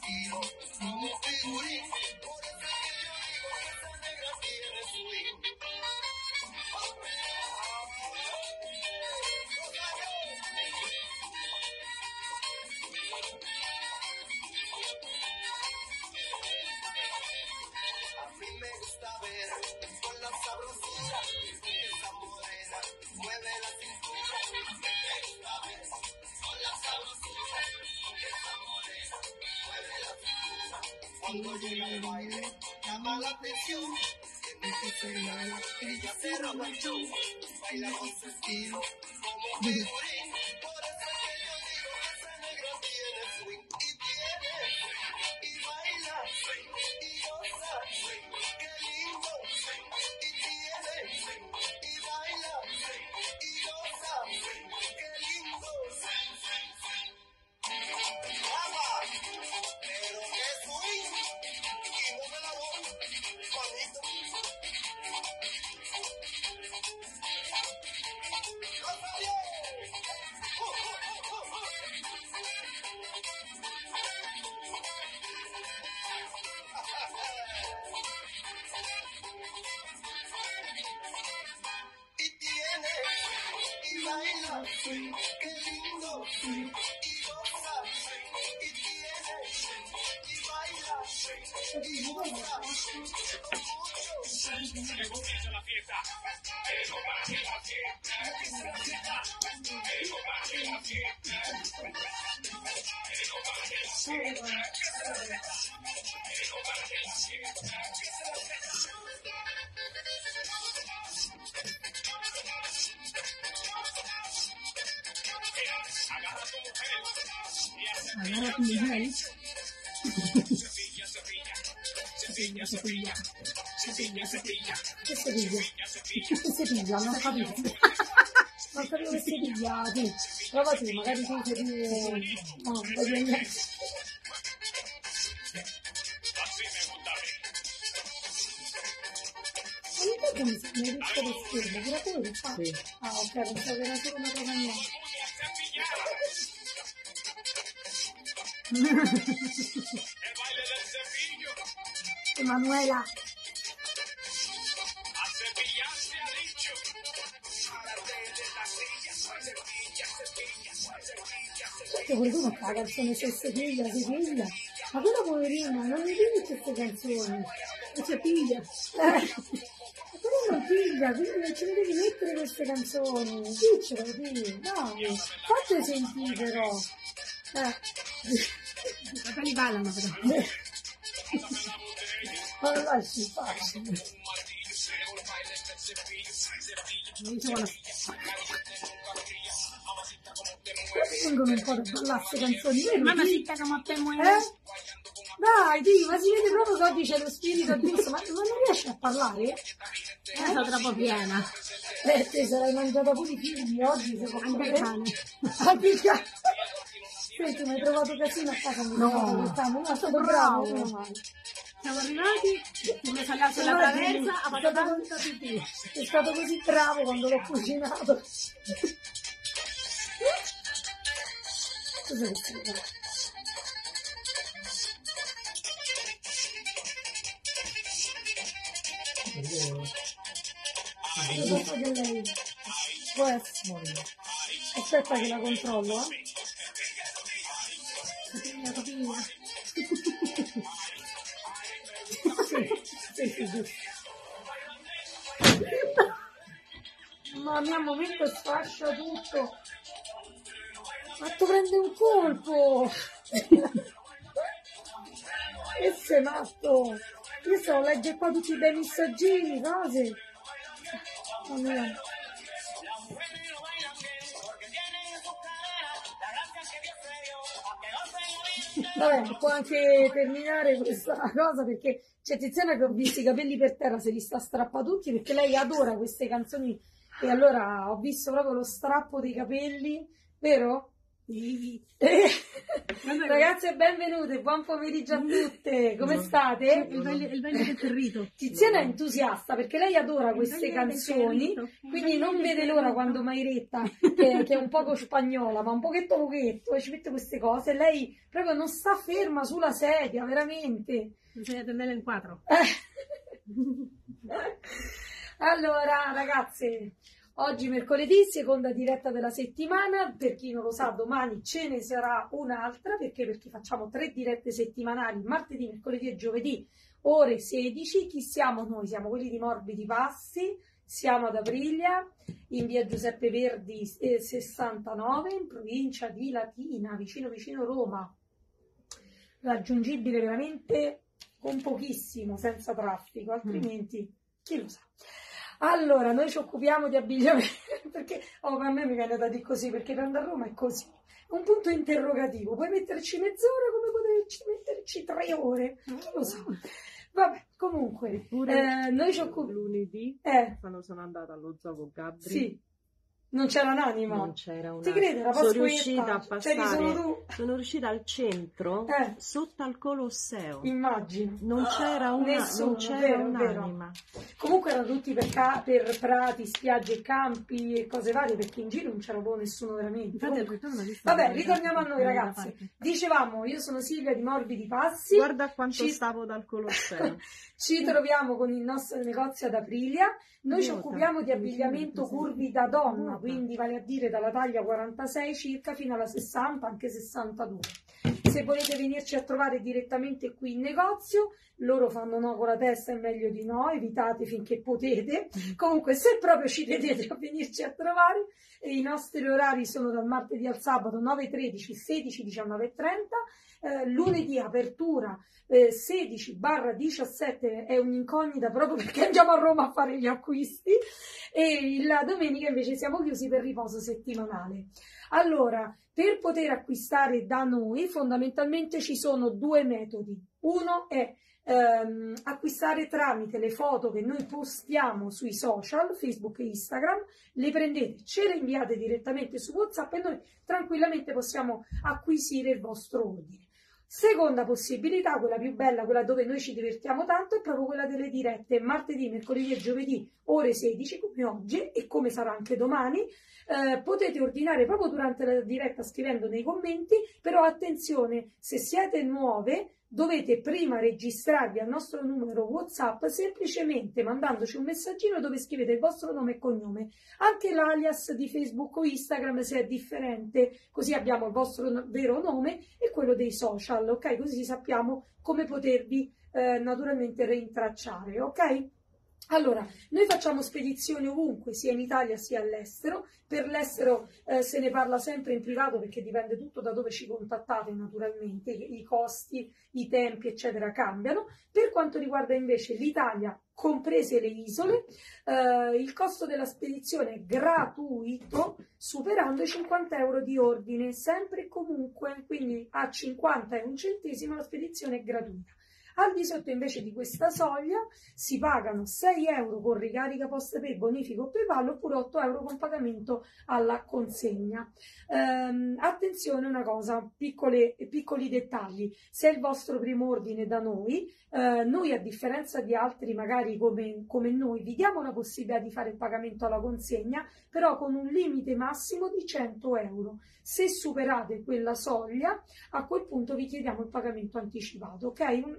Cuando llega el baile, llama la atención. Ella se roba el show, baila con su estilo, como figurín. Por eso es que yo digo que ese negro tiene swing. Y tiene, y baila, y goza, qué lindo. Y tiene, y baila, y goza, qué lindo. ¡Ama! Pero qué swing. Y no me la voy, Juanito. Y tiene, y baila, qué lindo, y goza, y tiene, y baila, y goza, Comienza la fiesta, eso para que la fiesta, eso para que la fiesta, eso para que la fiesta, eso para que la fiesta. Agarra tu mujer y hace Agarra tu mujer. cepilla, cepilla, cepilla, cepilla, cepilla, cepilla, Che si piglia? cepilla. Che si piglia? Non ho capito. Non sapevo che si pigliati. Però sì, magari tu sei più... No, non voglio niente. Así me gusta a mí. Ogni tanto mi riesco lo schermo, pure tu lo fai? Sì. Ah, ok, pensavo che era solo una cosa mia. El baile del cepillo, Emanuela. a cepillar se ha dicho. Párate de la silla, cepilla, cepilla, cepilla, Perché pure tu non fai la canzone se si piglia. Ma quella poverina, non mi dici queste canzoni. E si piglia. Ma però non piglia, quindi non ci devi mettere queste canzoni. Diccelo, sì, dai. Fate sentire però. I capelli ballano però. Ma lo lasci fare. Non dicevo la... Vengono un po' da ballare queste canzoni, vero? Mamma Sì? zitta come a te muore. Dai, sì, ma si vede proprio che oggi c'è lo spirito addosso, ma non riesci a parlare? Sono troppo piena. Te sarai mangiata pure i figli oggi, se può Anche il cane. Anche il cane. Senti, mi hai trovato casino a casa? No. È stato bravo. meno male. Siamo arrivati, mi sono saltato sulla traversa, ha fatto tanta pipì. È stato così bravo quando l'ho cucinato. Cos'è che si vede? Cosa fa che lei? Può essere. Aspetta che la controllo, Capiglia, capiglia. Sì. Mamma mia, momento sfascia tutto. Ma tu prende un colpo. E sei matto. Io sto a leggere qua tutti i bei messaggini, cose. Mamma mia. Vabbè, può anche terminare questa cosa perché c'è Tiziana che ho visto i capelli per terra, se li sta strappa tutti perché lei adora queste canzoni e allora ho visto proprio lo strappo dei capelli, vero? Ragazze, benvenute, buon pomeriggio a tutte, come state? Il bello del territo. Tiziana è entusiasta perché lei adora queste canzoni, quindi non vede l'ora quando Mairetta, che è un poco spagnola, ma un pochetto, e ci mette queste cose, lei proprio non sta ferma sulla sedia, veramente. Non si vede in quattro. Allora, ragazze, oggi mercoledì, seconda diretta della settimana. Per chi non lo sa, domani ce ne sarà un'altra, perché facciamo 3 dirette settimanali, martedì, mercoledì e giovedì, ore 16. Chi siamo noi? Siamo quelli di Morbidi Passi, siamo ad Aprilia, in via Giuseppe Verdi 69, in provincia di Latina, vicino Roma, raggiungibile veramente con pochissimo, senza traffico, altrimenti chi lo sa. Allora, noi ci occupiamo di abbigliamento, perché a me mi viene da dire così, perché per andare a Roma è così. Un punto interrogativo, puoi metterci mezz'ora come potresti metterci 3 ore? Chi lo sa. Vabbè, comunque, noi ci occupiamo... Lunedì, quando sono andata allo zoo con Gabri, sì. Non c'era un'anima. Non c'era una. Ti crede, la sono riuscita a Cioè, passare. Sono riuscita al centro, sotto al Colosseo. Immagino. Non c'era nessuno, non c'era vero. un'anima. Comunque erano tutti per prati, spiagge e campi e cose varie, perché in giro non c'era nessuno veramente. Vabbè, ritorniamo a noi, ragazzi. Dicevamo, io sono Silvia di Morbidi Passi. Guarda quanto stavo dal Colosseo. Ci troviamo con il nostro negozio ad Aprilia. Noi ci occupiamo di abbigliamento curvi da donna, quindi vale a dire dalla taglia 46 circa fino alla 60, anche 62. Se volete venirci a trovare direttamente qui in negozio, loro fanno no con la testa, è meglio di no, evitate finché potete. Comunque, se proprio ci vedete a venirci a trovare, i nostri orari sono dal martedì al sabato 9:13, 16, 19:30, lunedì apertura 16/17, è un'incognita proprio perché andiamo a Roma a fare gli acquisti, e la domenica invece siamo chiusi per riposo settimanale. Allora, per poter acquistare da noi fondamentalmente ci sono 2 metodi. Uno è acquistare tramite le foto che noi postiamo sui social, Facebook e Instagram, le prendete, ce le inviate direttamente su WhatsApp e noi tranquillamente possiamo acquisire il vostro ordine. Seconda possibilità, quella più bella, quella dove noi ci divertiamo tanto, è proprio quella delle dirette martedì, mercoledì e giovedì ore 16 come oggi e come sarà anche domani. Potete ordinare proprio durante la diretta scrivendo nei commenti, però attenzione, se siete nuove dovete prima registrarvi al nostro numero WhatsApp semplicemente mandandoci un messaggino dove scrivete il vostro nome e cognome, anche l'alias di Facebook o Instagram se è differente, così abbiamo il vostro vero nome e quello dei social, ok? Così sappiamo come potervi naturalmente rintracciare, ok? Allora, noi facciamo spedizioni ovunque, sia in Italia sia all'estero. Per l'estero se ne parla sempre in privato perché dipende tutto da dove ci contattate naturalmente, i costi, i tempi eccetera cambiano. Per quanto riguarda invece l'Italia, comprese le isole, il costo della spedizione è gratuito, superando i 50 euro di ordine, sempre e comunque, quindi a 50 e un centesimo la spedizione è gratuita. Al di sotto invece di questa soglia si pagano 6 euro con ricarica postepay, bonifico o PayPal, oppure 8 euro con pagamento alla consegna. Attenzione una cosa, piccoli dettagli: se è il vostro primo ordine da noi, noi a differenza di altri magari come noi vi diamo la possibilità di fare il pagamento alla consegna, però con un limite massimo di 100 euro. Se superate quella soglia, a quel punto vi chiediamo il pagamento anticipato, ok?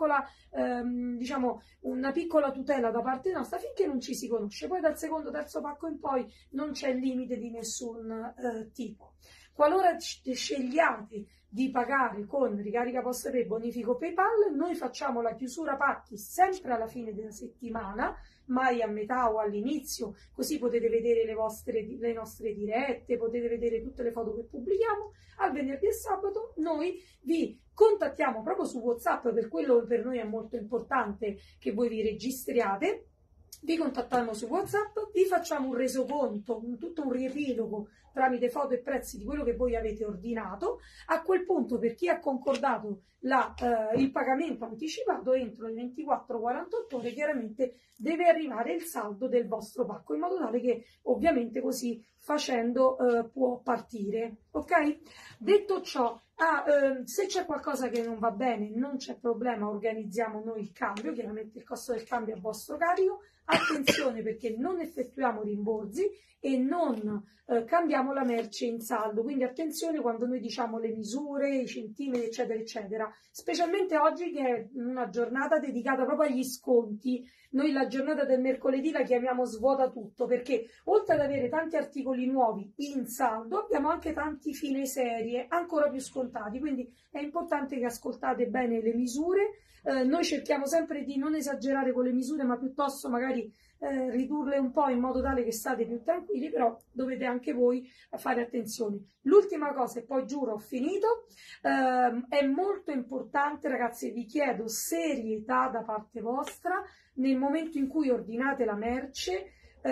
Una piccola tutela da parte nostra finché non ci si conosce. Poi dal secondo, terzo pacco in poi non c'è limite di nessun tipo. Qualora scegliate di pagare con ricarica postepay, bonifico PayPal, noi facciamo la chiusura pacchi sempre alla fine della settimana, mai a metà o all'inizio, così potete vedere le nostre dirette, potete vedere tutte le foto che pubblichiamo. Al venerdì e sabato noi vi contattiamo proprio su WhatsApp, per quello per noi è molto importante che voi vi registriate, vi contattiamo su WhatsApp, vi facciamo un resoconto, tutto un riepilogo tramite foto e prezzi di quello che voi avete ordinato. A quel punto, per chi ha concordato il pagamento anticipato, entro le 24-48 ore chiaramente deve arrivare il saldo del vostro pacco, in modo tale che ovviamente così facendo può partire. Ok? Detto ciò, se c'è qualcosa che non va bene, non c'è problema, organizziamo noi il cambio, chiaramente il costo del cambio è a vostro carico. Attenzione, perché non effettuiamo rimborsi e non cambiamo la merce in saldo, quindi attenzione quando noi diciamo le misure, i centimetri, eccetera, eccetera, specialmente oggi che è una giornata dedicata proprio agli sconti. Noi la giornata del mercoledì la chiamiamo svuota tutto, perché oltre ad avere tanti articoli nuovi in saldo, abbiamo anche tanti fine serie ancora più scontati, quindi è importante che ascoltate bene le misure. Noi cerchiamo sempre di non esagerare con le misure, ma piuttosto magari ridurle un po' in modo tale che state più tranquilli, però dovete anche voi fare attenzione. L'ultima cosa, e poi giuro ho finito, è molto importante, ragazzi, vi chiedo serietà da parte vostra nel momento in cui ordinate la merce,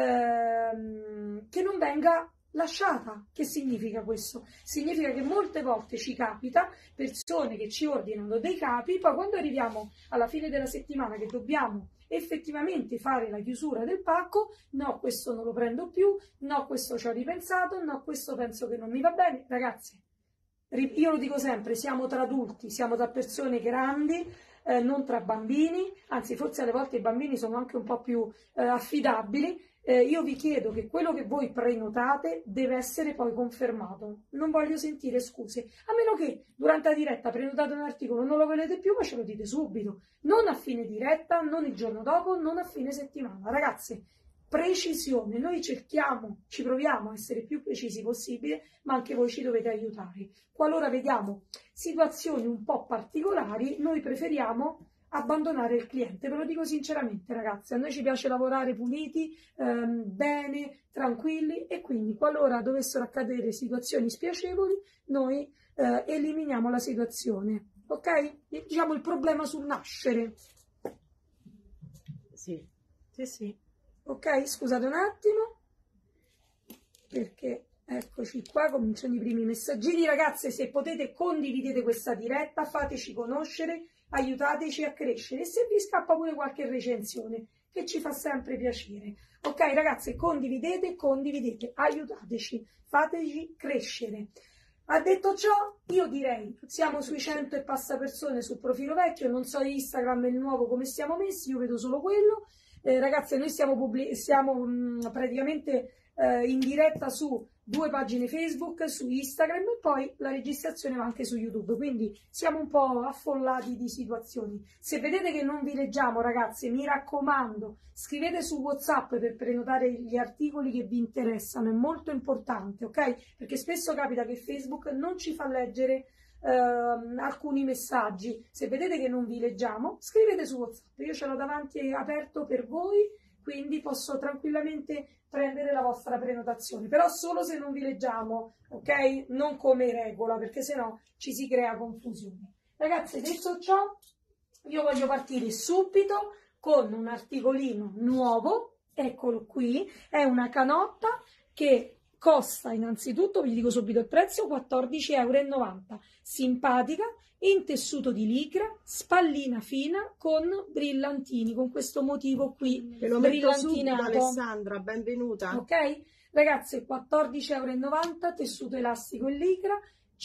che non venga lasciata. Che significa questo? Significa che molte volte ci capita persone che ci ordinano dei capi, poi quando arriviamo alla fine della settimana che dobbiamo effettivamente fare la chiusura del pacco, no, questo non lo prendo più, no, questo ci ho ripensato, no, questo penso che non mi va bene. Ragazzi, io lo dico sempre, siamo tra adulti, siamo tra persone grandi, non tra bambini, anzi forse alle volte i bambini sono anche un po' più affidabili. Io vi chiedo che quello che voi prenotate deve essere poi confermato. Non voglio sentire scuse, a meno che durante la diretta prenotate un articolo, non lo volete più, ma ce lo dite subito. Non a fine diretta, non il giorno dopo, non a fine settimana. Ragazzi, precisione. Noi cerchiamo, ci proviamo a essere più precisi possibile, ma anche voi ci dovete aiutare. Qualora vediamo situazioni un po' particolari, noi preferiamo abbandonare il cliente. Ve lo dico sinceramente, ragazzi, a noi ci piace lavorare puliti, bene, tranquilli, e quindi qualora dovessero accadere situazioni spiacevoli, noi eliminiamo la situazione, ok? Diciamo il problema sul nascere. Sì. Sì, sì. Ok, scusate un attimo, perché eccoci qua, cominciano i primi messaggini. Ragazze, se potete condividete questa diretta, fateci conoscere, aiutateci a crescere, e se vi scappa pure qualche recensione, che ci fa sempre piacere. Ok, ragazze, condividete, aiutateci, fateci crescere. Ha detto ciò, io direi, siamo sui 100 e passa persone sul profilo vecchio, non so Instagram il nuovo come stiamo messi, io vedo solo quello. Ragazze, noi siamo praticamente in diretta su 2 pagine Facebook, su Instagram, e poi la registrazione va anche su YouTube, quindi siamo un po' affollati di situazioni. Se vedete che non vi leggiamo, ragazze, mi raccomando, scrivete su WhatsApp per prenotare gli articoli che vi interessano, è molto importante, ok? Perché spesso capita che Facebook non ci fa leggere alcuni messaggi. Se vedete che non vi leggiamo, scrivete su WhatsApp, io ce l'ho davanti aperto per voi, quindi posso tranquillamente prendere la vostra prenotazione, però solo se non vi leggiamo, ok? Non come regola, perché sennò ci si crea confusione. Ragazzi, detto ciò, io voglio partire subito con un articolino nuovo, eccolo qui, è una canotta che costa innanzitutto, vi dico subito il prezzo, 14,90 €, simpatica, in tessuto di licra, spallina fina con brillantini, con questo motivo qui, Te lo metto subito, brillantinato. Alessandra, benvenuta. Ok? Ragazzi, 14,90 €, tessuto elastico in licra,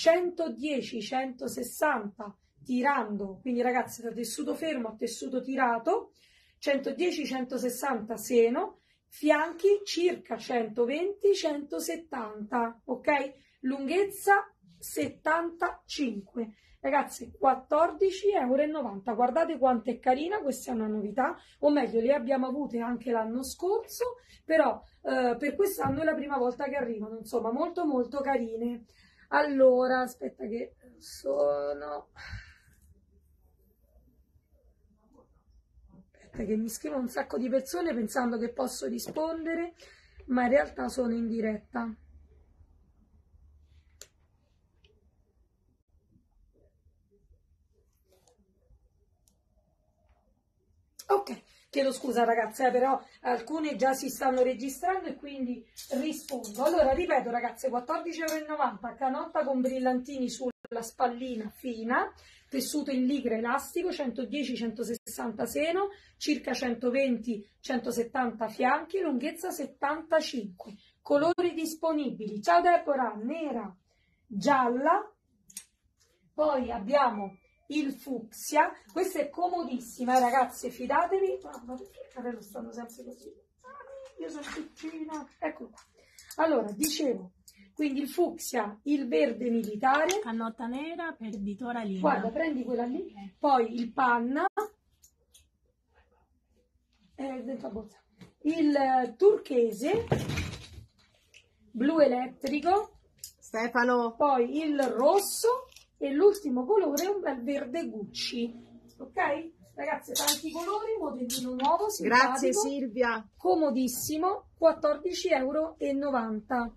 110-160 tirando, quindi ragazzi da tessuto fermo a tessuto tirato, 110-160 seno, fianchi circa 120-170, ok? Lunghezza 75. Ragazzi, 14,90 €. Guardate quanto è carina, questa è una novità, o meglio, le abbiamo avute anche l'anno scorso, però per quest'anno è la prima volta che arrivano, insomma, molto molto carine. Allora, aspetta che sono... che mi scrivono un sacco di persone pensando che posso rispondere, ma in realtà sono in diretta. Ok, chiedo scusa ragazze, però alcune già si stanno registrando e quindi rispondo. Allora ripeto ragazze, 14,90 €, canotta con brillantini sulla spallina fina, tessuto in licra elastico, 110-160 seno, circa 120-170 fianchi, lunghezza 75. Colori disponibili. Ciao Deborah, nera, gialla, poi abbiamo il fucsia. Questa è comodissima, ragazze, fidatevi. Ma perché il carrello stanno sempre così? Io sono piccina. Ecco qua. Allora, dicevo, quindi il fucsia, il verde militare. Canotta nera, perditora lina. Guarda, prendi quella lì. Poi il panna. Dentro la borsa. Il turchese, blu elettrico. Stefano. Poi il rosso. E l'ultimo colore è un bel verde Gucci, ok? Ragazze, tanti colori, modellino nuovo, simpatico, Grazie Silvia. comodissimo, 14,90 €.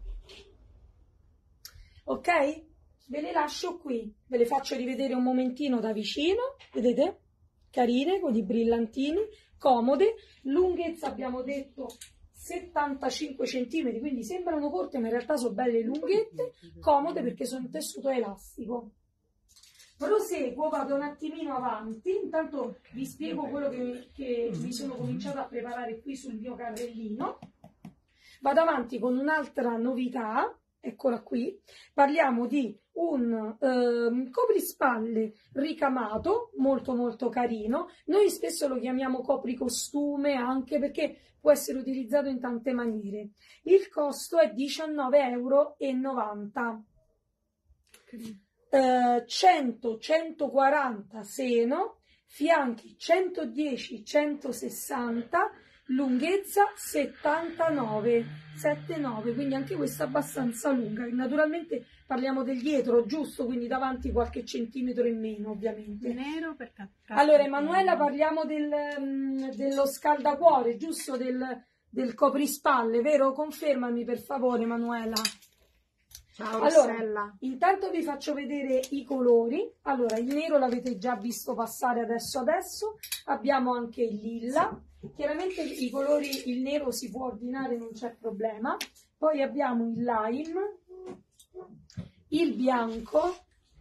Ok? Ve le lascio qui, ve le faccio rivedere un momentino da vicino, vedete? Carine, con i brillantini, comode, lunghezza abbiamo detto 75 cm, quindi sembrano corte ma in realtà sono belle lunghette, comode perché sono in tessuto elastico. Proseguo, vado un attimino avanti, intanto vi spiego quello che mi sono cominciata a preparare qui sul mio carrellino. Vado avanti con un'altra novità, eccola qui, parliamo di un coprispalle ricamato, molto molto carino. Noi spesso lo chiamiamo copricostume anche perché può essere utilizzato in tante maniere. Il costo è 19,90 €. 100-140 seno, fianchi 110-160, lunghezza 79, quindi anche questa abbastanza lunga. Naturalmente parliamo del dietro, giusto, quindi davanti qualche centimetro in meno, ovviamente. Nero per allora, Emanuela, parliamo dello scaldacuore, giusto, del coprispalle, vero? Confermami per favore, Emanuela. Ciao allora, Rossella. intanto vi faccio vedere i colori. Allora, il nero l'avete già visto passare adesso. Abbiamo anche il lilla. Chiaramente i colori, il nero si può ordinare, non c'è problema. Poi abbiamo il lime, il bianco,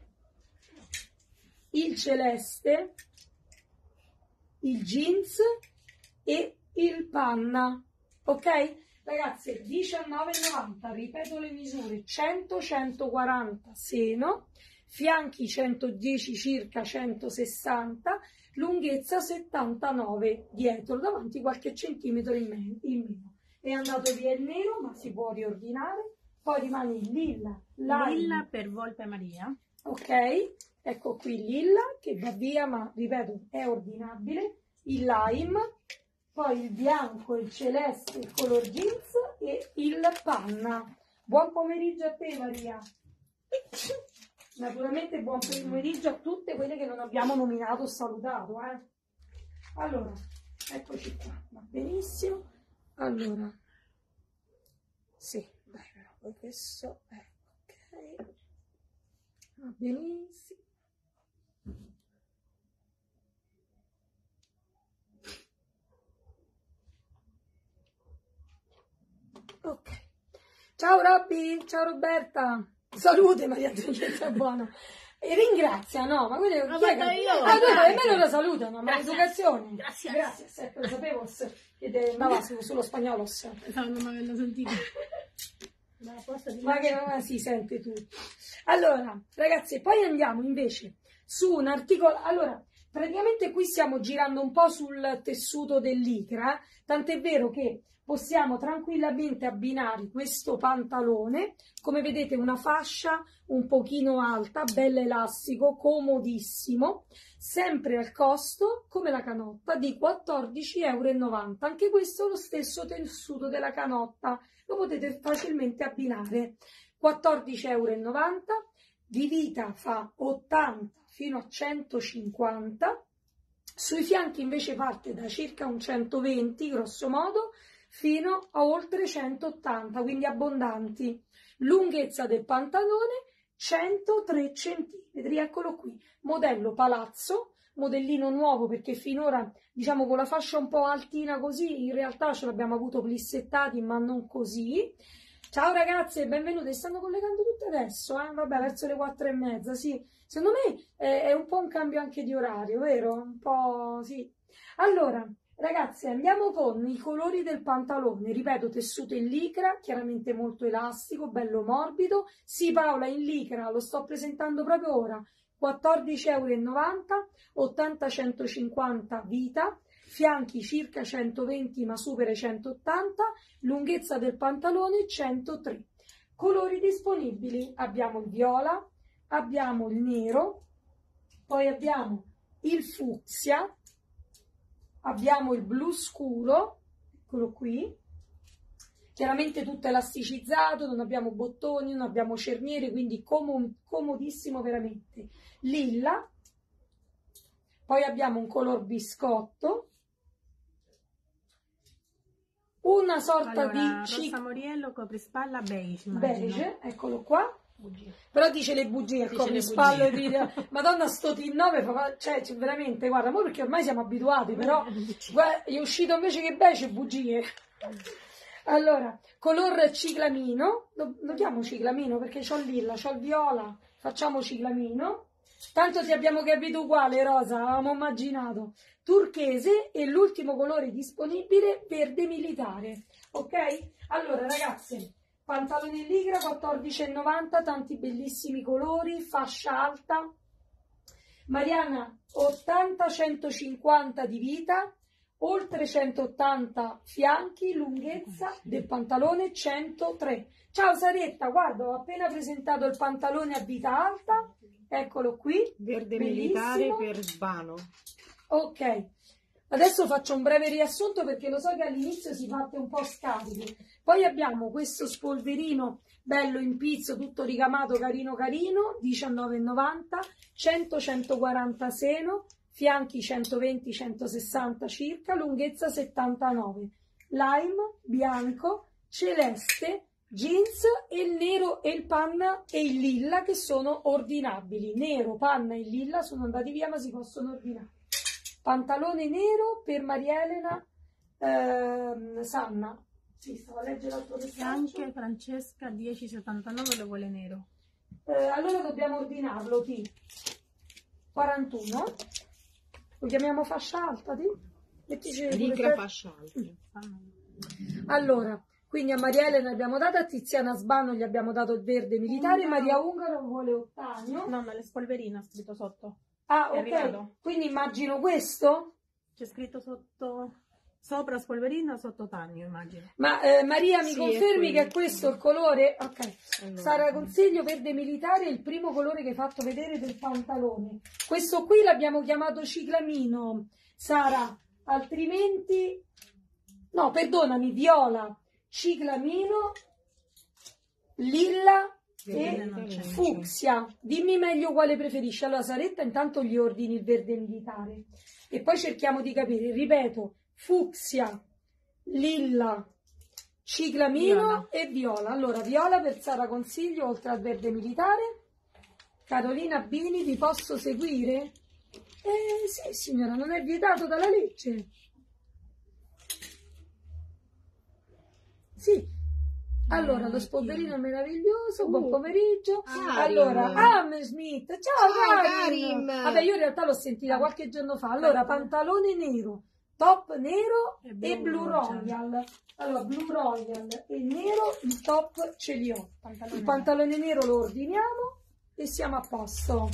il celeste, il jeans e il panna. Ok? Ragazze, 19,90, ripeto le misure, 100-140 seno, fianchi 110 circa 160, lunghezza 79 dietro, davanti qualche centimetro in meno. È andato via il nero, ma si può riordinare, poi rimane il lilla. Lilla per Volpe Maria. Ok, ecco qui il lilla che va via, ma ripeto, è ordinabile, il lime, poi il bianco, il celeste, il color jeans e il panna. Buon pomeriggio a te, Maria. Naturalmente buon pomeriggio a tutte quelle che non abbiamo nominato o salutato. Allora, eccoci qua, va benissimo. Allora, sì, dai, però poi questo è ok, va benissimo. Ok, ciao Robby, ciao Roberta, salute Maria Antonietta, buona. E ringrazia, no? Ma quelli io. me lo salutano, ma l'educazione. Grazie. Grazie, lo sapevo che andava sullo spagnolo. Non averlo sentito. Ma che non si sente tutto. Allora, ragazzi, poi andiamo invece su un articolo. Allora, praticamente qui stiamo girando un po' sul tessuto dell'icra, tant'è vero che possiamo tranquillamente abbinare questo pantalone, come vedete una fascia un pochino alta, bello elastico, comodissimo, sempre al costo, come la canotta, di 14,90 €. Anche questo è lo stesso tessuto della canotta, lo potete facilmente abbinare. 14,90 €, di vita fa 80 fino a 150, sui fianchi invece parte da circa un 120 grosso modo, fino a oltre 180, quindi abbondanti. Lunghezza del pantalone 103 cm, eccolo qui, modello palazzo, modellino nuovo, perché finora, diciamo, con la fascia un po' altina così, in realtà ce l'abbiamo avuto plissettati, ma non così. Ciao ragazze, benvenute, stanno collegando tutte adesso, vabbè, verso le 4:30, sì. Secondo me è un po' un cambio anche di orario, vero? Un po' sì. Allora, ragazze, andiamo con i colori del pantalone. Ripeto, tessuto in licra, chiaramente molto elastico, bello morbido. Sì, Paola, in licra, lo sto presentando proprio ora. 14,90 €, 80-150 vita, fianchi circa 120 ma supera i 180, lunghezza del pantalone 103. Colori disponibili: abbiamo il viola, abbiamo il nero, poi abbiamo il fucsia, abbiamo il blu scuro, eccolo qui, chiaramente tutto elasticizzato, non abbiamo bottoni, non abbiamo cerniere, quindi comodissimo veramente. Lilla, poi abbiamo un color biscotto, una sorta di rosa moriello, coprispalla beige, beige, eccolo qua. Bugie. Però dice le bugie, il coprispallo di Madonna, sto T9, cioè veramente, guarda, mo perché ormai siamo abituati, però guarda, è uscito invece che beige bugie. Allora, color ciclamino, lo chiamo ciclamino perché c'ho il lilla, c'ho il viola, facciamo ciclamino. Tanto ti abbiamo capito uguale, rosa, avevamo immaginato. Turchese e l'ultimo colore disponibile, verde militare. Ok? Allora, ragazze, pantalone in licra, 14,90, tanti bellissimi colori, fascia alta. Mariana, 80-150 di vita, oltre 180 fianchi, lunghezza del pantalone 103. Ciao Saretta, guarda, ho appena presentato il pantalone a vita alta, eccolo qui, verde bellissimo. militare per Sbano. Ok, adesso faccio un breve riassunto perché lo so che all'inizio si fate un po' scarichi. Poi abbiamo questo spolverino bello in pizzo, tutto ricamato carino carino, 19,90, 100-140 seno, fianchi 120-160 circa, lunghezza 79, lime, bianco, celeste, jeans e il nero e il panna e il lilla che sono ordinabili. Nero, panna e lilla sono andati via ma si possono ordinare. Pantalone nero per Maria Elena Sanna. Sì, stavo a leggere l'altro messaggio. Anche Francesca 10,79 lo vuole nero. Allora dobbiamo ordinarlo, T. 41. Lo chiamiamo fascia alta, T? Mettici Licra fascia alta. Allora, quindi a Maria Elena abbiamo dato, a Tiziana Sbano gli abbiamo dato il verde militare, Maria Ungaro vuole Ottanio. No, ma le spolverino ha scritto sotto. Ah, È ok. arrivato. Quindi immagino questo? C'è scritto sotto, sopra spolverino, sotto Tanio, immagino. Ma Maria, mi Sì, confermi è che è questo il colore? Ok. Allora. Sara, consiglio verde militare, è il primo colore che hai fatto vedere del pantalone. Questo qui l'abbiamo chiamato ciclamino, Sara, altrimenti... No, perdonami, viola, ciclamino, lilla e fucsia. Dimmi meglio quale preferisci. Allora, Saretta, intanto gli ordini il verde militare. E poi cerchiamo di capire, ripeto, fucsia, lilla, ciclamino viola e viola. Allora, viola per Sara consiglio, oltre al verde militare. Carolina Bini, vi posso seguire? Sì, signora, non è vietato dalla legge. Sì. Allora, lo spolverino è meraviglioso, buon pomeriggio. Allora, Smith, ciao Karim. Vabbè, io in realtà l'ho sentita qualche giorno fa. Allora, pantalone nero, top nero e blu royal. Allora, blu royal e nero, il top ce li ho. Il pantalone nero lo ordiniamo e siamo a posto.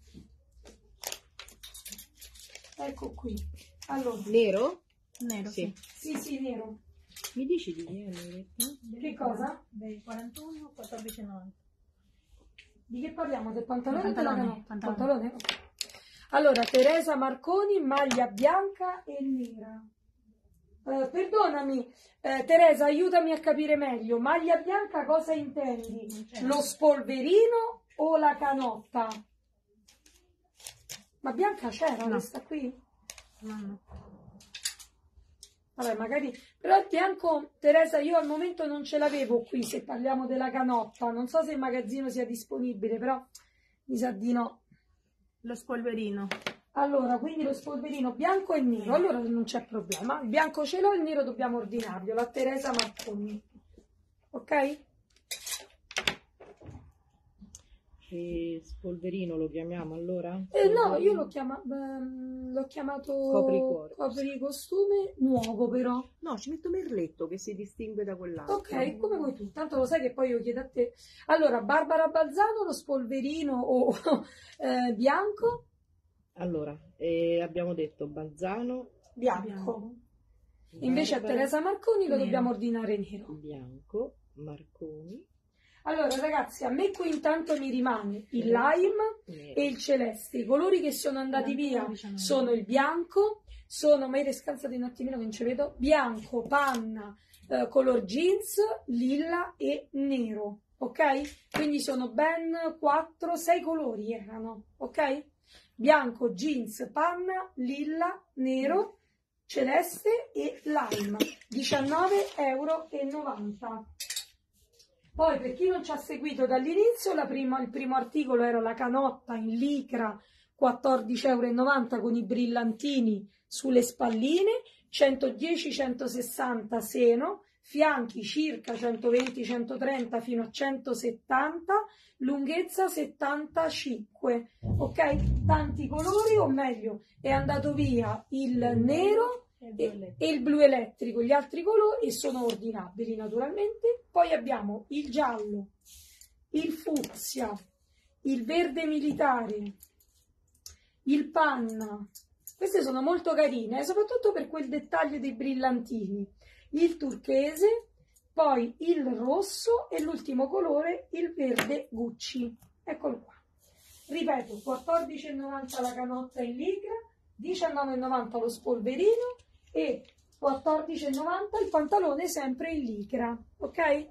Ecco qui. Allora, Nero? Nero, sì. sì, nero. Mi dici di chi è Loretta? Che cosa? Dei 41, 14,90. Di che parliamo? Del pantalone? Pantalone, Pantalone? Ok. Allora, Teresa Marconi, maglia bianca e nera. Perdonami, Teresa, aiutami a capire meglio. Maglia bianca cosa intendi? Lo spolverino o la canotta? Ma bianca c'era questa qui? No. Vabbè, magari... Però il bianco, Teresa, io al momento non ce l'avevo qui, se parliamo della canotta. Non so se il magazzino sia disponibile, però mi sa di no. Lo spolverino. Allora, quindi lo spolverino bianco e nero, allora non c'è problema. Il bianco ce l'ho, il nero dobbiamo ordinarglielo a Teresa Marconi. Ok? E spolverino lo chiamiamo allora? No, io l'ho chiamato Copricuore. copricostume nuovo però. No, ci metto merletto che si distingue da quell'altro. Ok, come vuoi tu, tanto lo sai che poi io chiedo a te. Allora, Barbara Balzano, lo spolverino o bianco? Allora, abbiamo detto Balzano, Bianco. Invece a Teresa Marconi lo dobbiamo ordinare nero. bianco, Marconi, Allora ragazzi, a me qui intanto mi rimane il lime nero. e il celeste. I colori che sono andati via sono il bianco, sono, ma scansate un attimino che non ci vedo, bianco, panna, color jeans, lilla e nero, ok? Quindi sono ben 6 colori erano, ok? Bianco, jeans, panna, lilla, nero, celeste e lime, 19,90 €. Poi per chi non ci ha seguito dall'inizio, il primo articolo era la canotta in licra, 14,90 € con i brillantini sulle spalline, 110-160 seno, fianchi circa 120-130 fino a 170, lunghezza 75, ok? Tanti colori, o meglio, è andato via il nero e il blu elettrico, gli altri colori, e sono ordinabili naturalmente. Poi abbiamo il giallo, il fucsia, il verde militare, il panna. Queste sono molto carine, soprattutto per quel dettaglio dei brillantini. Il turchese, poi il rosso e l'ultimo colore, il verde Gucci. Eccolo qua. Ripeto, 14,90 € la canotta in licra, 19,90 € lo spolverino e 14,90 € il pantalone sempre in licra, ok?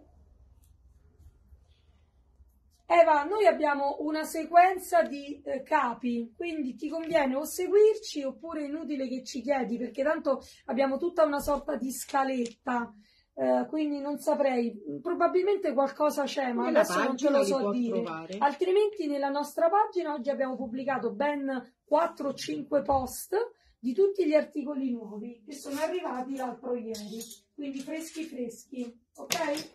Eva, noi abbiamo una sequenza di capi, quindi ti conviene o seguirci oppure è inutile che ci chiedi, perché tanto abbiamo tutta una sorta di scaletta, quindi non saprei, probabilmente qualcosa c'è, ma Nella adesso non te lo so dire. trovare. Altrimenti nella nostra pagina oggi abbiamo pubblicato ben 4 o 5 post di tutti gli articoli nuovi che sono arrivati l'altro ieri, quindi freschi, ok?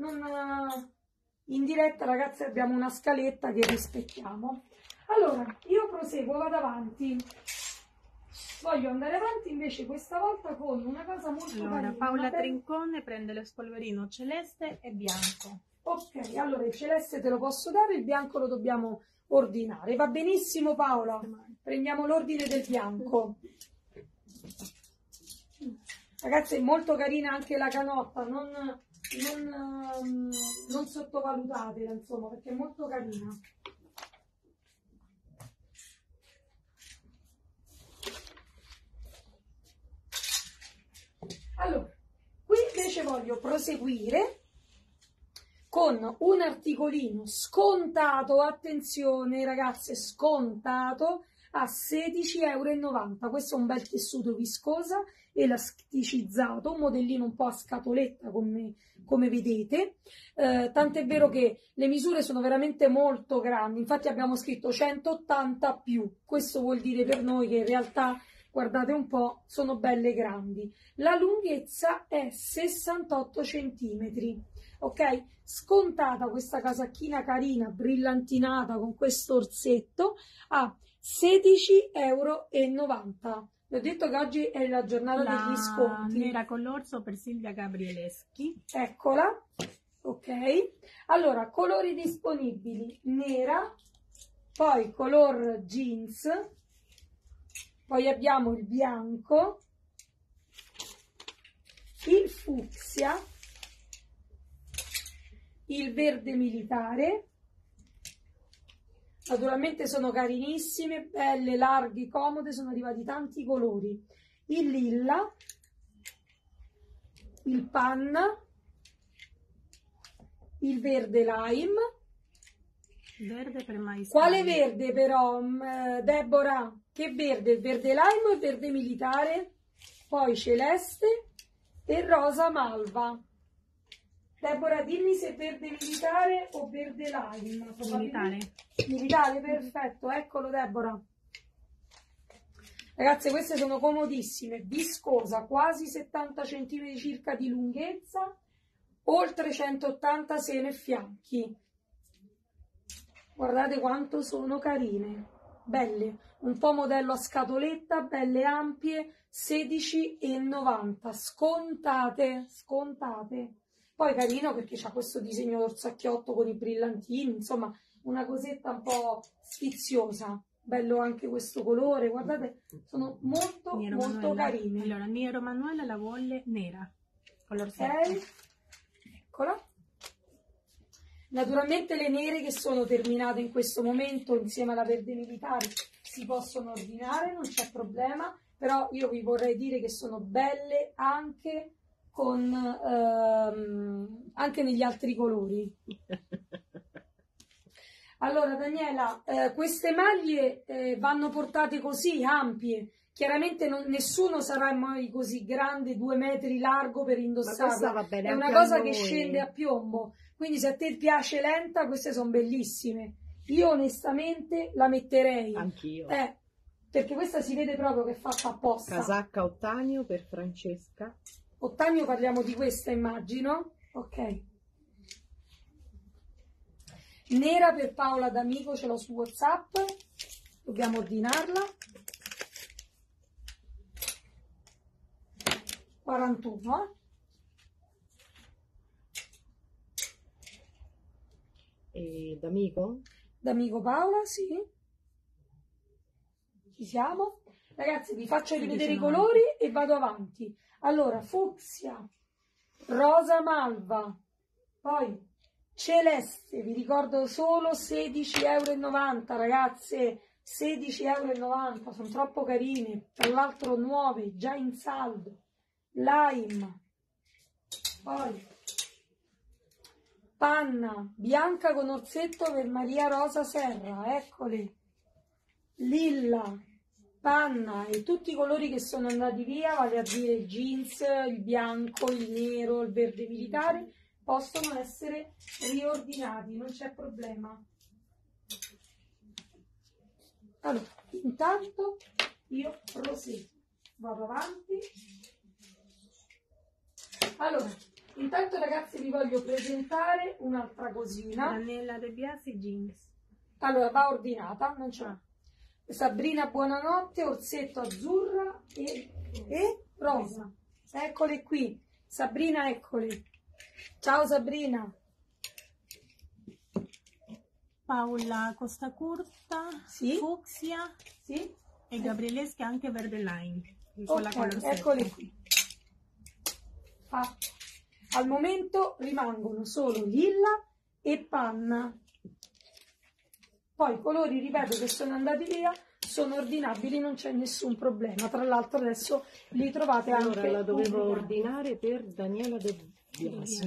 In diretta, ragazzi, abbiamo una scaletta che rispettiamo. Allora, io proseguo, vado avanti. Voglio andare avanti invece questa volta con una cosa molto carina. Paola Trincone prende lo spolverino celeste e bianco. Ok, allora il celeste te lo posso dare, il bianco lo dobbiamo ordinare. Va benissimo Paola, prendiamo l'ordine del bianco. Ragazzi, è molto carina anche la canotta, non sottovalutatela, insomma, perché è molto carina. Allora, qui invece voglio proseguire con un articolino scontato, attenzione ragazze, scontato a 16,90 €. Questo è un bel tessuto viscosa elasticizzato, un modellino un po' a scatoletta come vedete, tant'è vero che le misure sono veramente molto grandi, infatti abbiamo scritto 180 più, questo vuol dire per noi che in realtà, guardate un po', sono belle grandi. La lunghezza è 68 centimetri, ok? Scontata questa casacchina carina, brillantinata con questo orsetto a 16,90 €. Vi ho detto che oggi è la giornata degli sconti. Nera con l'orso per Silvia Gabrieleschi. Eccola, ok. Allora, colori disponibili: nera, poi color jeans, poi abbiamo il bianco, il fucsia, il verde militare. Naturalmente sono carinissime, belle, larghe, comode, sono arrivati tanti colori. Il lilla, il panna, il verde lime. Verde per maestri. Quale verde però, Deborah? Che verde? Il verde lime o il verde militare? Poi celeste e rosa malva. Deborah, dimmi se è verde militare o verde lime. Militare. Militare, perfetto, eccolo Deborah. Ragazze, queste sono comodissime, viscosa, quasi 70 cm circa di lunghezza, oltre 180 seno e fianchi. Guardate quanto sono carine, belle, un po' modello a scatoletta, belle ampie, 16,90, scontate, scontate. Poi carino perché c'ha questo disegno d'orsacchiotto con i brillantini, insomma una cosetta un po' sfiziosa. Bello anche questo colore, guardate, sono molto Nero molto Manuela. carini. Allora, Nero Manuela la vuole nera, color Ok, secco. eccola. Naturalmente le nere che sono terminate in questo momento insieme alla verde militare si possono ordinare, non c'è problema, però io vi vorrei dire che sono belle anche con anche negli altri colori. Allora Daniela, queste maglie vanno portate così, ampie. Chiaramente nessuno sarà mai così grande, 2 metri largo per indossarla. Va bene, è una anche a cosa che noi. scende a piombo. Quindi se a te piace lenta, queste sono bellissime. Io onestamente la metterei. Anch'io. Perché questa si vede proprio che è fatta apposta. Casacca ottanio per Francesca. Ottanio parliamo di questa, immagino. Ok. Nera per Paola D'Amico, ce l'ho su WhatsApp. Dobbiamo ordinarla. 41. E D'Amico? D'Amico Paola, sì. Ci siamo. Ragazzi, vi faccio rivedere i colori e vado avanti. Allora, fucsia, rosa malva, poi celeste, vi ricordo solo 16,90 €, ragazze, 16,90 €, sono troppo carine, tra l'altro nuove, già in saldo. Lime, poi panna, bianca con orsetto per Maria Rosa Serra, eccole, lilla, panna e tutti i colori che sono andati via, vale a dire il jeans, il bianco, il nero, il verde militare, possono essere riordinati, non c'è problema. Allora, intanto io proseguo, vado avanti. Allora, intanto ragazzi vi voglio presentare un'altra cosina. Nella De Biasi jeans. Allora, va ordinata, non c'è. Sabrina buonanotte, orsetto azzurra e rosa. Eccole qui. Sabrina, eccole. Ciao Sabrina. Paola Costa Curta, Sì. fucsia Sì? e Gabrielesca anche verde lime. Con la Ok, color eccole secco. qui. Fatto. Al momento rimangono solo lilla e panna. Poi i colori, ripeto, che sono andati via, sono ordinabili, non c'è nessun problema. Tra l'altro adesso li trovate anche. Allora la dovevo pubblicati. ordinare per Daniela De Biasi.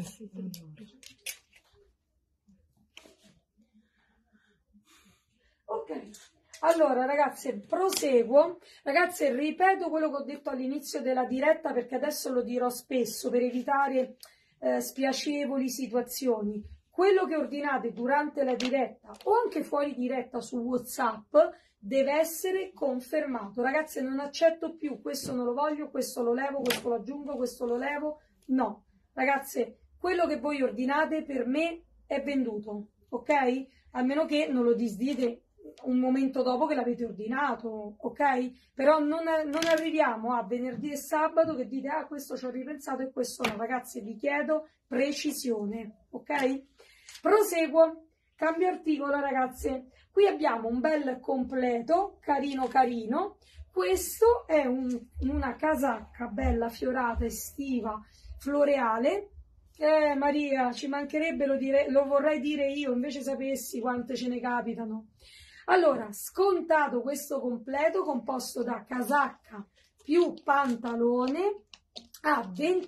Ok, allora ragazze, proseguo. Ragazze, ripeto quello che ho detto all'inizio della diretta perché adesso lo dirò spesso per evitare spiacevoli situazioni. Quello che ordinate durante la diretta o anche fuori diretta su WhatsApp deve essere confermato. Ragazze, non accetto più, questo non lo voglio, questo lo levo, questo lo aggiungo, questo lo levo. No, ragazze, quello che voi ordinate per me è venduto, ok? A meno che non lo disdite un momento dopo che l'avete ordinato, ok? Però non arriviamo a venerdì e sabato che dite ah questo ci ho ripensato e questo no. Ragazzi, vi chiedo precisione, ok? Proseguo, cambio articolo ragazze. Qui abbiamo un bel completo, carino carino. Questo è una casacca bella fiorata, estiva, floreale. Maria, ci mancherebbe, lo vorrei dire io, invece sapessi quante ce ne capitano. Allora, scontato questo completo composto da casacca più pantalone a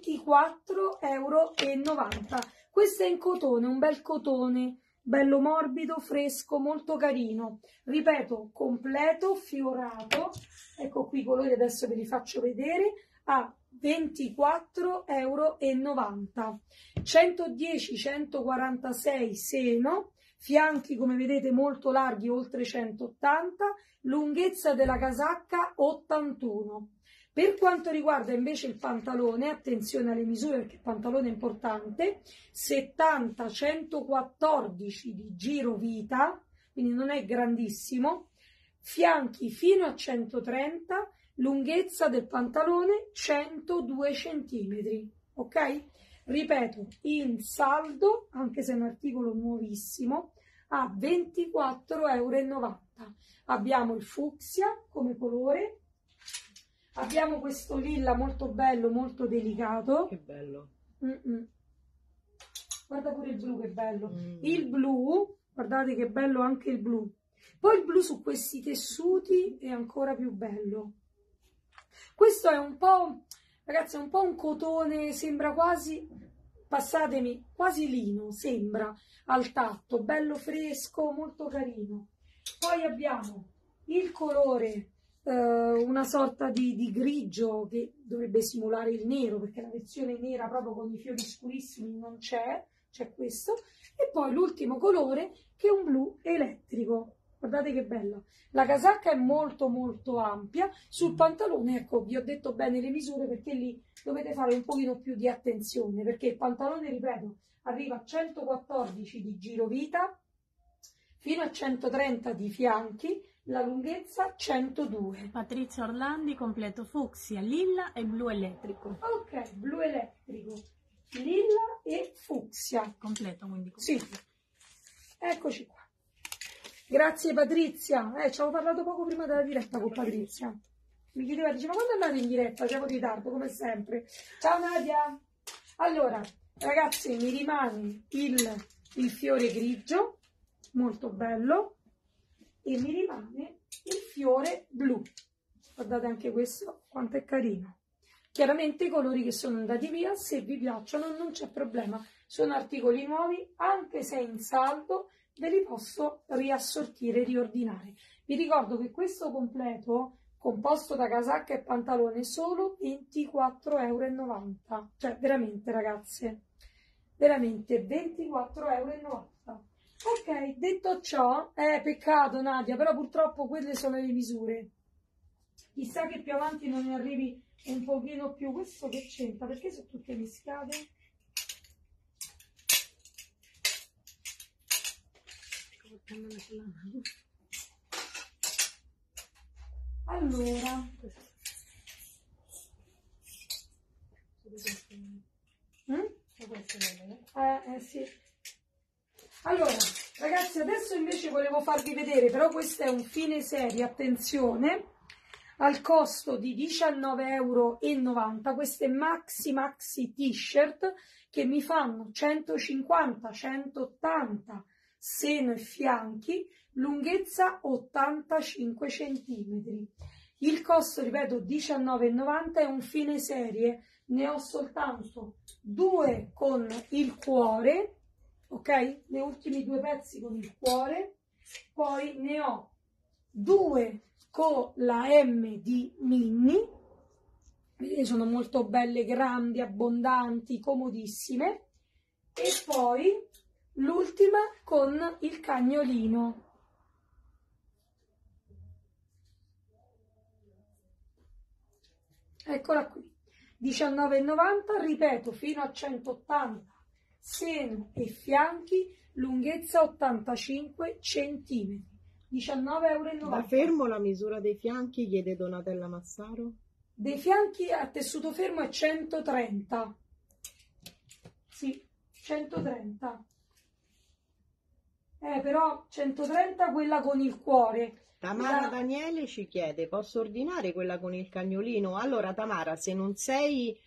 24,90 €. Questo è in cotone, un bel cotone, bello morbido, fresco, molto carino. Ripeto, completo, fiorato, ecco qui i colori, adesso ve li faccio vedere, a 24,90 €. 110-146 seno, fianchi come vedete molto larghi, oltre 180, lunghezza della casacca 81. Per quanto riguarda invece il pantalone, attenzione alle misure perché il pantalone è importante, 70-114 di giro vita, quindi non è grandissimo, fianchi fino a 130, lunghezza del pantalone 102 cm, ok? Ripeto, in saldo, anche se è un articolo nuovissimo, a 24,90 €. Abbiamo il fucsia come colore, abbiamo questo lilla molto bello, molto delicato. Che bello. Guarda pure il blu che bello. Il blu, guardate che bello anche il blu. Poi il blu su questi tessuti è ancora più bello. Questo è un po', ragazzi, è un po' un cotone, sembra quasi, passatemi, quasi lino, sembra al tatto, bello fresco, molto carino. Poi abbiamo il colore, una sorta di grigio che dovrebbe simulare il nero, perché la versione nera proprio con i fiori scurissimi non c'è, c'è questo. E poi l'ultimo colore che è un blu elettrico. Guardate che bella. La casacca è molto molto ampia. Sul pantalone, ecco, vi ho detto bene le misure perché lì dovete fare un pochino più di attenzione, perché il pantalone, ripeto, arriva a 114 di giro vita, fino a 130 di fianchi, la lunghezza 102. Patrizia Orlandi, completo fucsia, lilla e blu elettrico. Ok, blu elettrico, lilla e fucsia. Completo, quindi. Sì, eccoci qua. Grazie Patrizia. Ci avevo parlato poco prima della diretta con Patrizia. Mi chiedeva, diceva, quando andate in diretta? Siamo in ritardo, come sempre. Ciao Nadia. Allora, ragazzi, mi rimane il fiore grigio, molto bello, e mi rimane il fiore blu. Guardate anche questo, quanto è carino. Chiaramente i colori che sono andati via, se vi piacciono non c'è problema. Sono articoli nuovi, anche se in saldo, ve li posso riassortire e riordinare. Vi ricordo che questo completo, composto da casacca e pantalone, solo 24,90 €. Cioè, veramente, ragazze, veramente 24,90 €. Ok, detto ciò, peccato Nadia, però purtroppo quelle sono le misure. Chissà che più avanti non ne arrivi un pochino più. Questo che c'entra? Perché sono tutte mischiate? Allora, sì. Allora, ragazzi, adesso invece volevo farvi vedere, però questo è un fine serie, attenzione, al costo di 19,90 €, queste maxi t-shirt che mi fanno 150, 180 seno e fianchi, lunghezza 85 cm. Il costo, ripeto, 19,90 €, è un fine serie, ne ho soltanto 2 con il cuore, ok? Le ultimi 2 pezzi con il cuore, poi ne ho 2 con la M di Minnie, vedete sono molto belle, grandi, abbondanti, comodissime, e poi l'ultima con il cagnolino. Eccola qui, 19,90 €, ripeto, fino a 180 seno e fianchi, lunghezza 85 cm, 19,90 Da €. fermo la misura dei fianchi, chiede Donatella Massaro. Dei fianchi a tessuto fermo è 130. Sì, 130. Però 130 quella con il cuore. Tamara Daniele ci chiede, posso ordinare quella con il cagnolino? Allora Tamara, se non sei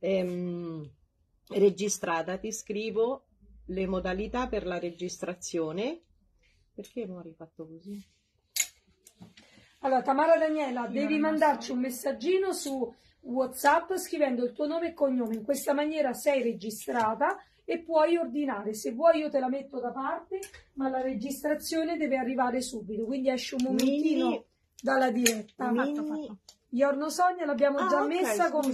registrata, ti scrivo le modalità per la registrazione. Perché non hai fatto così? Allora, Tamara Daniela, devi mandarci un messaggino su WhatsApp scrivendo il tuo nome e cognome. In questa maniera sei registrata e puoi ordinare. Se vuoi io te la metto da parte, ma la registrazione deve arrivare subito. Quindi esci un momentino dalla diretta. Fatto. Giorno Sonia l'abbiamo già messa con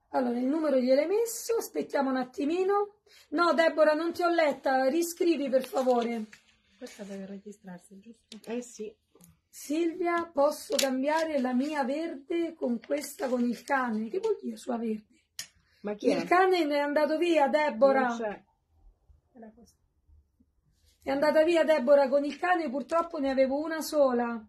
Allora, il numero gliel'hai messo, aspettiamo un attimino. No, Deborah, non ti ho letta, riscrivi per favore. Questa deve registrarsi, giusto? Eh sì. Silvia, posso cambiare la mia verde con questa con il cane? Che vuol dire sua verde? Ma chi Il è? cane ne è andato via, Deborah. Non c'è. Era questa. È andata via Deborah con il cane, purtroppo ne avevo una sola.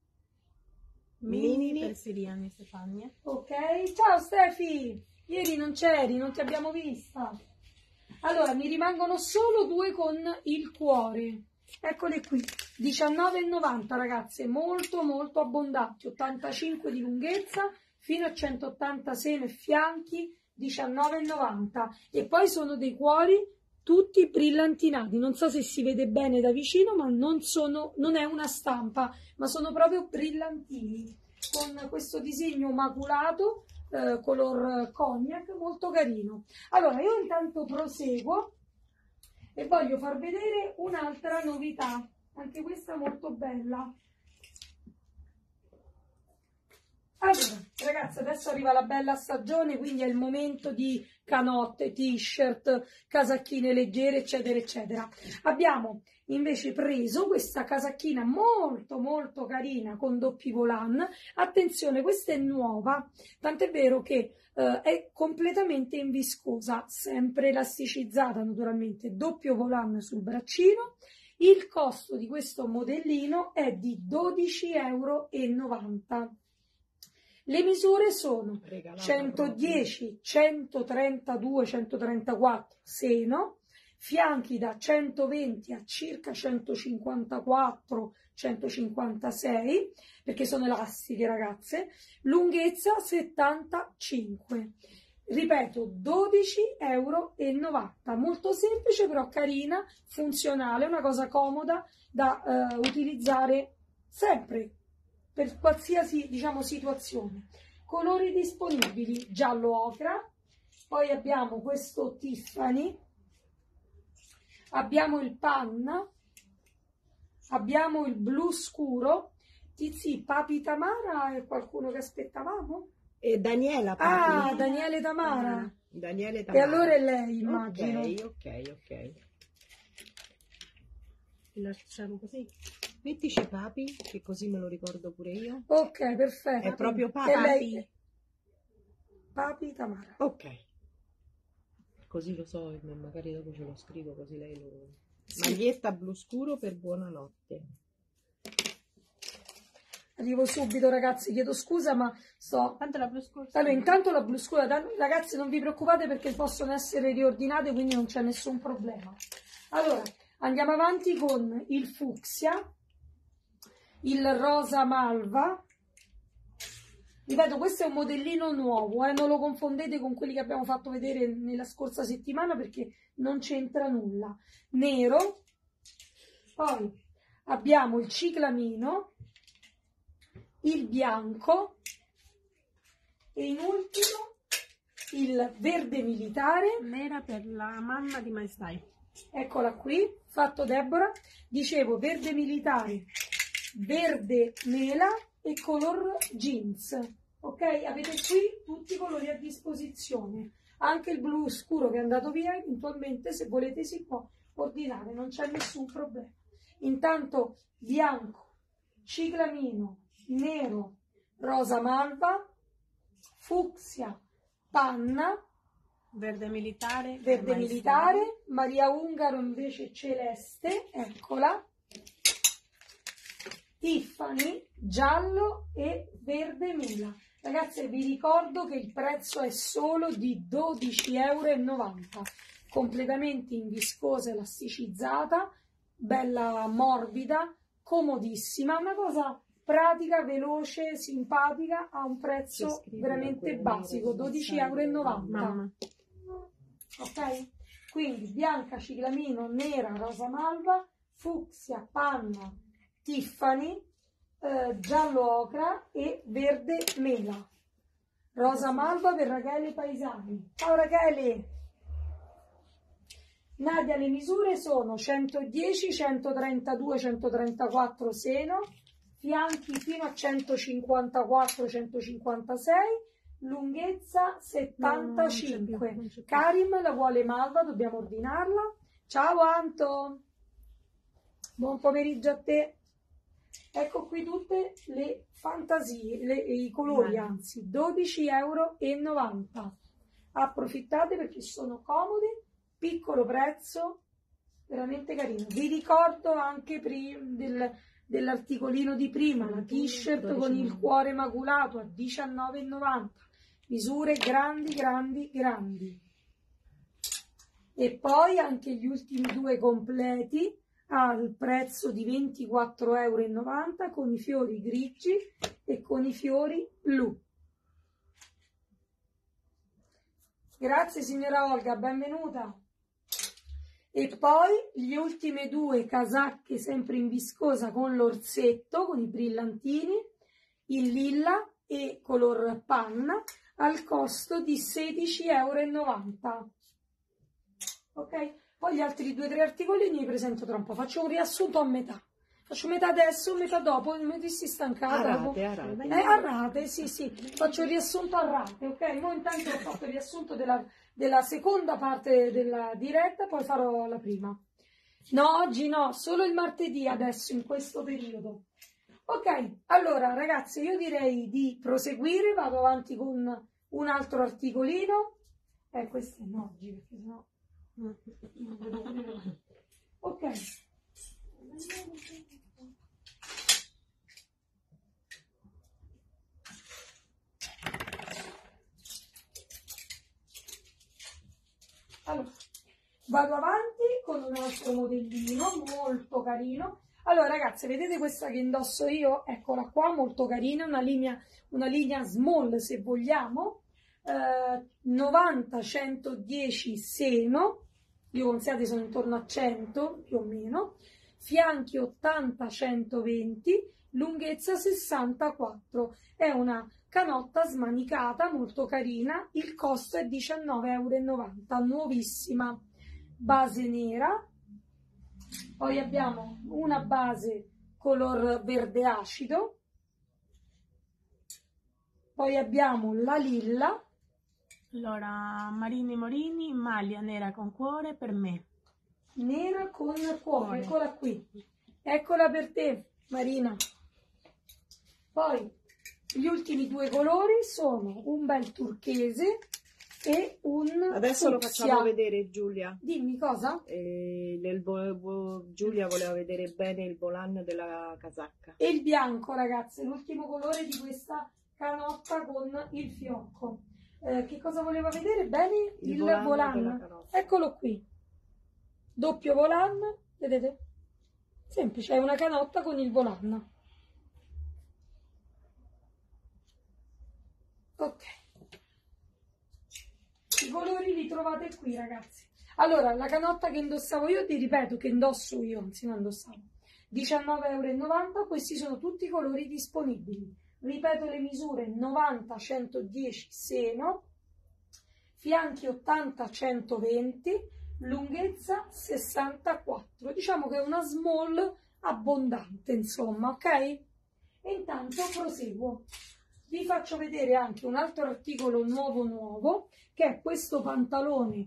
Mini Mini. per Siriani Stefania. Ok, ciao Stefi, ieri non c'eri, non ti abbiamo vista. Allora, mi rimangono solo due con il cuore. Eccole qui, 19,90 ragazze, molto molto abbondanti, 85 di lunghezza fino a 180 seno e fianchi, 19,90. E poi sono dei cuori tutti brillantinati, non so se si vede bene da vicino, ma non è una stampa, ma sono proprio brillantini, con questo disegno maculato, color cognac, molto carino. Allora, io intanto proseguo e voglio far vedere un'altra novità, anche questa molto bella. Allora, ragazzi, adesso arriva la bella stagione, quindi è il momento di canotte, t-shirt, casacchine leggere, eccetera, eccetera. Abbiamo invece preso questa casacchina molto, molto carina con doppi volant. Attenzione, questa è nuova, tant'è vero che è completamente in viscosa, sempre elasticizzata naturalmente, doppio volant sul braccino. Il costo di questo modellino è di 12,90 €. Le misure sono 110, 132, 134 seno, fianchi da 120 a circa 154, 156, perché sono elastiche ragazze, lunghezza 75. Ripeto, 12,90 €, molto semplice però carina, funzionale, una cosa comoda da utilizzare sempre, per qualsiasi, diciamo, situazione. Colori disponibili, giallo ocra, poi abbiamo questo Tiffany, abbiamo il panna, abbiamo il blu scuro. Tizi, Papi Tamara è qualcuno che aspettavamo? E Daniela. Ah, Papi. Daniele Tamara. Daniele E Tamara. allora è lei, immagino. Ok. Lasciamo così. Mettici Papi, che così me lo ricordo pure io. Ok, perfetto. È proprio E Papi. lei? Papi Tamara. Ok. Così lo so, e magari dopo ce lo scrivo, così lei lo... Sì. Maglietta blu scuro per buonanotte. Arrivo subito ragazzi, chiedo scusa ma sto... Tanto la blu scura. Allora, intanto la blu scura, ragazzi non vi preoccupate perché possono essere riordinate, quindi non c'è nessun problema. Allora, andiamo avanti con il fucsia, il rosa malva. Ripeto, questo è un modellino nuovo, non lo confondete con quelli che abbiamo fatto vedere nella scorsa settimana perché non c'entra nulla. Nero, poi abbiamo il ciclamino, il bianco e in ultimo il verde militare. Nera per la mamma di My Style. Eccola qui, fatto Deborah. Dicevo verde militare, verde mela e color jeans. Ok, avete qui tutti i colori a disposizione, anche il blu scuro che è andato via, eventualmente se volete si può ordinare, non c'è nessun problema. Intanto bianco, ciclamino, nero, rosa malva, fucsia, panna, Verde militare. verde My militare, Maria Ungaro invece celeste, eccola, Tiffany, giallo e verde mela. Ragazzi, vi ricordo che il prezzo è solo di 12,90 €, completamente in viscosa elasticizzata, bella morbida, comodissima, una cosa pratica, veloce, simpatica, a un prezzo veramente basico, 12,90 €. Mamma. Ok? Quindi bianca, ciclamino, nera, rosa malva, fucsia, panna, Tiffany, giallo ocra e verde mela. Rosa malva per Rachele Paesani. Ciao Rachele! Nadia, le misure sono 110, 132, 134 seno, fianchi fino a 154, 156, lunghezza 75. non c'è più. Karim la vuole malva, dobbiamo ordinarla. Ciao Anto, buon pomeriggio a te. Ecco qui tutte le fantasie, i colori, anzi 12,90 €. Approfittate perché sono comodi, piccolo prezzo, veramente carino. Vi ricordo anche dell'articolino di prima, la t-shirt con il cuore maculato a 19,90 €. Misure grandi, grandi, grandi. E poi anche gli ultimi due completi al prezzo di 24,90 € con i fiori grigi e con i fiori blu. Grazie signora Olga, benvenuta. E poi le ultime due casacche sempre in viscosa con l'orsetto, con i brillantini, in lilla e color panna, al costo di 16,90 €. Ok? Poi gli altri 2 o 3 articolini li presento tra un po'. Faccio un riassunto a metà. Faccio metà adesso, metà dopo, mi dissi stancata. A rate. A rate, sì. Faccio il riassunto a rate, ok? Mo intanto ho fatto il riassunto della seconda parte della diretta, poi farò la prima. No, oggi no, solo il martedì adesso, in questo periodo. Ok, allora ragazzi, io direi di proseguire, vado avanti con un altro articolino. Questo è no, oggi, perché sennò... Ok. Allora, vado avanti con un altro modellino molto carino. Allora ragazzi, vedete questa che indosso io? Eccola qua, molto carina, una linea small se vogliamo, 90-110 seno, io considerate sono intorno a 100 più o meno, fianchi 80-120, lunghezza 64, è una canotta smanicata molto carina, il costo è 19,90 €, nuovissima, base nera, poi abbiamo una base color verde acido, poi abbiamo la lilla. Allora, Marini Morini, maglia nera con cuore per me. Nera con cuore, eccola qui, eccola per te Marina. Poi gli ultimi due colori sono un bel turchese e un Adesso lo fucsia. facciamo vedere Giulia. Dimmi cosa? Giulia voleva vedere bene il volan della casacca. E il bianco ragazze, l'ultimo colore di questa canotta con il fiocco. Che cosa voleva vedere? Bene il volan. Eccolo qui. Doppio volan, vedete? Semplice, è una canotta con il volan. Ok. I colori li trovate qui ragazzi. Allora, la canotta che indossavo io, ti ripeto che indosso io, anzi non indossavo, 19,90 €, questi sono tutti i colori disponibili. Ripeto le misure: 90-110 seno, fianchi 80-120, lunghezza 64. Diciamo che è una small abbondante, insomma, ok? E intanto proseguo. Vi faccio vedere anche un altro articolo nuovo, che è questo pantalone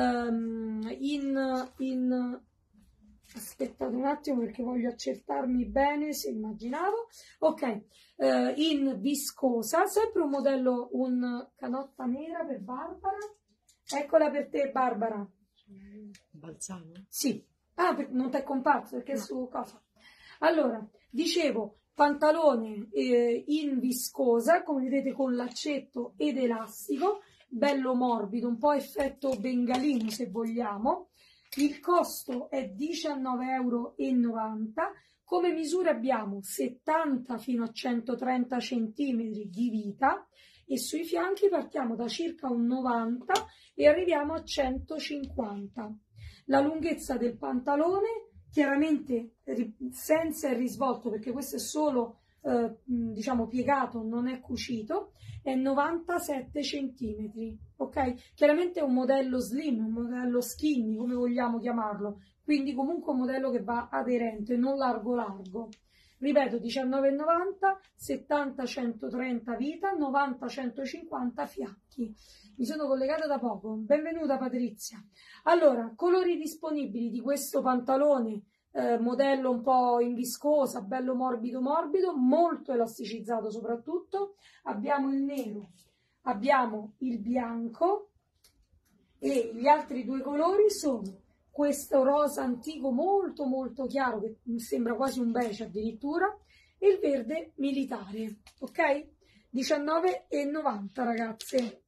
aspettate un attimo perché voglio accertarmi bene se immaginavo. Ok, in viscosa, sempre un modello, un canotta nera per Barbara. Eccola per te Barbara. Balzano? Sì. Ah, non ti è comparso perché è su cosa? Allora, dicevo, pantalone in viscosa, come vedete con l'accetto ed elastico, bello morbido, un po' effetto bengalino se vogliamo. Il costo è 19,90 €. Come misura abbiamo 70 fino a 130 cm di vita e sui fianchi partiamo da circa un 90 e arriviamo a 150. La lunghezza del pantalone, chiaramente senza il risvolto, perché questo è solo diciamo piegato, non è cucito, è 97 cm, ok? Chiaramente è un modello slim, un modello skinny, come vogliamo chiamarlo, quindi comunque un modello che va aderente, non largo. Ripeto, 19,90, 70 130 vita, 90 150 fianchi. Mi sono collegata da poco. Benvenuta Patrizia. Allora, colori disponibili di questo pantalone, modello un po' in viscosa, bello morbido morbido, molto elasticizzato soprattutto. Abbiamo il nero, abbiamo il bianco e gli altri due colori sono questo rosa antico molto molto chiaro, che mi sembra quasi un beige addirittura, e il verde militare, ok? 19,90 ragazze.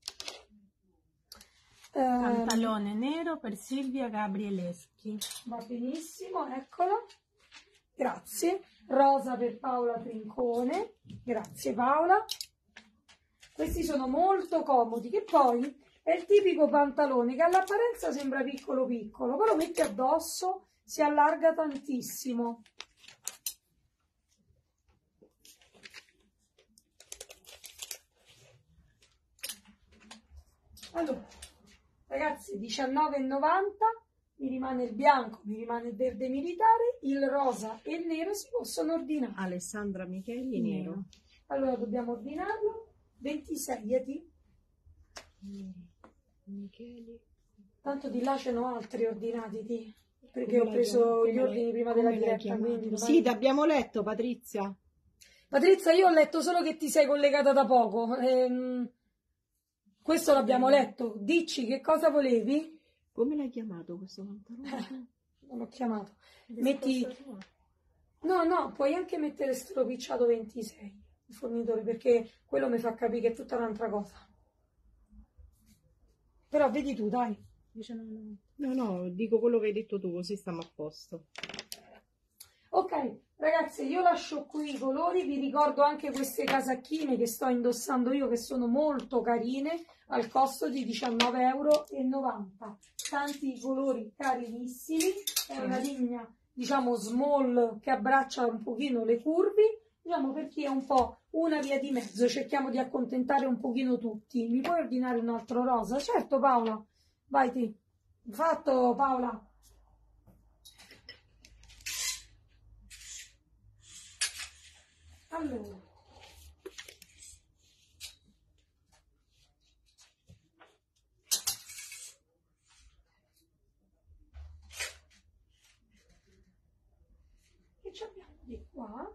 Pantalone nero per Silvia Gabrieleschi. Va benissimo, eccolo. Grazie. Rosa per Paola Trincone. Grazie Paola. Questi sono molto comodi, che poi è il tipico pantalone che all'apparenza sembra piccolo piccolo, però lo metti addosso, si allarga tantissimo. Allora, ragazzi, 19,90, mi rimane il bianco, mi rimane il verde militare, il rosa e il nero si possono ordinare. Alessandra Micheli, nero. Allora dobbiamo ordinarlo. 26, Eti. Micheli. Tanto di là ce n'ho altri ordinati, Ti, perché Come ho l'hai preso chiamato? gli ordini prima Come della l'hai diretta. chiamato? Quindi domani- Sì, ti abbiamo letto, Patrizia. Patrizia, io ho letto solo che ti sei collegata da poco. Questo l'abbiamo letto. Dici che cosa volevi? Come l'hai chiamato questo pantalone? Non l'ho chiamato. Metti... No, puoi anche mettere stropicciato 26, il fornitore, perché quello mi fa capire che è tutta un'altra cosa. Però vedi tu, dai. No, dico quello che hai detto tu, così stiamo a posto. Ok, ragazzi, io lascio qui i colori, vi ricordo anche queste casacchine che sto indossando io, che sono molto carine, al costo di 19,90 €. Tanti colori carinissimi, è una linea, diciamo, small che abbraccia un pochino le curvi, diciamo, per chi è un po' una via di mezzo, cerchiamo di accontentare un pochino tutti. Mi puoi ordinare un altro rosa? Certo Paola, vai ti. Fatto Paola. Allora, che ci abbiamo di qua?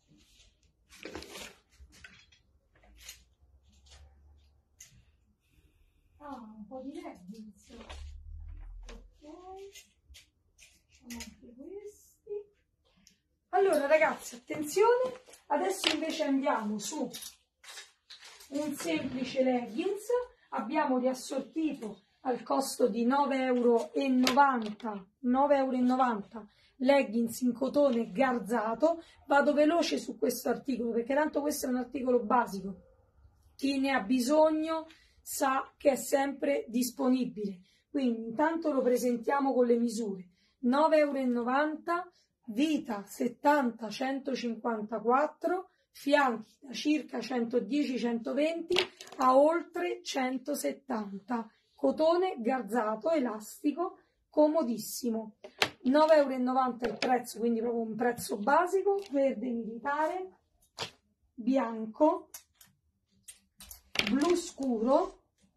Un po' di leggings. Ok, facciamo anche questi. Allora ragazzi, attenzione, adesso invece andiamo su un semplice leggings, abbiamo riassortito al costo di 9,90 €, leggings in cotone garzato. Vado veloce su questo articolo perché tanto questo è un articolo basico, chi ne ha bisogno sa che è sempre disponibile, quindi intanto lo presentiamo con le misure. 9,90 €, vita 70 154, fianchi da circa 110-120 a oltre 170, cotone garzato, elastico, comodissimo. 9,90 € il prezzo, quindi proprio un prezzo basico, verde militare, bianco, blu scuro,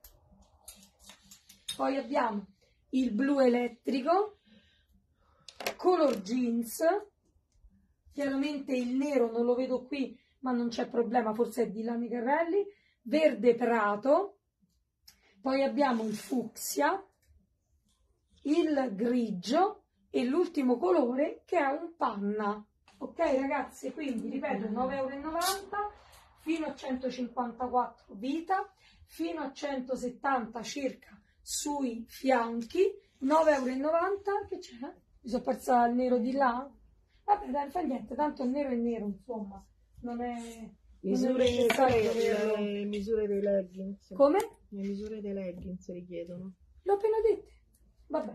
poi abbiamo il blu elettrico, color jeans, chiaramente il nero non lo vedo qui ma non c'è problema, forse è di Lani Carrelli, verde prato, poi abbiamo il fucsia, il grigio e l'ultimo colore che è un panna. Ok ragazzi, quindi ripeto, 9,90 € fino a 154 vita, fino a 170 circa sui fianchi, 9,90 €. Che c'è? Mi sono persa il nero di là? Vabbè dai, non fa niente, tanto il nero è nero, insomma, non è necessario averlo. Le misure dei leggings. Come? Le misure dei leggings richiedono. L'ho appena dette. Vabbè.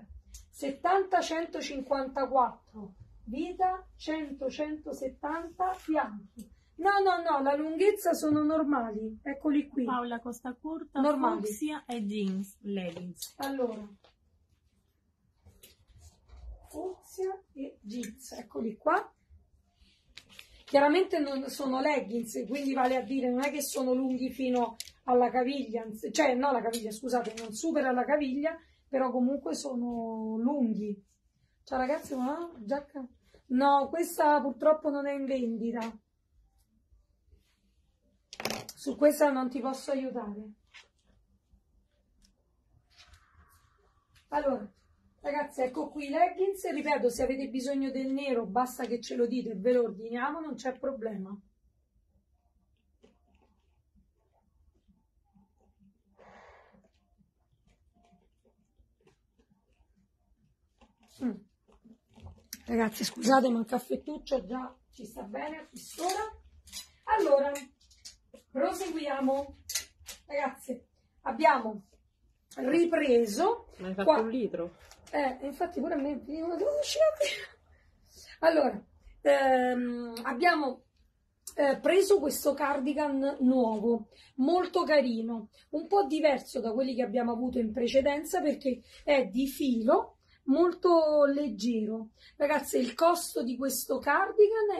70-154 vita, 100-170 fianchi. No, la lunghezza sono normali, eccoli qui. Paola Costa Curta, Normali. fucsia e jeans, leggings. Allora, fucsia e jeans, eccoli qua. Chiaramente non sono leggings, quindi vale a dire non è che sono lunghi fino alla caviglia, cioè no, la caviglia, scusate, non supera la caviglia, però comunque sono lunghi. Ciao ragazzi, ma giacca? No, questa purtroppo non è in vendita. Su questa non ti posso aiutare. Allora, ragazzi, ecco qui i leggings. Ripeto, se avete bisogno del nero, basta che ce lo dite e ve lo ordiniamo, non c'è problema. Ragazzi, scusate, ma il caffettuccio già ci sta bene a quest'ora. Allora, proseguiamo. Ragazzi, abbiamo ripreso. Ma hai fatto un litro? Infatti pure a me devo uscire. Allora, abbiamo preso questo cardigan nuovo, molto carino, un po' diverso da quelli che abbiamo avuto in precedenza perché è di filo, molto leggero. Ragazzi, il costo di questo cardigan è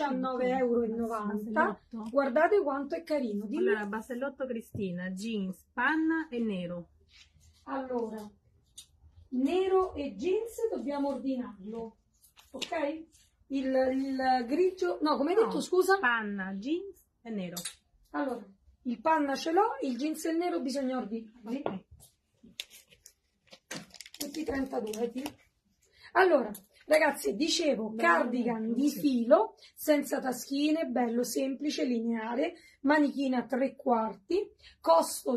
19,90 €. Guardate quanto è carino. Dimmi. Allora, Basellotto Cristina, jeans, panna e nero. Allora, nero e jeans dobbiamo ordinarlo, ok? Il grigio, no, come hai detto, scusa? Panna, jeans e nero. Allora, il panna ce l'ho, il jeans e il nero bisogna ordinarli. Ok. Tutti 32, sì. Allora, ragazzi, dicevo, cardigan di filo, senza taschine, bello semplice, lineare, manichina a 3/4, costo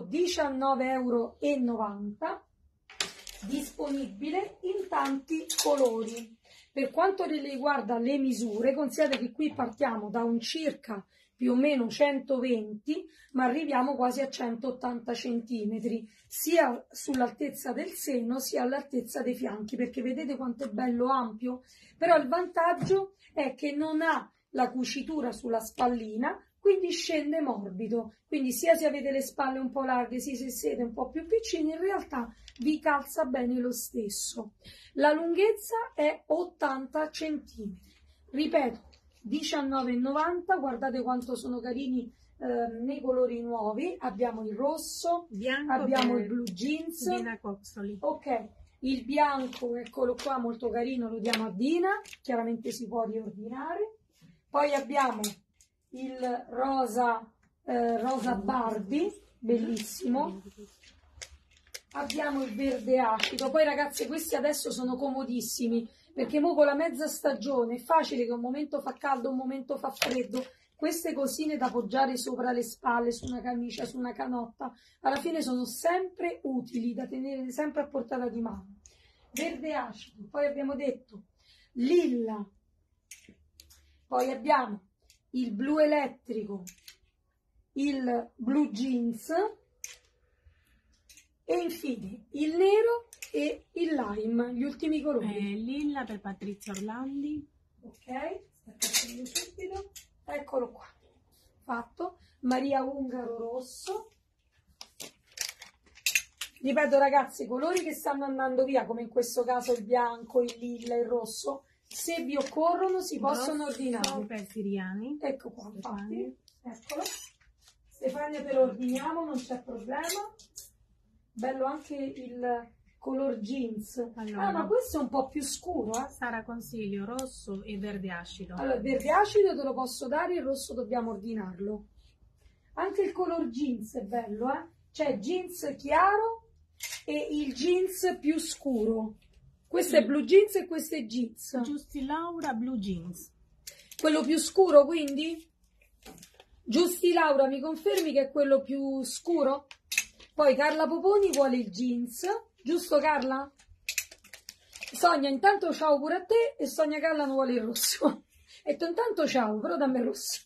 19,90 €, disponibile in tanti colori. Per quanto riguarda le misure, considerate che qui partiamo da un circa più o meno 120, ma arriviamo quasi a 180 centimetri, sia sull'altezza del seno sia all'altezza dei fianchi, perché vedete quanto è bello ampio. Però il vantaggio è che non ha la cucitura sulla spallina, quindi scende morbido. Quindi sia se avete le spalle un po' larghe, sia se siete un po' più piccini, in realtà vi calza bene lo stesso. La lunghezza è 80 centimetri. Ripeto, 19,90 €, guardate quanto sono carini nei colori nuovi. Abbiamo il rosso, Bianco, abbiamo il blu jeans. Dina Cozzoli. Ok, il bianco, eccolo qua, molto carino, lo diamo a Dina, chiaramente si può riordinare. Poi abbiamo il rosa, rosa Barbie, bellissimo. Abbiamo il verde acido. Poi ragazzi, questi adesso sono comodissimi, perché mo con la mezza stagione è facile che un momento fa caldo, un momento fa freddo. Queste cosine da appoggiare sopra le spalle, su una camicia, su una canotta, alla fine sono sempre utili, da tenere sempre a portata di mano. Verde acido, poi abbiamo detto lilla, poi abbiamo il blu elettrico, il blu jeans e infine il nero e il lime, gli ultimi colori. Lilla per Patrizia Orlandi. Ok, aspetta subito. Eccolo qua, fatto. Maria Ungaro rosso. Ripeto ragazzi, colori che stanno andando via, come in questo caso il bianco, il lilla, il rosso, se vi occorrono si possono ordinare. Per Siriani. Ecco qua, infatti, eccolo. Stefania te lo ordiniamo, non c'è problema. Bello anche il color jeans. Allora. Ah, ma questo è un po' più scuro, eh? Sara consiglio rosso e verde acido. Allora, il verde acido te lo posso dare, il rosso dobbiamo ordinarlo. Anche il color jeans è bello, eh? C'è jeans chiaro e il jeans più scuro. Questo è blu jeans e questo è jeans. Giusti Laura blue jeans. Quello più scuro, quindi? Giusti Laura, mi confermi che è quello più scuro? Poi Carla Poponi vuole il jeans, giusto Carla? Sonia, intanto ciao pure a te, e Sonia Carla non vuole il rosso. E intanto ciao, però dammi il rosso.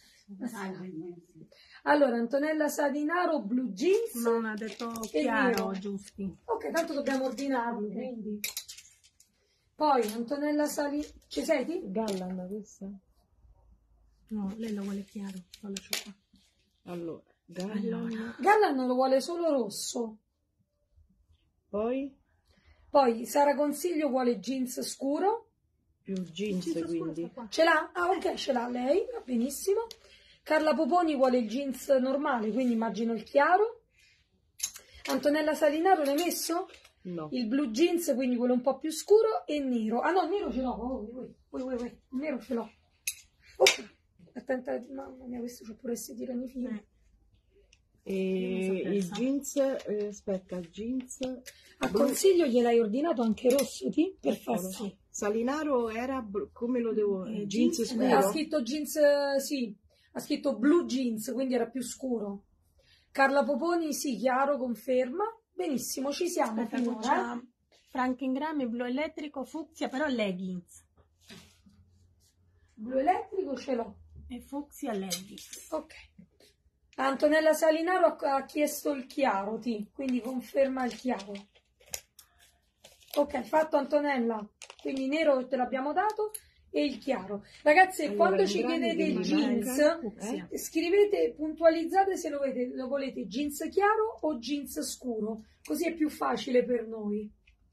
Allora, Antonella Sadinaro, blu jeans. Non ha detto e chiaro, nero. giusti. Ok, tanto dobbiamo ordinarli, quindi. Poi Antonella Sadinaro, ci sei? Gallan questa? No, lei lo vuole chiaro, lo lascio qua. Allora, Gallan. Gallan lo vuole solo rosso. Poi? Poi Sara Consiglio vuole jeans scuro. Più jeans, quindi. Ce l'ha? Ah, ok, ce l'ha lei, va benissimo. Carla Poponi vuole il jeans normale, quindi immagino il chiaro. Antonella Salinaro l'hai messo? No. Il blue jeans, quindi quello un po' più scuro, e nero. Ah no, il nero ce l'ho. Il nero ce l'ho. Oh, attenta, mamma mia, questo c'ho pure questi tirani fini. E il jeans, aspetta, jeans. A consiglio gliel'hai ordinato anche rosso, ti? Perfetto. Salinaro era, come lo devo, jeans scuro? Ha scritto jeans, sì, ha scritto blue jeans, quindi era più scuro. Carla Poponi, sì, chiaro, conferma. Benissimo, ci siamo finora. Frankengrammi, blu elettrico, fucsia, però leggings. Blu elettrico ce l'ho. E fucsia leggings. Ok. Antonella Salinaro ha chiesto il chiaro, quindi conferma il chiaro. Ok, fatto Antonella. Quindi nero te l'abbiamo dato e il chiaro. Ragazze, Allora, quando ci grandi chiedete il di jeans, scrivete, puntualizzate se lo volete jeans chiaro o jeans scuro, così è più facile per noi.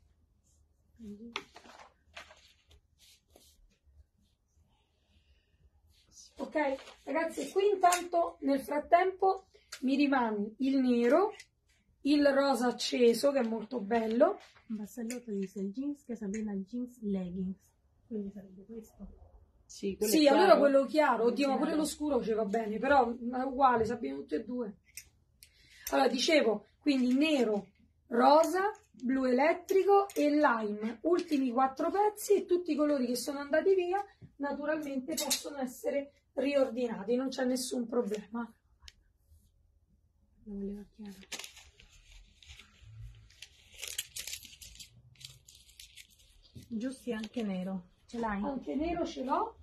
Ok, ragazzi, qui intanto nel frattempo mi rimane il nero, il rosa acceso che è molto bello. Bassellotto dice il jeans che Sabrina jeans leggings, quindi sarebbe questo. Sì, quello Sì, è allora chiaro. quello chiaro, oddio, ma pure lo scuro ci va bene, però è uguale, sappiamo tutti e due. Allora, dicevo, quindi nero, rosa, blu elettrico e lime, ultimi 4 pezzi, e tutti i colori che sono andati via naturalmente possono essere riordinati, non c'è nessun problema. Lo voleva chiaro. Giusti anche nero, ce l'hai? Anche nero ce l'ho.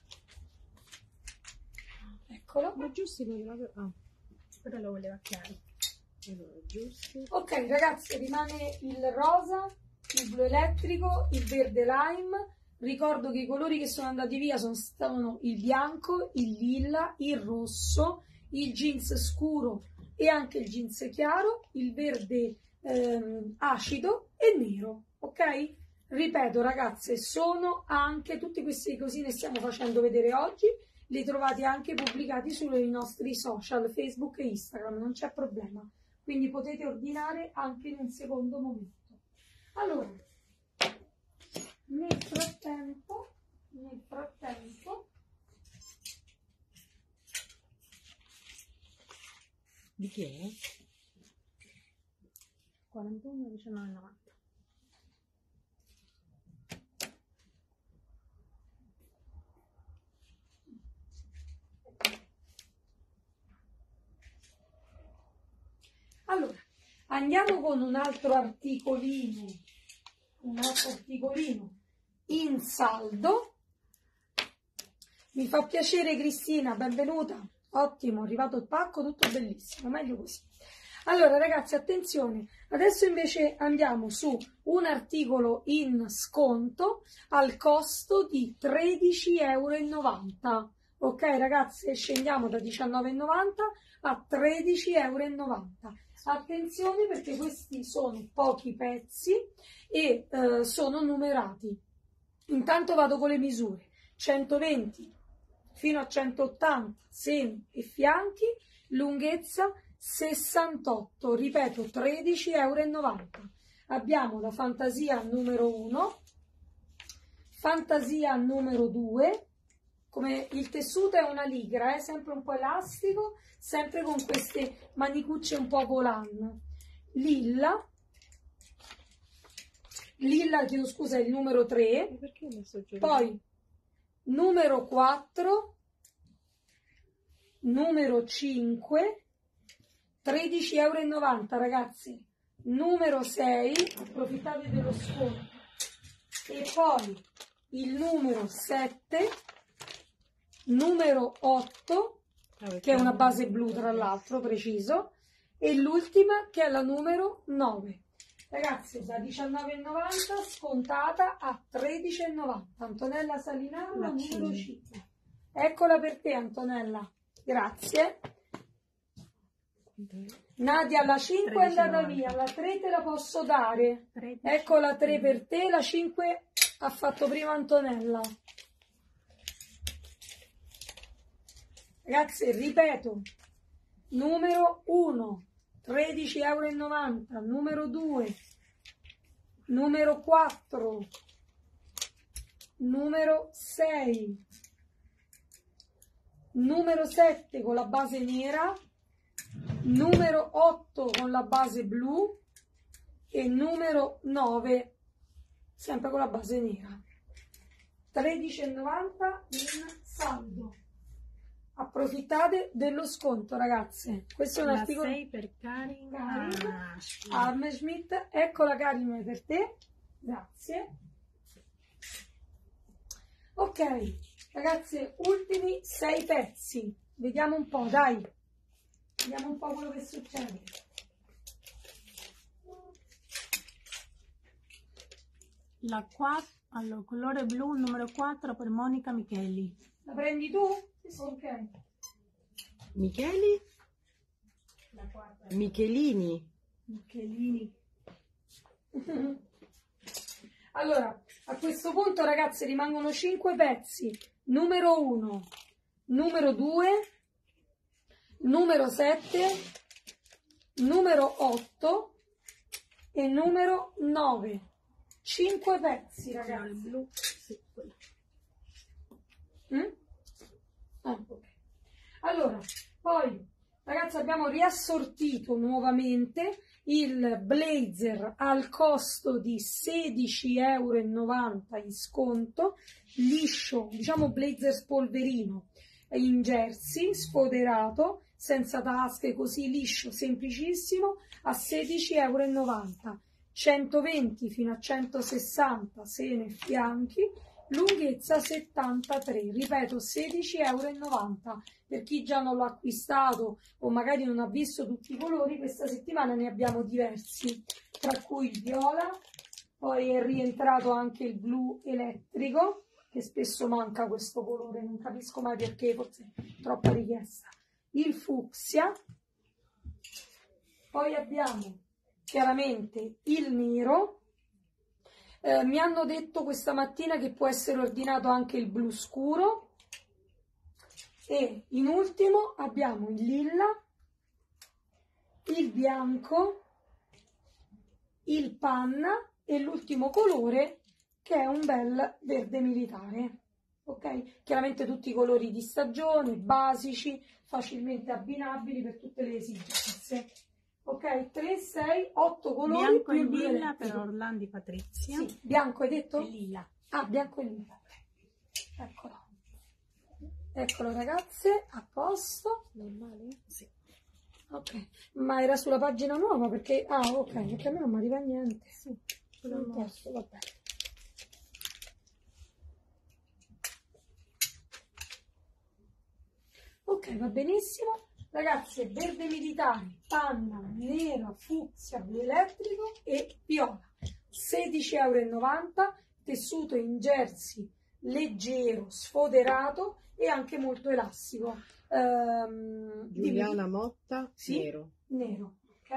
Eccolo. Ma giusti non l'avevo. Ah, Però lo voleva chiaro. allora, giusti. Ok, ragazzi, rimane il rosa, il blu elettrico, il verde lime. Ricordo che i colori che sono andati via sono il bianco, il lilla, il rosso, il jeans scuro e anche il jeans chiaro, il verde acido e il nero, ok? Ripeto, ragazze, sono anche tutte queste cosine che stiamo facendo vedere oggi, li trovate anche pubblicati sui nostri social, Facebook e Instagram, non c'è problema. Quindi potete ordinare anche in un secondo momento. Allora, nel frattempo, Di chi è? 41, 19, 90. allora, andiamo con un altro articolino in saldo. Mi fa piacere, Cristina, benvenuta. Ottimo, è arrivato il pacco, tutto bellissimo, meglio così. Allora, ragazzi, attenzione, adesso invece andiamo su un articolo in sconto al costo di 13,90 €. Ok, ragazzi, scendiamo da 19,90 a 13,90 €. Attenzione perché questi sono pochi pezzi e sono numerati. Intanto vado con le misure: 120 fino a 180 seni e fianchi, lunghezza 68, ripeto 13,90 €. Abbiamo la fantasia numero 1, fantasia numero 2, come il tessuto è una ligra, sempre un po' elastico, sempre con queste manicucce un po' volan. Lilla, chiedo scusa, è il numero 3, Perché ho messo giù? poi numero 4, numero 5, 13,90 €, ragazzi. Numero 6, approfittate dello sconto. E poi il numero 7, numero 8, che è una base blu tra l'altro, preciso, e l'ultima che è la numero 9. Ragazzi, da 19,90 scontata a 13,90. Antonella Salinaro, la numero 5. Eccola per te, Antonella. Grazie. Nadia, la 5 è andata via, la 3 te la posso dare. Ecco la 3 per te, la 5 ha fatto prima Antonella. Ragazzi, ripeto, numero 1, 13,90 €, numero 2, numero 4, numero 6, numero 7 con la base nera, numero 8 con la base blu e numero 9 sempre con la base nera. 13,90 in saldo. Approfittate dello sconto, ragazze. Questo è un La articolo 6 per Karin. Hammerschmidt. Ecco la Karin per te. Grazie. Ok, ragazze, ultimi 6 pezzi. Vediamo un po', dai. Vediamo un po' quello che succede. La 4, allora, colore blu, numero 4 per Monica Micheli. La prendi tu? Sì. Ok. Micheli? La 4. Michelini. Michelini. Allora, a questo punto, ragazzi, rimangono 5 pezzi. Numero 1, numero 2, numero 7, numero 8 e numero 9. 5 pezzi, ragazzi. Blu, sì, quello. Ok. Allora, poi, ragazzi, abbiamo riassortito nuovamente il blazer al costo di 16,90 € in sconto, liscio, diciamo blazer spolverino in jersey, sfoderato, senza tasche, così liscio, semplicissimo, a 16,90 €. 120 fino a 160 sene e fianchi, lunghezza 73, ripeto 16,90 €. Per chi già non l'ha acquistato o magari non ha visto tutti i colori, questa settimana ne abbiamo diversi, tra cui il viola, poi è rientrato anche il blu elettrico, che spesso manca questo colore, non capisco mai perché, forse è troppa richiesta, il fucsia, poi abbiamo chiaramente il nero. Mi hanno detto questa mattina che può essere ordinato anche il blu scuro e in ultimo abbiamo il lilla, il bianco, il panna e l'ultimo colore che è un bel verde militare. Ok? Chiaramente tutti i colori di stagione, basici, facilmente abbinabili per tutte le esigenze. Ok, 3, 6, 8 colori Bianco più e il blu lilla elettrico. per Orlandi Patrizia. Sì, bianco hai detto? E lilla. Ah, bianco e lilla. Eccolo. Eccolo ragazze, a posto. Normale? Sì. Ok, ma era sulla pagina nuova perché... Ah, ok, perché a me non mi arriva niente. Sì. Non posso, va bene. Ok, va benissimo. Ragazzi, verde militare, panna, nera, fucsia, blu elettrico e viola. 16,90 €, tessuto in jersey leggero, sfoderato e anche molto elastico. Giuliana Motta, sì, nero. Nero, ok?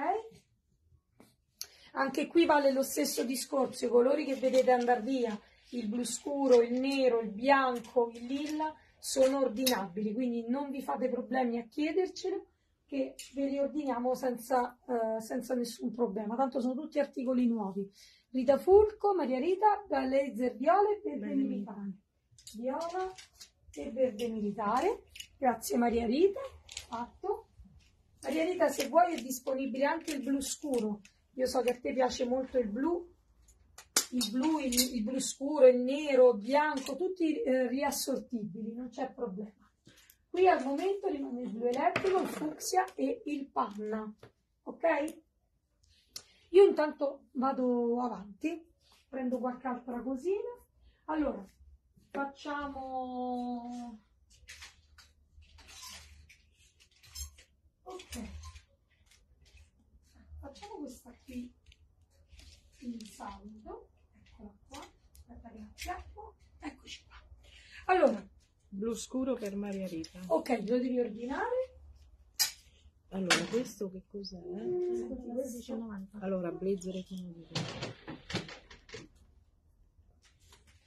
Anche qui vale lo stesso discorso, i colori che vedete andare via, il blu scuro, il nero, il bianco, il lilla, sono ordinabili, quindi non vi fate problemi a chiedercelo, che ve li ordiniamo senza nessun problema, tanto sono tutti articoli nuovi. Rita Fulco, Maria Rita, laser viola e verde militare. Viola e verde militare, grazie Maria Rita, fatto. Maria Rita, se vuoi è disponibile anche il blu scuro, io so che a te piace molto il blu, il blu scuro, il nero, il bianco, tutti riassortibili, non c'è problema. Qui al momento rimane il blu elettrico, il fucsia e il panna, ok? Io intanto vado avanti, prendo qualche altra cosina. Allora, facciamo... Ok, facciamo questa qui in saldo, eccola qua, aspetta che la chiappo, eccoci qua. Allora, Blu scuro per Maria Rita. ok, lo devi ordinare. Allora, questo che cos'è? 16,90. Allora, blazer economico.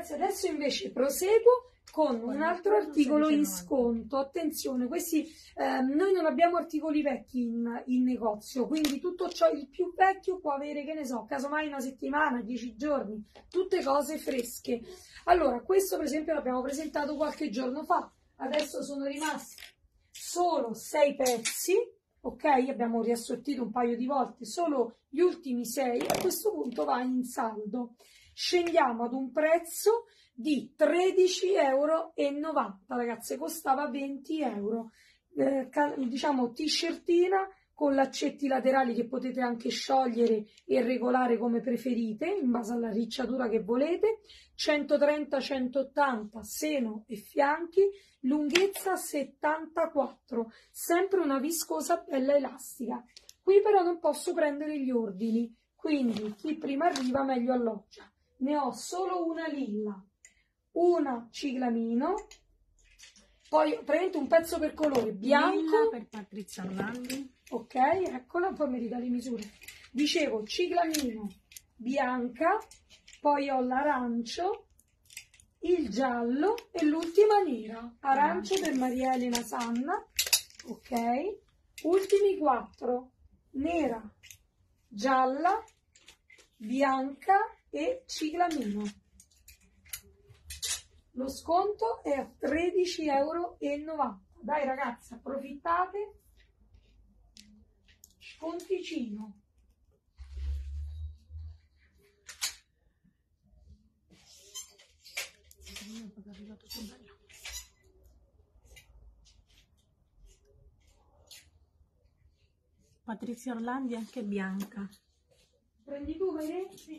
Ragazzi, adesso invece proseguo con un altro articolo in sconto. Attenzione, questi noi non abbiamo articoli vecchi in negozio, quindi tutto ciò, il più vecchio può avere, che ne so, casomai una settimana, 10 giorni, tutte cose fresche. Allora, questo per esempio l'abbiamo presentato qualche giorno fa, adesso sono rimasti solo 6 pezzi, ok? Abbiamo riassortito un paio di volte, solo gli ultimi 6, a questo punto va in saldo. Scendiamo ad un prezzo di 13,90 €, ragazze, costava 20 €. Diciamo t-shirtina con laccetti laterali che potete anche sciogliere e regolare come preferite, in base alla ricciatura che volete, 130-180 seno e fianchi, lunghezza 74, sempre una viscosa bella elastica. Qui però non posso prendere gli ordini, quindi chi prima arriva meglio alloggia. Ne ho solo una lilla, una ciclamino, poi praticamente un pezzo per colore bianco. Lilla per Patrizia Orlandi. Ok, eccola, poi mi ridà le misure. Dicevo ciclamino bianca, poi ho l'arancio, il giallo e l'ultima nera. Arancio per Maria Elena Sanna, ok. Ultimi 4, nera, gialla, bianca e ciclamino. Lo sconto è a 13,90 €. Dai ragazzi, approfittate. Sconticino. Patrizia Orlandi anche bianca. Prendi tu, Maire? Sì.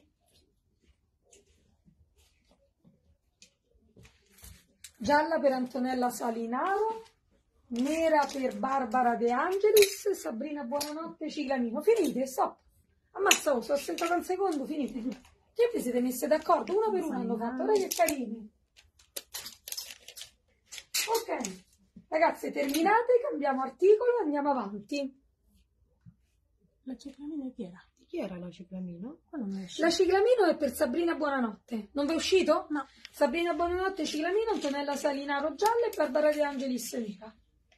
Gialla per Antonella Salinaro, nera per Barbara De Angelis, Sabrina Buonanotte, ciclamino. Finite, stop. Ammazza, oh, sono aspettata un secondo, finite. Che vi siete messe d'accordo? Una per una hanno fatto, ora che carini. Ok, ragazze, terminate, cambiamo articolo e andiamo avanti. La ciclamino chi era? Chi era la ciclamino? La ciclamino è per Sabrina Buonanotte. Non vi è uscito? No. Sabrina Buonanotte, ciclamino, Antonella Salinaro gialla e Barbara De Angelis nera.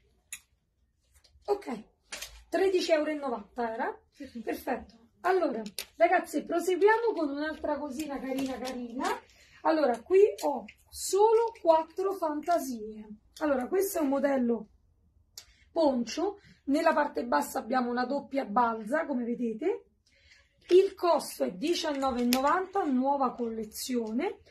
Ok, 13,90 € era? Sì. Perfetto. Allora, ragazzi, proseguiamo con un'altra cosina carina. Allora, qui ho solo 4 fantasie. Allora, questo è un modello poncio. Nella parte bassa abbiamo una doppia balza, come vedete. Il costo è 19,90 €, nuova collezione,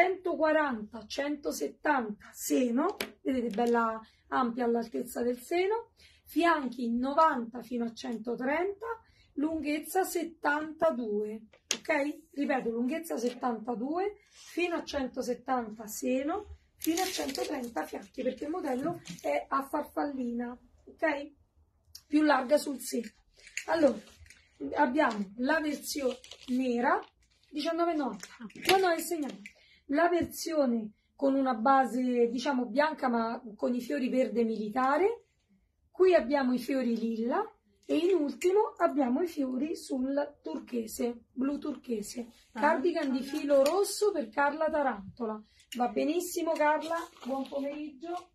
140-170 seno, vedete bella ampia all'altezza del seno, fianchi 90 fino a 130, lunghezza 72, ok? Ripeto, lunghezza 72 fino a 170 seno, fino a 130 fianchi, perché il modello è a farfallina, ok? Più larga sul seno. Allora, abbiamo la versione nera, 19,90 €. No, insegniamo. La versione con una base, diciamo, bianca, ma con i fiori verde militare. Qui abbiamo i fiori lilla e in ultimo abbiamo i fiori sul turchese, blu turchese. Cardigan di filo rosso per Carla Tarantola. Va benissimo Carla, buon pomeriggio.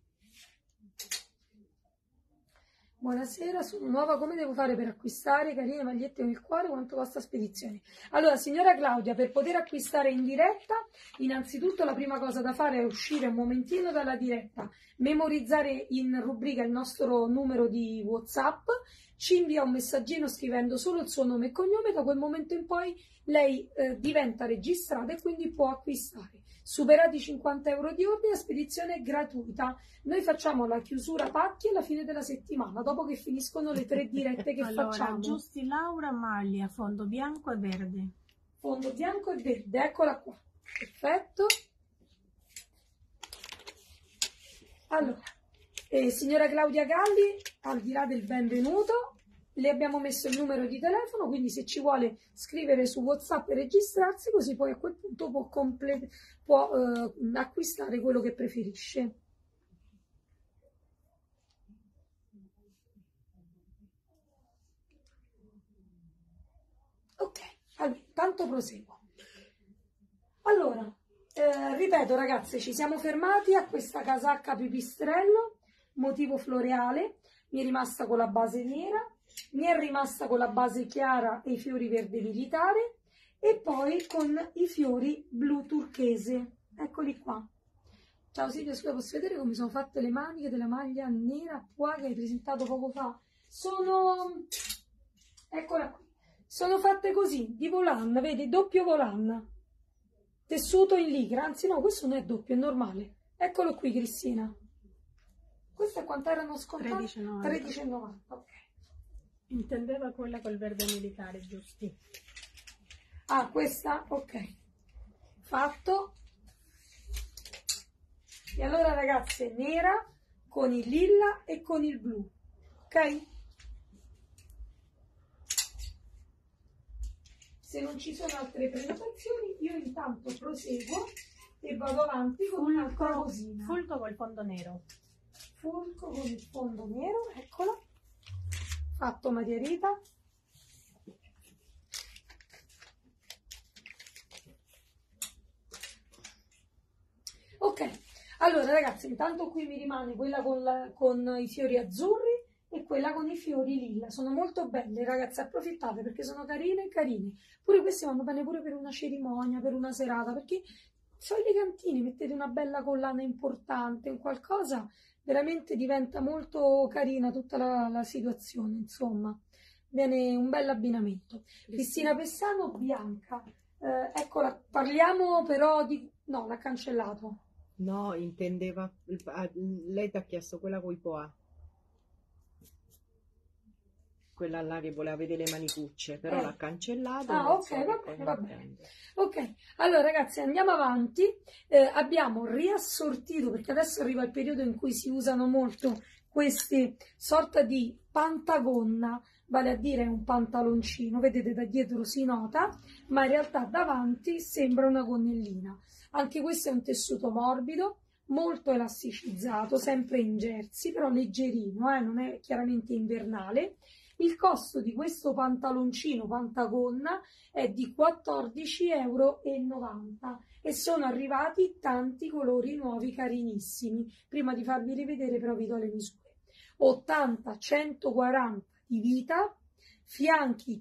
Buonasera, sono nuova, come devo fare per acquistare carine magliette con il cuore? Quanto costa spedizione? Allora, signora Claudia, per poter acquistare in diretta, innanzitutto la prima cosa da fare è uscire un momentino dalla diretta, memorizzare in rubrica il nostro numero di WhatsApp, ci invia un messaggino scrivendo solo il suo nome e cognome, da quel momento in poi lei diventa registrata e quindi può acquistare. Superati 50 € di ordine, spedizione gratuita. Noi facciamo la chiusura pacchi alla fine della settimana, dopo che finiscono le 3 dirette che allora, facciamo. Giusti Laura, maglia, fondo bianco e verde. Fondo bianco e verde, eccola qua. Perfetto. Allora, signora Claudia Galli, al di là del benvenuto, le abbiamo messo il numero di telefono, quindi se ci vuole scrivere su WhatsApp e registrarsi, così poi a quel punto può acquistare quello che preferisce. Ok, allora, tanto proseguo. Allora, Ripeto ragazze, ci siamo fermati a questa casacca pipistrello, motivo floreale, mi è rimasta con la base nera, mi è rimasta con la base chiara e i fiori verde militare e poi con i fiori blu turchese, eccoli qua. Ciao Silvia, scusa, posso vedere come sono fatte le maniche della maglia nera qua che hai presentato poco fa? Sono, eccola qui, sono fatte così, di volan, vedi, doppio volan, tessuto in licra, anzi no, questo non è doppio, è normale. Eccolo qui Cristina. Queste quanto erano scontate? 13,90. 13,90, ok. Intendeva quella col verde militare, giusti? Ah, questa? Ok. Fatto. E allora ragazze, nera con il lilla e con il blu, ok? Se non ci sono altre prenotazioni, io intanto proseguo e vado avanti con un'altra cosina. Fulco col fondo nero. Fulco con il fondo nero, eccola. Fatto Maria Rita. Ok, allora ragazzi, intanto qui mi rimane quella con i fiori azzurri e quella con i fiori lilla. Sono molto belle ragazzi, approfittate perché sono carine e carine. Pure queste vanno bene pure per una cerimonia, per una serata, perché sono elegantini, mettete una bella collana importante, un qualcosa, veramente diventa molto carina tutta la situazione, insomma. Viene un bel abbinamento. Cristina Pessano, bianca. Eccola, parliamo però di... no, l'ha cancellato. No, intendeva, lei ti ha chiesto quella coi poa. Quella là che voleva vedere le manicucce, però l'ha cancellato. Ah, non ok, so che va cosa bene, va bene. intende. Ok, allora ragazzi andiamo avanti. Abbiamo riassortito, perché adesso arriva il periodo in cui si usano molto queste sorta di pantagonna, vale a dire un pantaloncino, vedete da dietro si nota, ma in realtà davanti sembra una gonnellina. Anche questo è un tessuto morbido, molto elasticizzato, sempre in jersey, però leggerino, non è chiaramente invernale. Il costo di questo pantaloncino pantagonna è di 14,90 € e sono arrivati tanti colori nuovi carinissimi. Prima di farvi rivedere però vi do le misure. 80-140 di vita, fianchi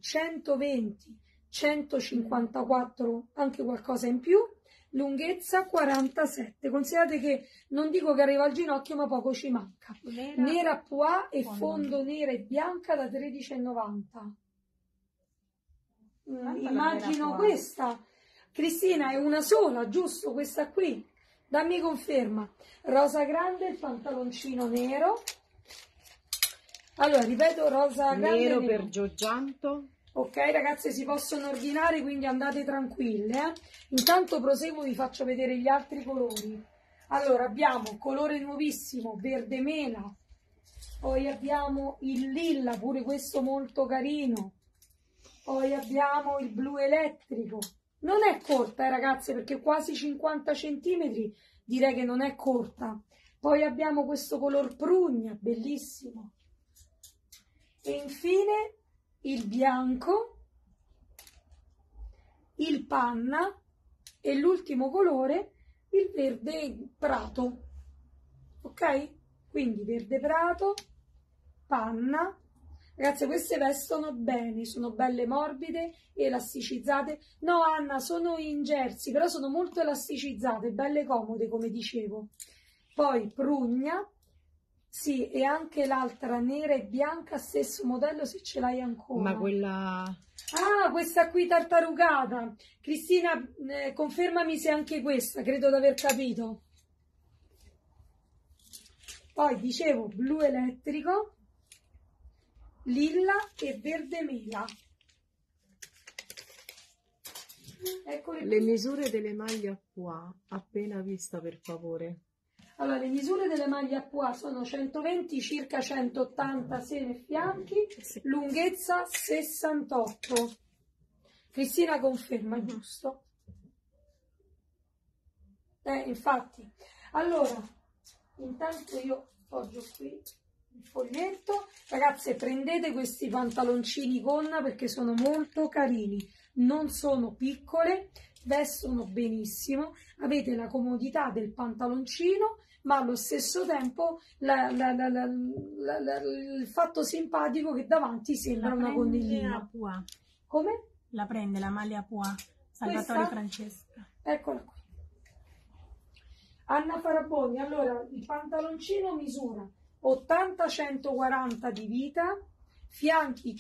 120-154, anche qualcosa in più, lunghezza 47. Considerate che non dico che arriva al ginocchio, ma poco ci manca. Nera pois e fondo nera e bianca da 13,90. Immagino questa. Cristina, è una sola, giusto? Questa qui. Dammi conferma. Rosa grande, il pantaloncino nero. Allora, ripeto, rosa grande Nero nero. per Giorgianto. Ok ragazze, si possono ordinare, quindi andate tranquille. Intanto proseguo, vi faccio vedere gli altri colori. Allora abbiamo colore nuovissimo, verde mela, poi abbiamo il lilla, pure questo molto carino, poi abbiamo il blu elettrico. Non è corta ragazze, perché quasi 50 cm, direi che non è corta. Poi abbiamo questo color prugna, bellissimo. E infine il bianco, il panna e l'ultimo colore, il verde prato. Ok? Quindi verde prato, panna. Ragazzi, queste vestono bene, sono belle morbide, elasticizzate. No Anna, sono in jersey, però sono molto elasticizzate, belle comode come dicevo. Poi prugna. Sì, e anche l'altra nera e bianca, stesso modello se ce l'hai ancora. Ma quella... Ah, questa qui tartarugata. Cristina, confermami se anche questa, credo di aver capito. Poi dicevo blu elettrico, lilla e verde mela. Eccole Le qui. misure delle maglie a pois, appena vista per favore. Allora, le misure delle maglie a pois sono 120, circa 180 sene e fianchi, lunghezza 68. Cristina conferma, giusto? Infatti. Allora, intanto io poggio qui il foglietto. Ragazze, prendete questi pantaloncini gonna perché sono molto carini. Non sono piccole, vestono benissimo, avete la comodità del pantaloncino, ma allo stesso tempo il fatto simpatico che davanti sembra La una prende a gonnellina. Pua. Come? La prende la maglia a Pua. Salvatore Questa? Francesca. Eccola qui. Anna Faraboni, allora il pantaloncino misura 80-140 di vita, fianchi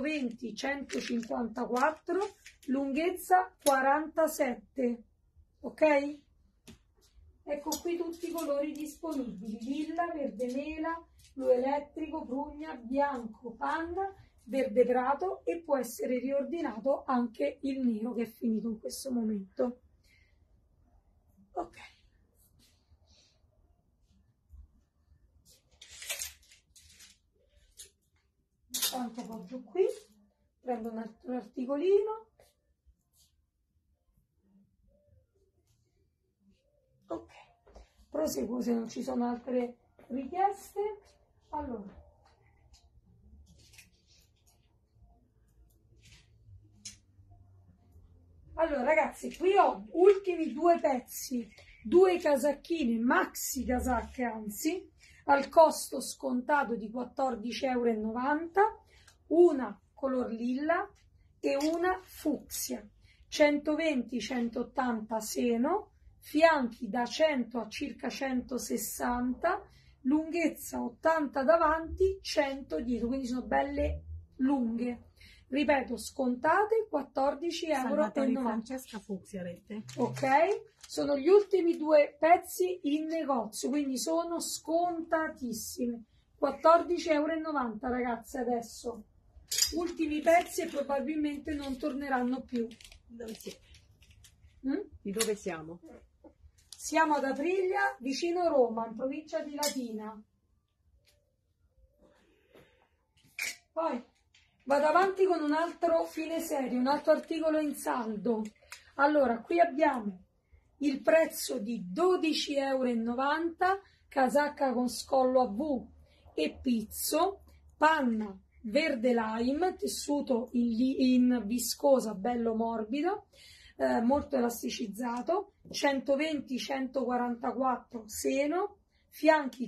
120-154, lunghezza 47, ok? Ecco qui tutti i colori disponibili: lilla, verde mela, blu elettrico, prugna, bianco, panna, verde prato, e può essere riordinato anche il nero che è finito in questo momento. Ok. Tanto appoggio qui, prendo un altro articolino. Ok, proseguo se non ci sono altre richieste. Allora ragazzi, qui ho ultimi due pezzi, due casacchine, maxi casacche anzi, al costo scontato di 14,90 €, una color lilla e una fucsia, 120-180 seno, fianchi da 100 a circa 160, lunghezza 80 davanti, 100 dietro, quindi sono belle lunghe. Ripeto, scontate 14,90 Salvatore €. Francesca Fucsia, rete. Ok? Sono gli ultimi due pezzi in negozio, quindi sono scontatissime. 14,90 € ragazze adesso. Ultimi pezzi e probabilmente non torneranno più. Dove siete? Mm? Di dove siamo? Siamo ad Aprilia, vicino Roma, in provincia di Latina. Poi vado avanti con un altro fine serie, un altro articolo in saldo. Allora, qui abbiamo il prezzo di 12,90 €, casacca con scollo a V e pizzo, panna verde lime, tessuto in viscosa, bello morbido, molto elasticizzato, 120-144 seno, fianchi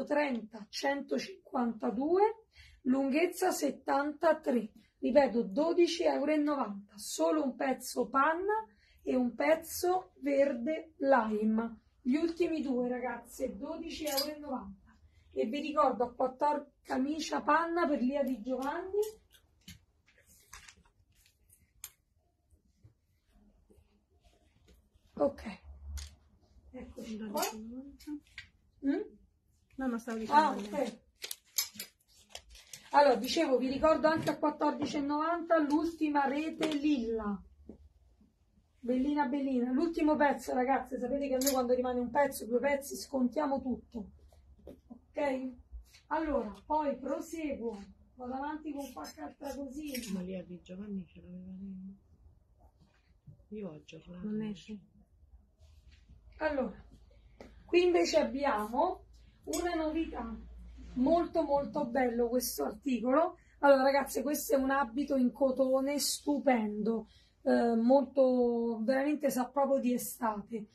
130-152, lunghezza 73, ripeto 12,90 €, solo un pezzo panna e un pezzo verde lime, gli ultimi due ragazze, 12,90 €. E vi ricordo a 14 camicia panna per Lia Di Giovanni. Ok, eccoci qua. No, non stavo dicendo. Ok. Allora, dicevo, vi ricordo anche a 14,90 € l'ultima rete lilla. Bellina bellina. L'ultimo pezzo, ragazze, sapete che a noi quando rimane un pezzo, due pezzi, scontiamo tutto. Ok? Allora, poi proseguo. Vado avanti con qualche altra cosina. Ma Lia Di Giovanni ce l'aveva lei. Io ho aggiornato. Non esce. Allora, qui invece abbiamo una novità. Molto molto bello questo articolo. Allora ragazze, questo è un abito in cotone stupendo, molto, veramente sa proprio di estate.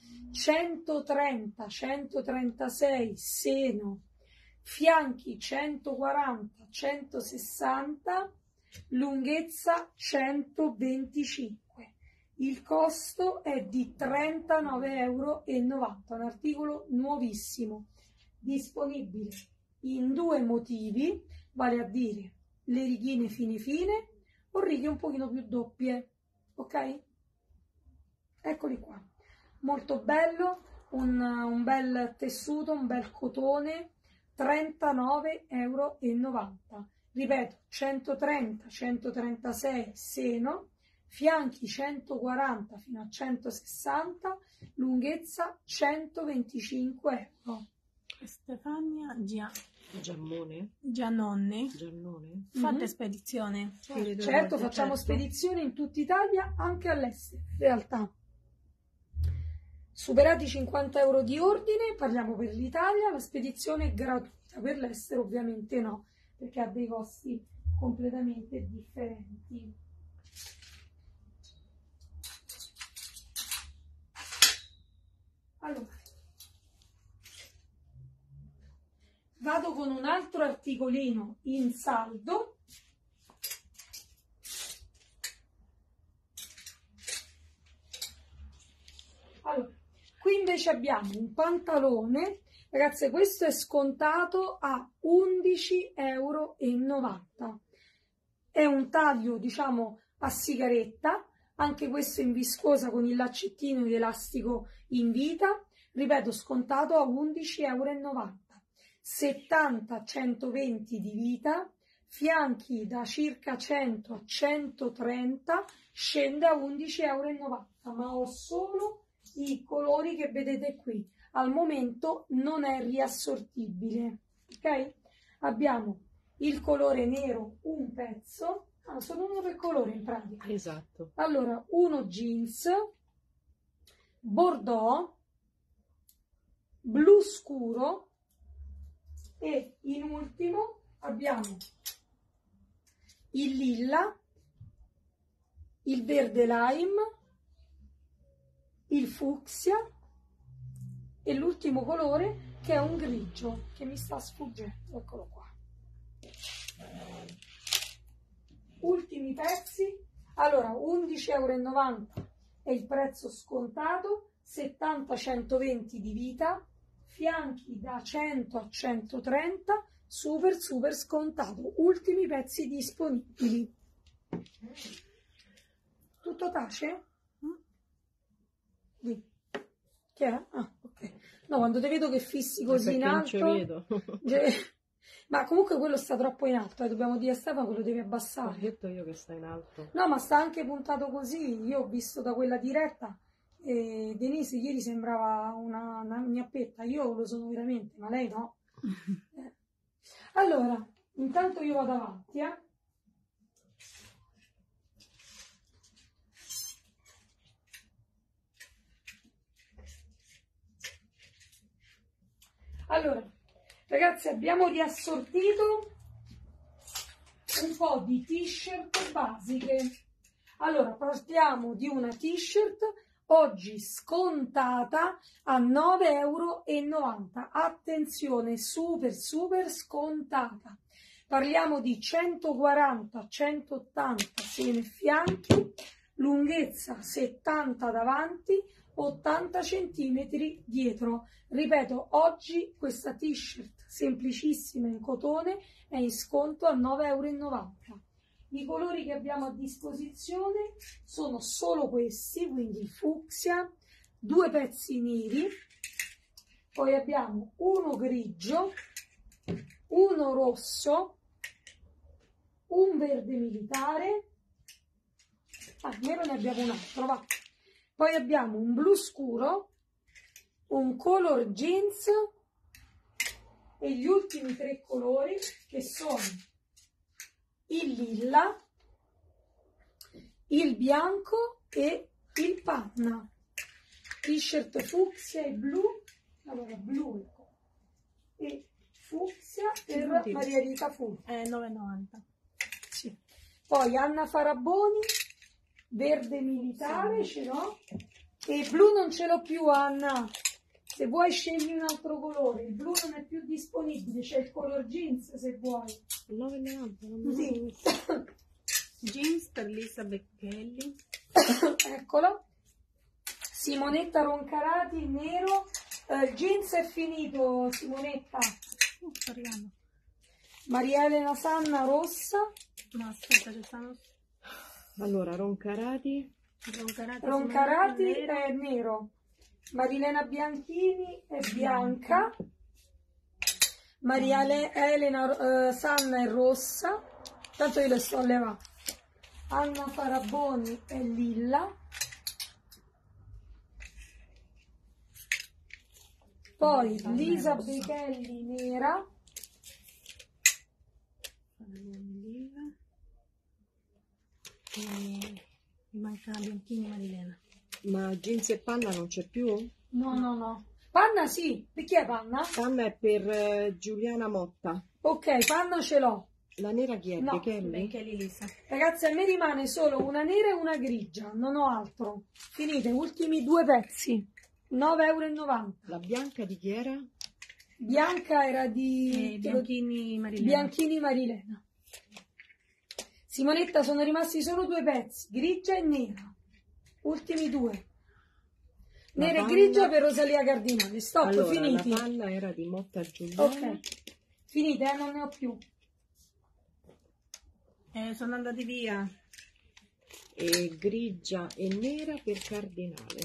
130-136 seno, fianchi 140-160, lunghezza 125. Il costo è di 39,90 €, un articolo nuovissimo, disponibile in due motivi, vale a dire le righine fine fine o righe un pochino più doppie, ok? Eccoli qua, molto bello, un bel tessuto, un bel cotone, 39,90 €. Ripeto, 130-136 seno, fianchi 140 fino a 160, lunghezza 125 €. Stefania Giannone? Giannone. Giannone? Fate spedizione. Certo, facciamo spedizione in tutta Italia, anche all'estero, in realtà. Superati i 50 € di ordine, parliamo per l'Italia, la spedizione è gratuita, per l'estero ovviamente no, perché ha dei costi completamente differenti. Allora, vado con un altro articolino in saldo. Allora, qui invece abbiamo un pantalone, ragazze, questo è scontato a 11,90 €. È un taglio, diciamo, a sigaretta, anche questo in viscosa con il laccettino di elastico in vita, ripeto, scontato a 11,90 €. 70-120 di vita, fianchi da circa 100 a 130, scende a 11,90 €, ma ho solo i colori che vedete qui. Al momento non è riassortibile, ok? Abbiamo il colore nero, un pezzo, sono uno per colore in pratica. Esatto. Allora, uno jeans, bordeaux, blu scuro e in ultimo abbiamo il lilla, il verde lime, il fucsia e l'ultimo colore che è un grigio che mi sta sfuggendo, eccolo qua. Ultimi pezzi. Allora, 11,90 € è il prezzo scontato, 70-120 di vita, fianchi da 100 a 130, super scontato. Ultimi pezzi disponibili. Tutto tace? Di. Che è? Ah, ok. No, quando te vedo che fissi così in alto. Non ci vedo. Ma comunque quello sta troppo in alto, dobbiamo dire a Stefano che lo devi abbassare. Ho detto io che sta in alto. No, ma sta anche puntato così. Io ho visto da quella diretta e Denise ieri sembrava una gnappetta. Io lo sono veramente, ma lei no. Allora, intanto io vado avanti, Allora, ragazzi, abbiamo riassortito un po' di t-shirt basiche. Allora, partiamo di una t-shirt oggi scontata a 9,90 €. Attenzione, super scontata. Parliamo di 140-180 seme fianchi, lunghezza 70 davanti, 80 centimetri dietro. Ripeto, oggi questa t-shirt semplicissima in cotone è in sconto a 9,90 €. I colori che abbiamo a disposizione sono solo questi, quindi fucsia, 2 pezzi neri, poi abbiamo uno grigio, uno rosso, un verde militare, nero ne abbiamo un altro, va. Poi abbiamo un blu scuro, un color jeans e gli ultimi 3 colori che sono il lilla, il bianco e il panna. T-shirt fucsia e blu, allora blu e fucsia per Maria Rita Fu. 9,90. Sì. Poi Anna Faraboni, verde militare, ce l'ho, e blu non ce l'ho più, Anna. Se vuoi scegli un altro colore, il blu non è più disponibile, c'è il color jeans se vuoi. 9,90 €. Sì. Jeans per Lisa Becchelli. Eccola. Simonetta Roncarati, nero. Il jeans è finito, Simonetta. Speriamo. Maria Elena Sanna, rossa. No, aspetta, ci stanno. Allora, Roncarati. Roncarati è nero. Marilena Bianchini è bianca. Maria Elena Sanna è rossa. Tanto io le sto a levare. Anna Faraboni è lilla. Poi Lisa Becchelli nera. E mi manca Bianchini e Marilena. Ma jeans e panna non c'è più? No. Panna sì. Per chi è Panna? Panna è per Giuliana Motta. Ok, Panna ce l'ho. La nera chi è? No. Becchelli? Becchelli Lisa. Ragazzi, a me rimane solo una nera e una grigia. Non ho altro. Finite, ultimi 2 pezzi. 9,90 €. La bianca di chi era? Bianca era di Bianchini Marilena. Bianchini Marilena. Simonetta, sono rimasti solo 2 pezzi, grigia e nera. Ultimi 2. La Nera e palla- grigia per Rosalia Cardinale. Stop, Allora, finiti. la palla era di Motta Giuliano. Ok, finite, non ne ho più. Sono andati via. E grigia e nera per Cardinale.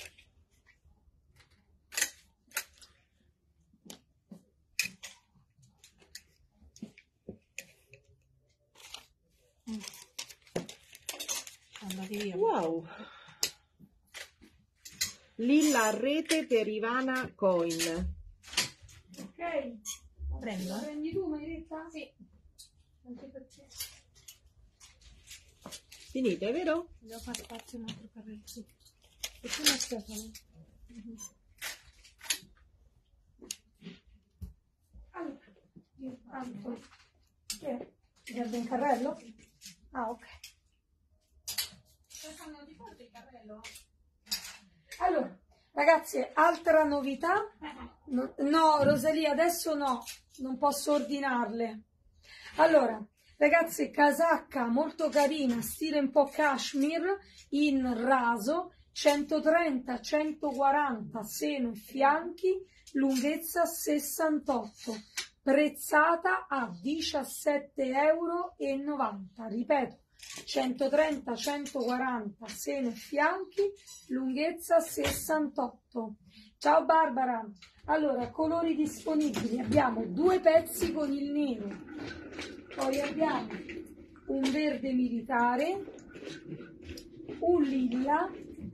Sono andati via. Wow! Lilla a rete per Ivana Coin. Ok, Prendo. la prendi tu, Mariletta? Sì. Anche per te. Finite, vero? Devo fare spazio un altro carrello. Sì. E tu non Stefano. Allora, io tanto. Che è? Serve un carrello? Ah, ok. Stefano, ti porti il carrello? Allora, ragazze, altra novità? No, Rosalia, adesso no, non posso ordinarle. Allora, ragazze, casacca molto carina, stile un po' cashmere, in raso, 130-140 seno e fianchi, lunghezza 68, prezzata a 17,90 €. Ripeto, 130-140 seno e fianchi, lunghezza 68. Ciao Barbara. Allora, colori disponibili. Abbiamo 2 pezzi con il nero, poi abbiamo un verde militare, un lilla,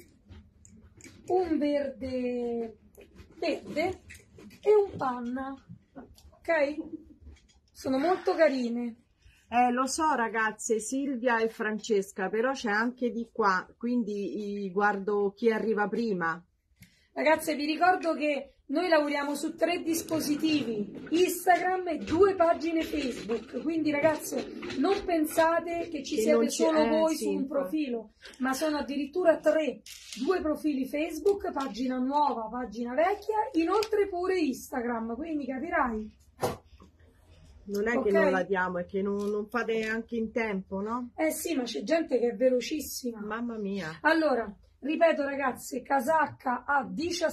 un verde verde e un panna. Ok? Sono molto carine. Lo so ragazze, Silvia e Francesca, però c'è anche di qua, quindi guardo chi arriva prima. Ragazze, vi ricordo che noi lavoriamo su 3 dispositivi, Instagram e 2 pagine Facebook, quindi ragazze non pensate che ci Che siete non ci- solo voi sì, su un infatti. profilo, ma sono addirittura 3, 2 profili Facebook, pagina nuova, pagina vecchia, inoltre pure Instagram, quindi capirai. Non è Ok. che non la diamo, è che non fate anche in tempo, no? Eh sì, ma c'è gente che è velocissima. Mamma mia. Allora, ripeto ragazze, casacca a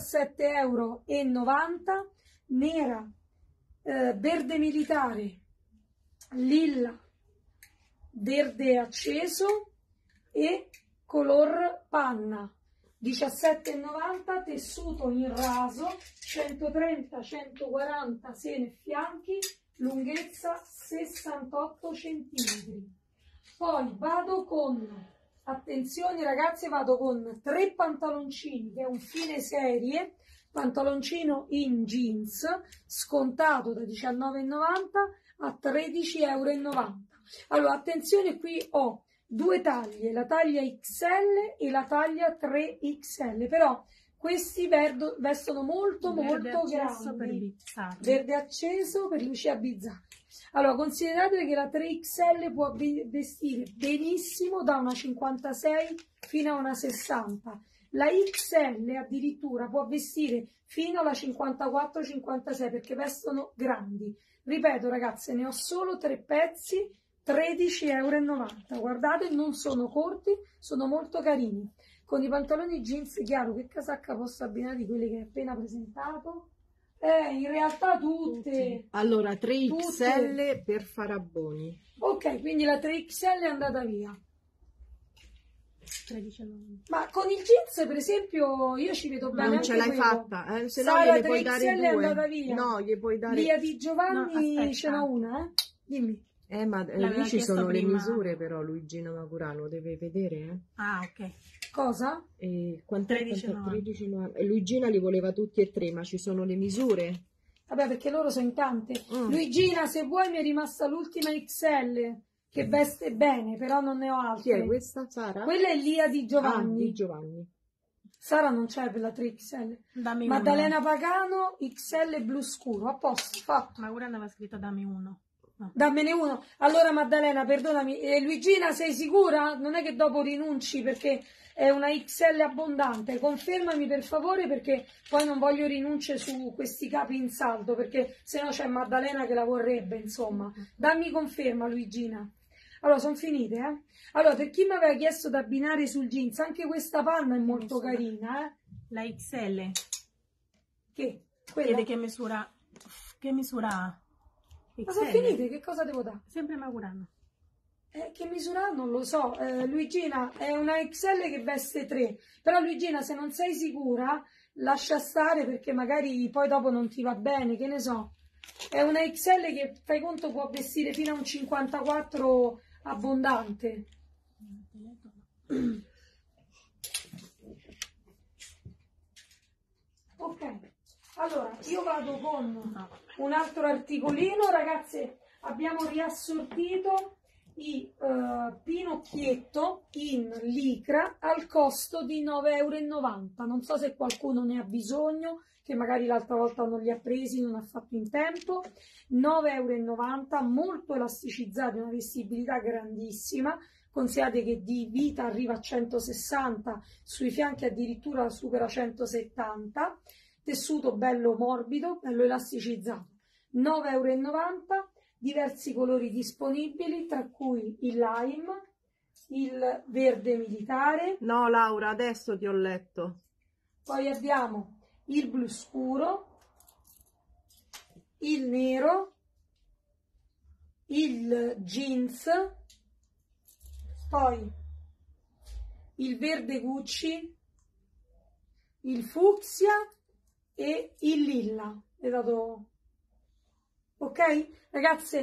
17,90 €, nera, verde militare, lilla, verde acceso e color panna. 17,90 €, tessuto in raso, 130-140 seno e fianchi, lunghezza 68 cm. Poi vado con, attenzione ragazzi, vado con 3 pantaloncini, che è un fine serie, pantaloncino in jeans, scontato da 19,90 a 13,90 €. Allora, attenzione, qui ho 2 taglie, la taglia XL e la taglia 3XL, però questi vestono molto Verde molto acceso per grandi. Bizzarri. Verde acceso per Lucia Bizzarri. Allora, considerate che la 3XL può vestire benissimo da una 56 fino a una 60. La XL addirittura può vestire fino alla 54-56 perché vestono grandi. Ripeto ragazze, ne ho solo 3 pezzi, 13,90 €. Guardate, non sono corti, sono molto carini. Con i pantaloni jeans chiaro, che casacca posso abbinare di quelli che hai appena presentato? In realtà tutte. Allora, 3XL per Farabboni. Ok, quindi la 3XL è andata via. 13,90. Ma con il jeans, per esempio, io ci vedo bene Non anche ce l'hai quello. fatta, se no Sara gliene puoi dare 3XL è 2. andata via. No, gli puoi dare... Via di Giovanni No, aspetta. ce n'ho una, Dimmi. ma L'aveva lì ci chiesto sono le prima. misure però, Luigino Magurano, deve vedere, Ah, ok. Cosa? Quant'è? 13,90. 13,90. Luigina li voleva tutti e 3, ma ci sono le misure? Vabbè, perché loro sono in tante. Mm. Luigina, se vuoi mi è rimasta l'ultima XL, che veste bene, però non ne ho Chi è altre. questa, Sara? Quella è Lia di Ah, Giovanni. di Giovanni. Sara non c'è per la 3XL. Dammi Maddalena Pagano, XL blu scuro. A posto, fatto. uno. Ma ora andava scritto dammi uno. No. Dammene uno. Allora Maddalena, perdonami, Luigina, sei sicura? Non è che dopo rinunci perché è una XL abbondante. Confermami per favore, perché poi non voglio rinunce su questi capi in saldo, perché se no c'è Maddalena che la vorrebbe, insomma. Dammi conferma, Luigina. Allora, sono finite, eh? Allora, per chi mi aveva chiesto da abbinare sul jeans, anche questa panna è molto carina, eh? La XL. Che? Quella? Chiede che misura ha. Ma sono finite, che cosa devo dare? Sempre Magurano. Che misura ha? Non lo so. Luigina, è una XL che veste 3. Però Luigina, se non sei sicura, lascia stare, perché magari poi dopo non ti va bene, che ne so. È una XL che, fai conto, può vestire fino a un 54 abbondante. Ok, allora io vado con un altro articolino, ragazze. Abbiamo riassortito i pinocchietto in licra al costo di 9,90 €. Non so se qualcuno ne ha bisogno, che magari l'altra volta non li ha presi, non ha fatto in tempo. 9,90 €, molto elasticizzati, una vestibilità grandissima. Considerate che di vita arriva a 160, sui fianchi addirittura supera 170. Tessuto bello morbido, bello elasticizzato. 9,90 €, diversi colori disponibili, tra cui il lime, il verde militare. No, Laura, adesso ti ho letto. Poi abbiamo il blu scuro, il nero, il jeans, poi il verde Gucci, il fucsia e il lilla. È dato... Ok? Ragazze,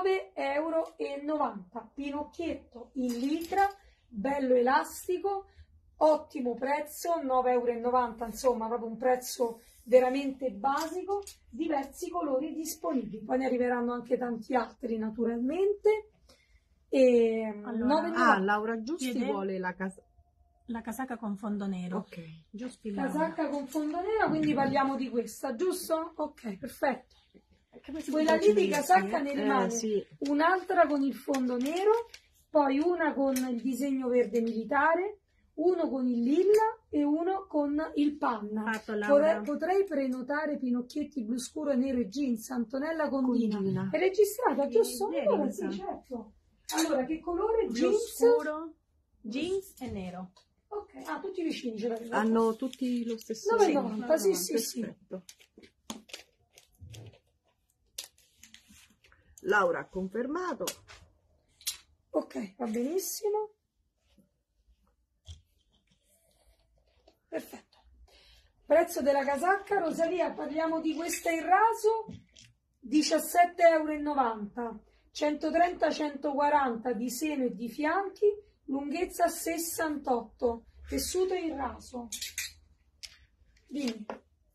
9,90 €. Pinocchietto in licra, bello elastico, ottimo prezzo, 9,90 €, insomma, proprio un prezzo veramente basico, diversi colori disponibili. Poi ne arriveranno anche tanti altri, naturalmente. E Allora, 9,90 €. Laura Giusti Chiede- vuole la casacca con fondo nero. Ok. Giusti Laura. Casacca con fondo nero, quindi parliamo di questa, giusto? Ok, perfetto. Quella Quella lì di casacca ne rimane sì. un'altra con il fondo nero, poi una con il disegno verde militare, uno con il lilla e uno con il panna. Fatto, Laura. Potrei prenotare pinocchietti blu scuro e nero e jeans, Antonella Condina. Condina. È registrata, giusto? Ieri, Allora mi sì, sa. certo. Allora, che colore? Blu Jeans? scuro, jeans e nero. Ok, tutti vicini ce l'avete. Hanno tutti lo stesso 9,90, sì, sì, sì. Perfetto. Laura ha confermato. Ok, va benissimo. Perfetto. Prezzo della casacca, Rosalia, parliamo di questa in raso, 17,90 €, 130-140 di seno e di fianchi, lunghezza 68, tessuto in raso. Dimmi.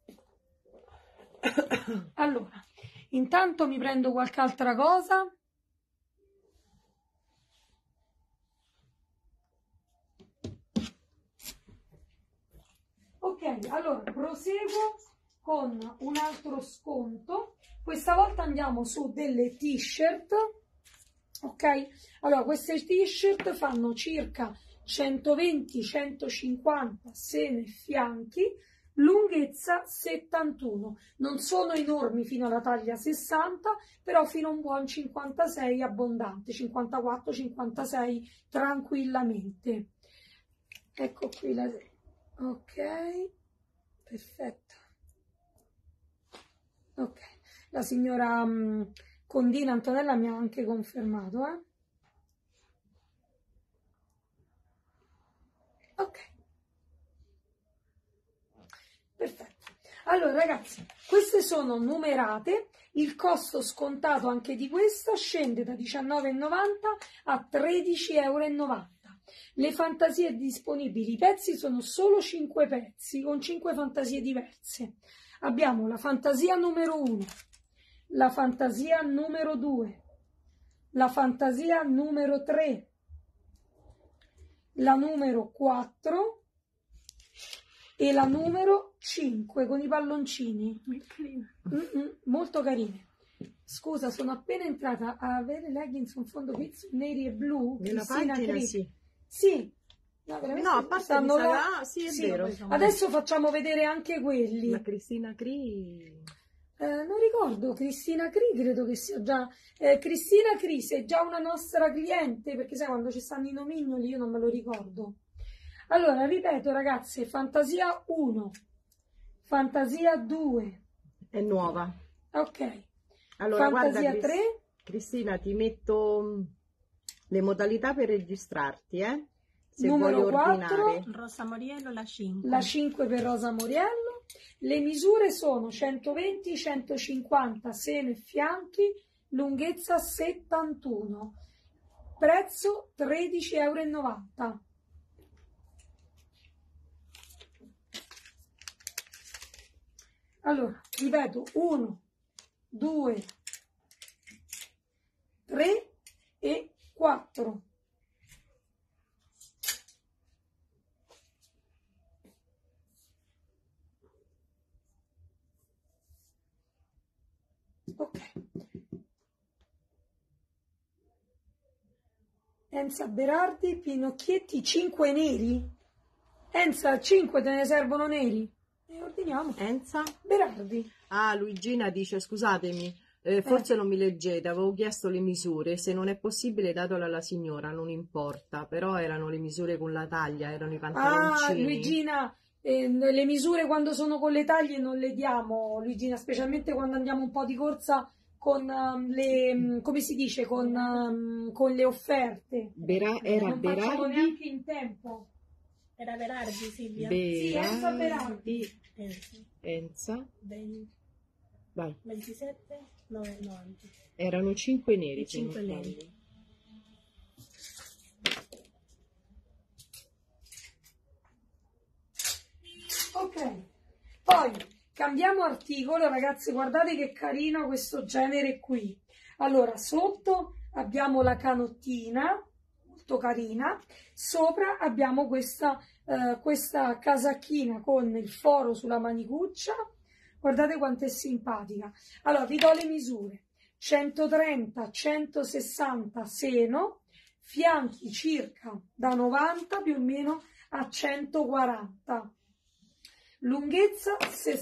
Allora, intanto mi prendo qualche altra cosa. Ok, allora proseguo con un altro sconto. Questa volta andiamo su delle t-shirt. Ok, allora queste t-shirt fanno circa 120-150 seno e fianchi, lunghezza 71. Non sono enormi fino alla taglia 60, però fino a un buon 56 abbondante, 54-56 tranquillamente. Ecco qui la... Ok, perfetto. Ok, la signora Condina Antonella mi ha anche confermato, Ok, perfetto. Allora ragazzi, queste sono numerate, il costo scontato anche di questa scende da 19,90 a 13,90 €. Le fantasie disponibili, i pezzi sono solo 5 pezzi con 5 fantasie diverse. Abbiamo la fantasia numero 1, la fantasia numero 2, la fantasia numero 3, la numero 4 e la numero 5 con i palloncini. Molto carine. scusa, sono appena entrata a avere leggings con fondo pizzo neri e blu. Nella Cristina pagina Cri. sì. Sì. No, veramente No, a parte stanno mi sa- là. ah, sì, è Sì. vero. Adesso facciamo vedere anche quelli. La Cristina Cri. Non ricordo, Cristina Cri, credo che sia già... Cristina Cri, sei già una nostra cliente, perché sai, quando ci stanno i nomignoli io non me lo ricordo. Allora, ripeto ragazze, Fantasia 1, Fantasia 2, È nuova. ok, Allora, Fantasia guarda, 3, Cristina, ti metto le modalità per registrarti, se Numero vuoi 4. ordinare. Rosa Moriello, la 5. la 5 per Rosa Moriello. Le misure sono 120, 150 seno e fianchi, lunghezza 71, prezzo 13,90 €. Allora, ripeto, 1, 2, 3 e 4. Ok. Enza Berardi, Pinocchietti, 5 neri. Enza, 5 te ne servono neri? E ordiniamo. Enza? Berardi. Ah, Luigina dice, scusatemi, forse non mi leggete, avevo chiesto le misure, se non è possibile datelo alla signora, non importa, però erano le misure con la taglia, erano i Ah, pantaloncini. Luigina, le misure quando sono con le taglie non le diamo, Luigina, specialmente quando andiamo un po' di corsa con le, come si dice, con le offerte. Era Non facciamo Berardi? neanche in tempo. Era Berardi, Silvia. Sì, Enza Berardi. Enza, 20, vai. 27, 90. Erano 5 neri, se non 5 neri. sbaglio. Ok, poi cambiamo articolo, ragazzi, guardate che carino questo genere qui. Allora, sotto abbiamo la canottina, molto carina, sopra abbiamo questa casacchina con il foro sulla manicuccia, guardate quanto è simpatica. Allora, vi do le misure, 130, 160 seno, fianchi circa da 90 più o meno a 140. Lunghezza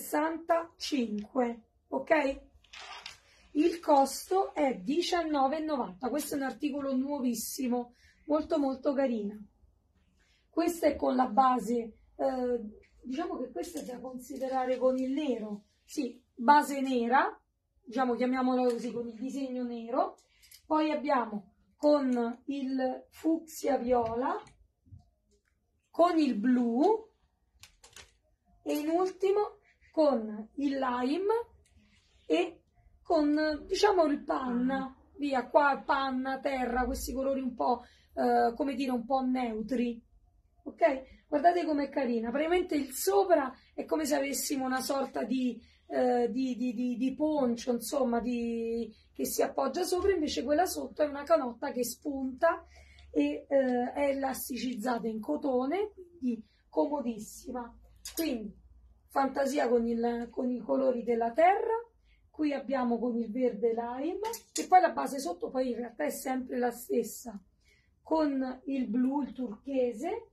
65, ok? Il costo è 19,90. Questo è un articolo nuovissimo, molto molto carina. Questa è con la base, diciamo che questa è da considerare con il nero, sì, base nera, diciamo chiamiamola così, con il disegno nero. Poi abbiamo con il fucsia viola, con il blu, e in ultimo con il lime e con, diciamo, il panna, via, qua panna, terra, questi colori un po', come dire, un po' neutri, ok? Guardate com'è carina, praticamente il sopra è come se avessimo una sorta di poncio, insomma, che si appoggia sopra, invece quella sotto è una canotta che spunta e è elasticizzata in cotone, quindi comodissima. Quindi fantasia con i colori della terra, qui abbiamo con il verde lime, e poi la base sotto poi in realtà è sempre la stessa, con il blu, il turchese,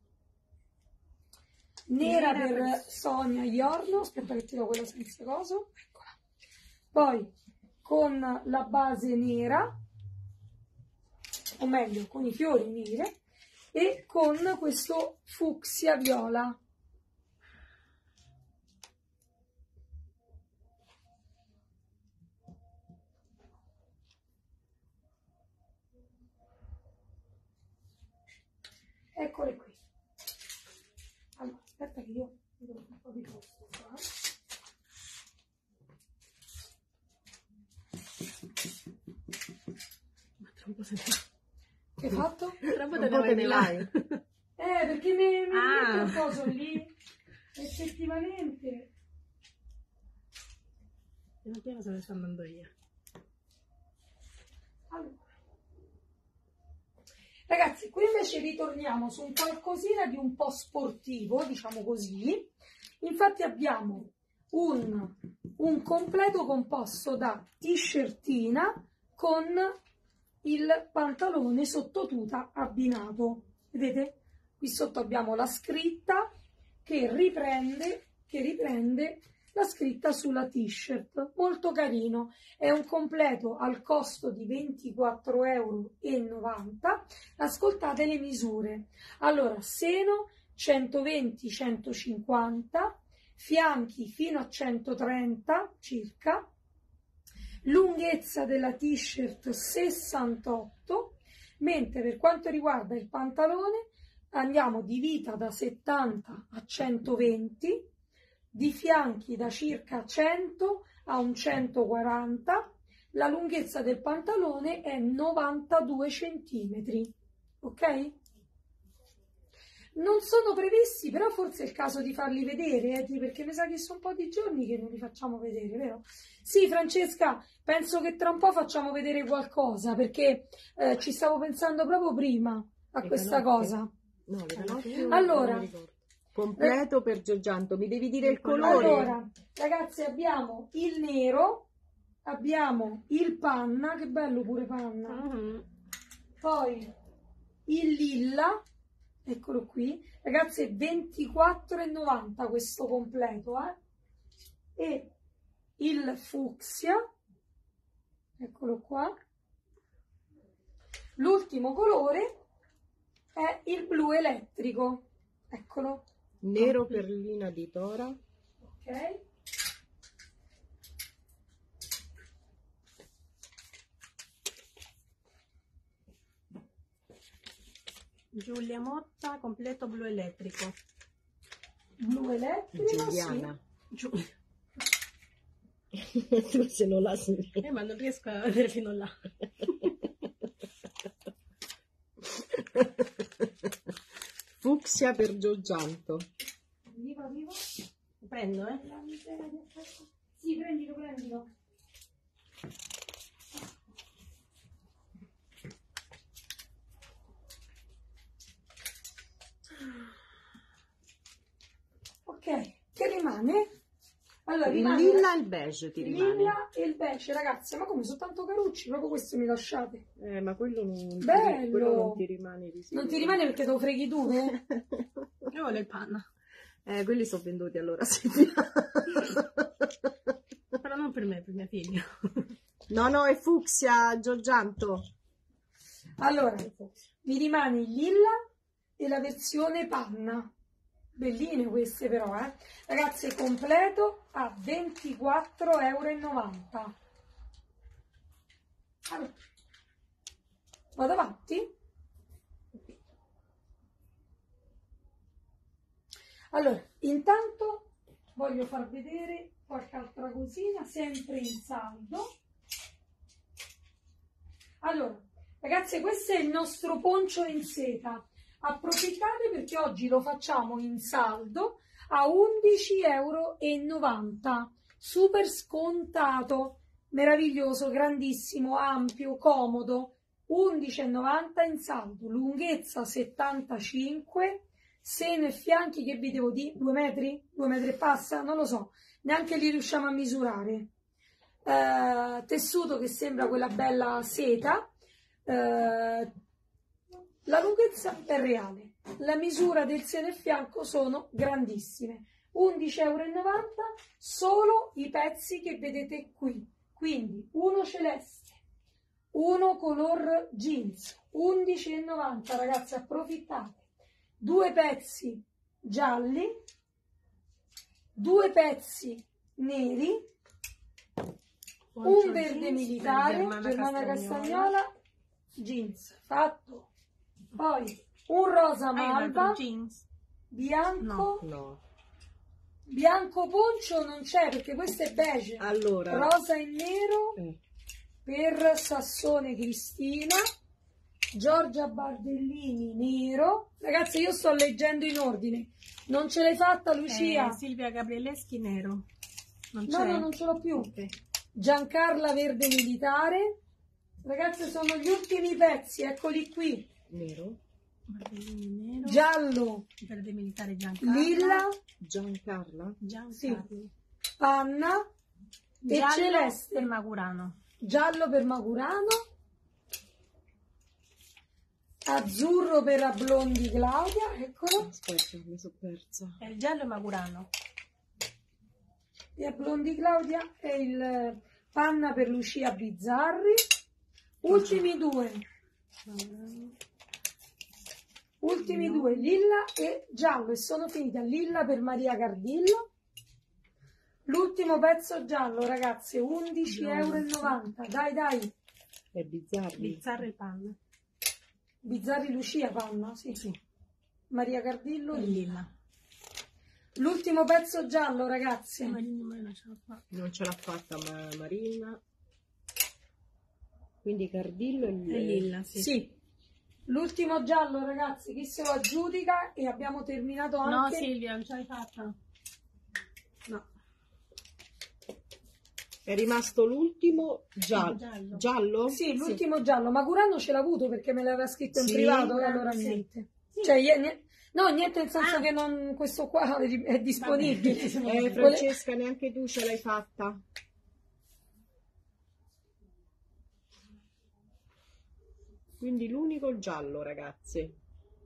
nera per Sonia Iorno, aspetta che ti do quella senza coso, eccola. Poi con la base nera, o meglio con i fiori nere, e con questo fucsia viola. Eccole qui. Allora, aspetta che io devo fare un po' di posto qua. Ma tra un po' se Che hai fatto? Tra un po' ne vai di là. Perché mi metto un coso lì, effettivamente. Non so cosa sto andando io. Allora. Ragazzi, qui invece ritorniamo su un qualcosina di un po' sportivo, diciamo così. Infatti abbiamo un un completo composto da t-shirtina con il pantalone sotto tuta abbinato. Vedete? Qui sotto abbiamo la scritta che riprende la scritta sulla t-shirt. Molto carino. È un completo al costo di 24,90 €. Ascoltate le misure. Allora, seno 120-150, fianchi fino a 130 circa, lunghezza della t-shirt 68, mentre per quanto riguarda il pantalone andiamo di vita da 70 a 120, di fianchi da circa 100 a un 140, la lunghezza del pantalone è 92 cm, ok? Non sono previsti, però forse è il caso di farli vedere, perché mi sa che sono un po' di giorni che non li facciamo vedere, vero? Sì, Francesca, penso che tra un po' facciamo vedere qualcosa, perché ci stavo pensando proprio prima a questa cosa. No, le canotte Allora, non mi ricordo. Completo per Giorgianto, mi devi dire il colore? Allora, ragazzi, abbiamo il nero, abbiamo il panna, che bello pure panna, poi il lilla, eccolo qui, ragazzi, è 24,90 questo completo, e il fucsia, eccolo qua, l'ultimo colore è il blu elettrico, eccolo. Nero perlina di Tora. Ok. Giulia Motta, completo blu elettrico. Blu elettrico, Giuliana. sì. Tu se non la sai. Ma non riesco a vedere fino là. Fucsia per Giorgianto. Viva. Lo prendo, eh? Sì, prendilo. Ok, che rimane? Allora, Il rimane lilla e il beige ti il rimane. lilla e il beige, ragazzi, ma come sono tanto carucci, proprio questo mi lasciate. Ma quello non, Bello. quello non ti rimane di Non ti rimane perché te lo freghi tu, eh? Io voglio il panna. Quelli sono venduti allora. Sì. Però non per me, per mia figlia. No, è fucsia, Giorgianto. Allora, mi rimane il lilla e la versione panna. Belline queste però, Ragazzi, è completo a 24,90 €. Allora, vado avanti? Allora, intanto voglio far vedere qualche altra cosina, sempre in saldo. Allora, ragazze, questo è il nostro poncio in seta. Approfittate perché oggi lo facciamo in saldo a 11,90 €. Super scontato, meraviglioso, grandissimo, ampio, comodo. 11,90 € in saldo, lunghezza 75, seno e fianchi che vi devo dire? 2 metri? 2 metri e passa? Non lo so, neanche li riusciamo a misurare. Tessuto che sembra quella bella seta. La lunghezza è reale, la misura del seno e fianco sono grandissime, 11,90 € solo i pezzi che vedete qui, quindi uno celeste, uno color jeans, 11,90 € ragazzi, approfittate, 2 pezzi gialli, 2 pezzi neri, un verde militare, Germana Castagnola, jeans, fatto. Poi un rosa malva, jeans. bianco, No. bianco poncio non c'è perché questo è beige, Allora. rosa e nero per Sassone Cristina, Giorgia Bardellini nero. Ragazzi, io sto leggendo in ordine, non ce l'hai fatta Lucia? Silvia Gabrieleschi nero. Non No, c'è? no, non ce l'ho più. Ok. Giancarla verde militare. Ragazzi, sono gli ultimi pezzi, eccoli qui. Nero. Bardellini nero. Giallo, Verde militare Giancarlo. lilla, Giancarla. Giancarlo. sì, panna, e Giallo celeste. per Magurano. Giallo per Magurano, azzurro per Ablondi Claudia, eccolo, Aspetta, mi sono persa. E il giallo è Magurano. e Ablondi Claudia è il panna per Lucia Bizzarri. Ultimi due, lilla e giallo, e sono finita. Lilla per Maria Cardillo. L'ultimo pezzo giallo, ragazze, 11,90 €. Dai, dai. È bizzarri. Bizzarro e panna. Bizzarri Lucia panna, sì. Maria Cardillo, E lilla. lilla. L'ultimo pezzo giallo, ragazze. Non ce la fa. Non ce l'ha fatta Marina. Quindi Cardillo e E lilla, sì. Sì. L'ultimo giallo, ragazzi, chi se lo aggiudica? E abbiamo terminato No, anche... Silvia, non ce l'hai fatta. No. È rimasto l'ultimo giallo. Giallo. Giallo? Sì, l'ultimo giallo. Magurano ce l'ha avuto perché me l'aveva scritto in Sì, privato, e allora sì. niente. Sì. Cioè, no, niente nel senso che non, questo qua è disponibile. Francesca, neanche tu ce l'hai fatta. Quindi l'unico giallo, ragazzi.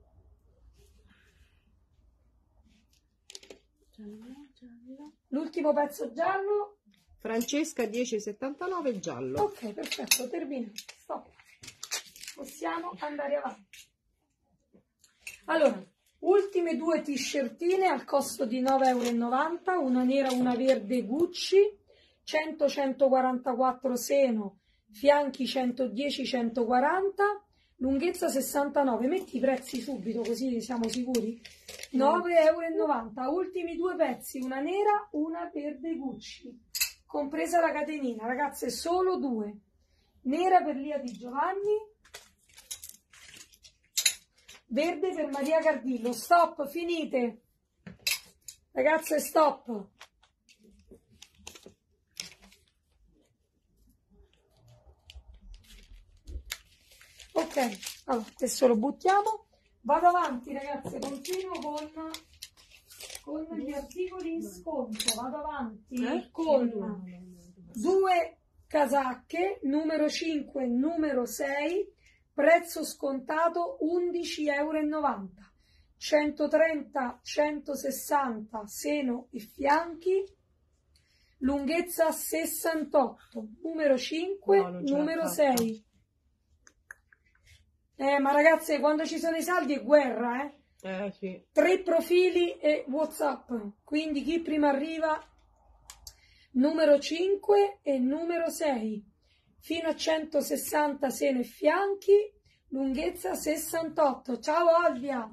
Giallo. L'ultimo pezzo giallo. Francesca 10,79 giallo. Ok, perfetto, terminato. Stop. Possiamo andare avanti. Allora, ultime due t-shirtine al costo di 9,90 €, una nera e una verde Gucci, 100-144 seno, fianchi 110-140, lunghezza 69. Metti i prezzi subito così siamo sicuri. 9,90 €. Ultimi due pezzi, una nera, una verde Gucci, compresa la catenina. Ragazze, solo due. Nera per Lia Di Giovanni, verde per Maria Cardillo. Stop, finite. Ragazze, stop. Ok, allora, adesso lo buttiamo. Vado avanti, ragazze, continuo con gli articoli in sconto. Vado avanti con due casacche, numero 5 e numero 6, prezzo scontato 11,90 €, 130-160 seno e fianchi, lunghezza 68, numero 5, No, non ce l'ha numero fatta. 6. Ma ragazze, quando ci sono i saldi è guerra, eh? Sì. 3 profili e WhatsApp, quindi chi prima arriva, numero 5 e numero 6, fino a 160 seno e fianchi, lunghezza 68. Ciao Olvia,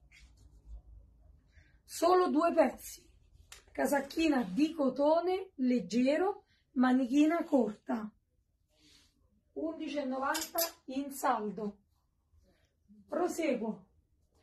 solo due pezzi, casacchina di cotone leggero, manichina corta, 11,90 € in saldo. Proseguo.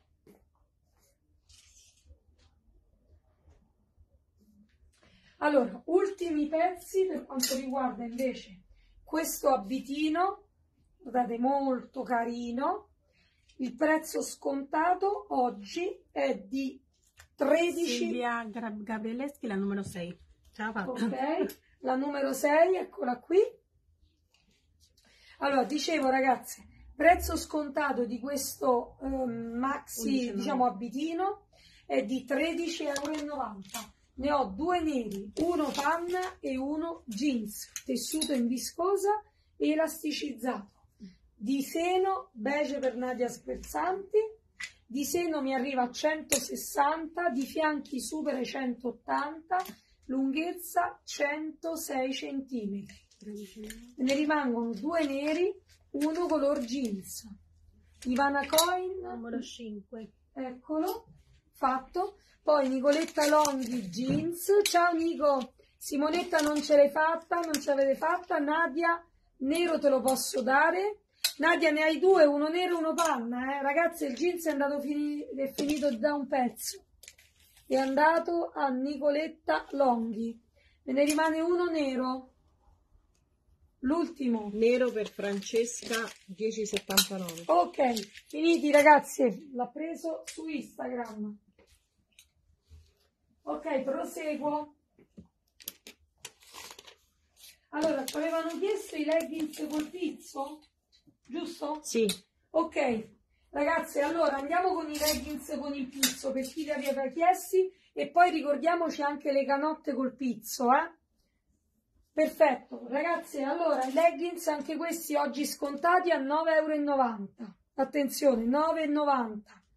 Allora, ultimi pezzi per quanto riguarda invece questo abitino, guardate, molto carino. Il prezzo scontato oggi è di 13. Silvia Gabrieleschi, la numero 6. Ce l'ha fatta. Ok, la numero 6, eccola qui. Allora, dicevo, ragazze, prezzo scontato di questo maxi, 11,90 €. diciamo, abitino è di 13,90 €. Ne ho due neri, uno panna e uno jeans, tessuto in viscosa e elasticizzato. Di seno, beige per Nadia Scherzanti, di seno mi arriva a 160, di fianchi supera i 180, lunghezza 106 cm. Ne rimangono due neri, uno color jeans. Ivana Coin, Numero 5. eccolo, fatto. Poi Nicoletta Longhi jeans. Ciao Nico. Simonetta non ce l'hai fatta, non ce l'avete fatta. Nadia, nero te lo posso dare. Nadia, ne hai due, uno nero e uno panna. Ragazzi, il jeans è andato è finito da un pezzo. È andato a Nicoletta Longhi. Me ne rimane uno nero. L'ultimo. Nero per Francesca 10,79. Ok, finiti ragazzi. L'ha preso su Instagram. Ok, proseguo. Allora, ci avevano chiesto i leggings col pizzo, giusto? Sì, Ok, ragazze, allora andiamo con i leggings con il pizzo per chi li aveva chiesti e poi ricordiamoci anche le canotte col pizzo, eh? Perfetto, ragazze, allora i leggings anche questi oggi scontati a 9,90 €. Attenzione, 9,90 €.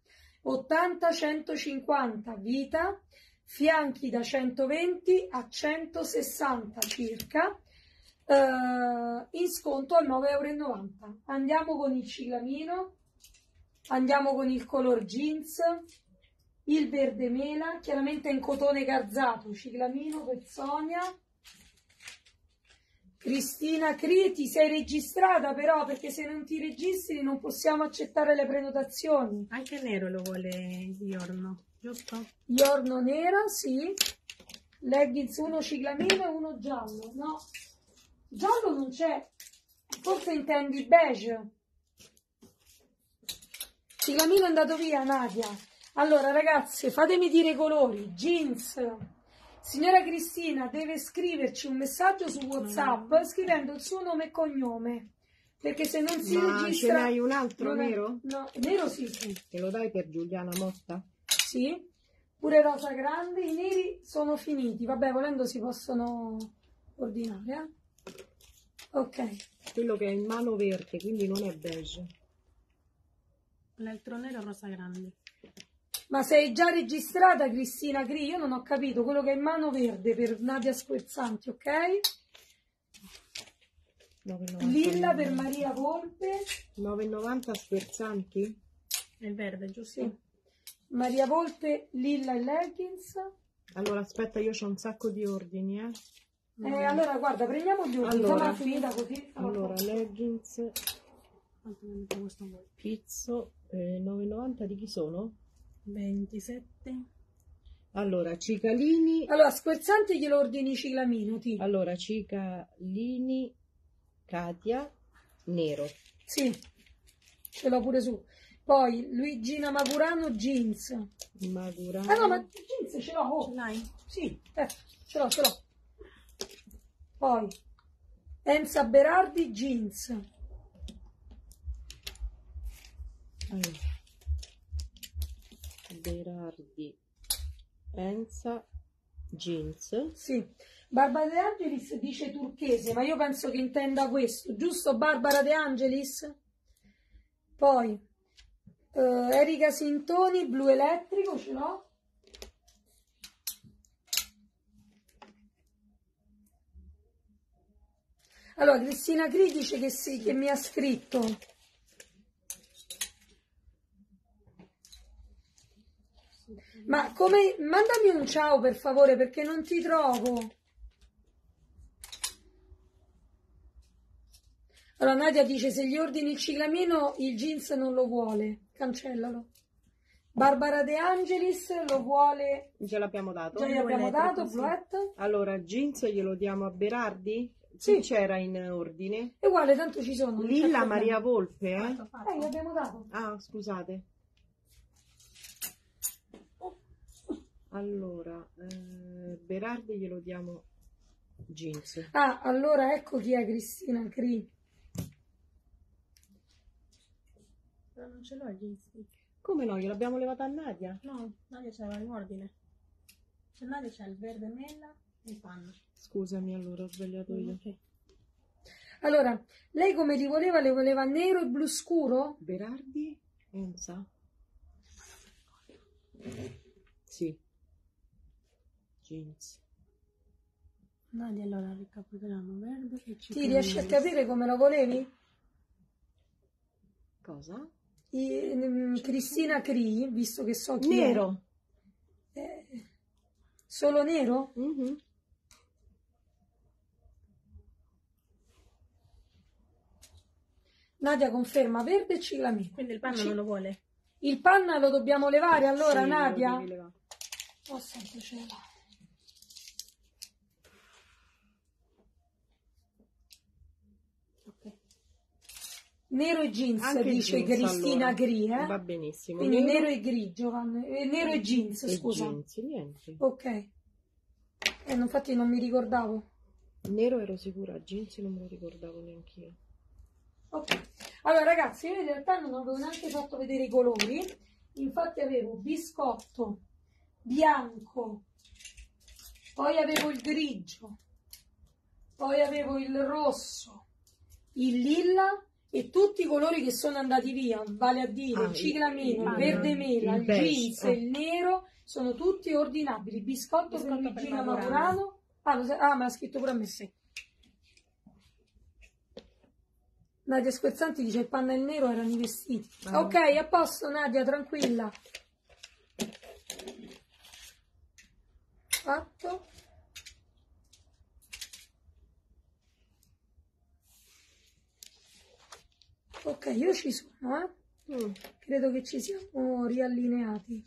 80-150 vita, fianchi da 120 a 160 circa, in sconto a 9,90 €. Andiamo con il ciclamino, andiamo con il color jeans, il verde mela, chiaramente in cotone garzato, ciclamino per Sonia. Cristina Cri, ti sei registrata però, perché se non ti registri non possiamo accettare le prenotazioni. Anche nero lo vuole Giorno, giusto? Giorno nera, sì. Leggings uno ciclamino e uno giallo. No, giallo non c'è. Forse intendi beige. Ciclamino è andato via, Nadia. Allora, ragazze, fatemi dire i colori. Jeans. Signora Cristina deve scriverci un messaggio su WhatsApp scrivendo il suo nome e cognome. Perché se non si ma registra... ce n'hai un altro non è- nero? No, nero sì. Te lo dai per Giuliana Motta? Sì, pure rosa grande, i neri sono finiti, vabbè, volendo si possono ordinare, eh? Ok, Quello che è in mano verde, quindi non è beige. L'altro nero rosa grande. ma sei già registrata Cristina Cri? Io non ho capito, quello che è in mano verde per Nadia Squerzanti, ok? 9,90 Lilla per Maria Volpe, 9,90 Squerzanti? È il verde, giusto? sì. Maria Volpe, lilla e leggings. Allora aspetta, io c'ho un sacco di ordini, Allora guarda, prendiamo gli ordini, Allora. insomma finita così. Allora, leggings, Quanto ne metto questo vuoi? pizzo, 9,90 di chi sono? 27. Allora, cicalini, Allora, Squerzanti glielo ordini ciclamino, ti. allora, cicalini, Katia, nero. Sì, ce l'ho pure su. Poi Luigina Magurano jeans. Magurano. Ah no, ma jeans ce l'ho. Ce Oh. l'hai? Sì, ce l'ho, ce l'ho. Poi Enza Berardi jeans. Allora, Berardi, Enza, jeans. Sì. Barbara De Angelis dice turchese, ma io penso che intenda questo, giusto Barbara De Angelis? Poi Erika Sintoni, blu elettrico, ce l'ho. Allora, Cristina Cri dice che sì, che mi ha scritto. Ma come... Mandami un ciao per favore, perché non ti trovo. Allora Nadia dice, se gli ordini il ciclamino, il jeans non lo vuole. Cancellalo. Barbara De Angelis lo vuole... Ce l'abbiamo dato? Già gli abbiamo dato, bluette. Allora, jeans glielo diamo a Berardi? Sì. Chi c'era in ordine? È uguale, tanto ci sono. non c'è Lilla problema. Maria Volpe, eh? Gli abbiamo dato. Ah, scusate. Allora, Berardi glielo diamo jeans. Ah, allora ecco chi è Cristina Cri. Però non ce l'ho il jeans. Come no? Gliel'abbiamo levata a Nadia? No, Nadia c'era in ordine. C'è Nadia, c'è il verde mela e il panno. Scusami, allora ho sbagliato io. Ok. Allora, lei come li voleva? Le voleva nero e blu scuro? Berardi? Enza? Sì. Jeans. Nadia allora ricapitoliamo verde e Ti riesci a capire come lo volevi? Cosa? Cristina Cri, visto che so chi Nero. è. Solo nero? Mhm. Nadia conferma verde e ciclamino. Quindi il panno non lo vuole. Il panna lo dobbiamo levare allora, Sì, lo Nadia? devi levare. Oh santo cielo. Ok. Nero e jeans, Anche dice jeans, Cristina allora. Cri, eh? Va benissimo. Quindi nero e grigio, nero e jeans, e scusa. jeans, niente. Ok. Infatti non mi ricordavo. Nero ero sicura, jeans non me lo ricordavo neanch'io. Ok, allora ragazzi, io in realtà non avevo neanche fatto vedere i colori, infatti avevo biscotto, bianco, poi avevo il grigio, poi avevo il rosso, il lilla e tutti i colori che sono andati via, vale a dire il ciclamino, il verde mela, il jeans e il nero, sono tutti ordinabili. Biscotto per Luigina Maurano. Me l'ha scritto pure a me, sì. Nadia Scherzanti dice il panna e il nero erano i vestiti. Ok, a posto Nadia, tranquilla. Fatto. Ok, io ci sono, Credo che ci siamo riallineati.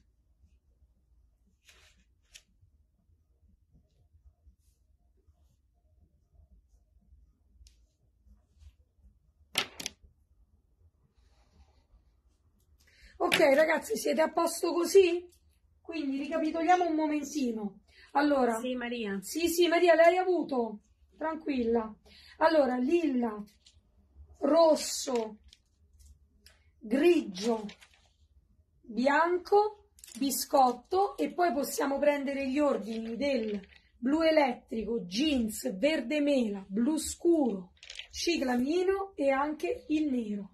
Ok ragazzi, siete a posto così? Quindi ricapitoliamo un momentino. Allora, Sì, Maria. Sì, Maria, lei ha avuto? Tranquilla. Allora, lilla, rosso, grigio, bianco, biscotto e poi possiamo prendere gli ordini del blu elettrico, jeans, verde mela, blu scuro, ciclamino e anche il nero.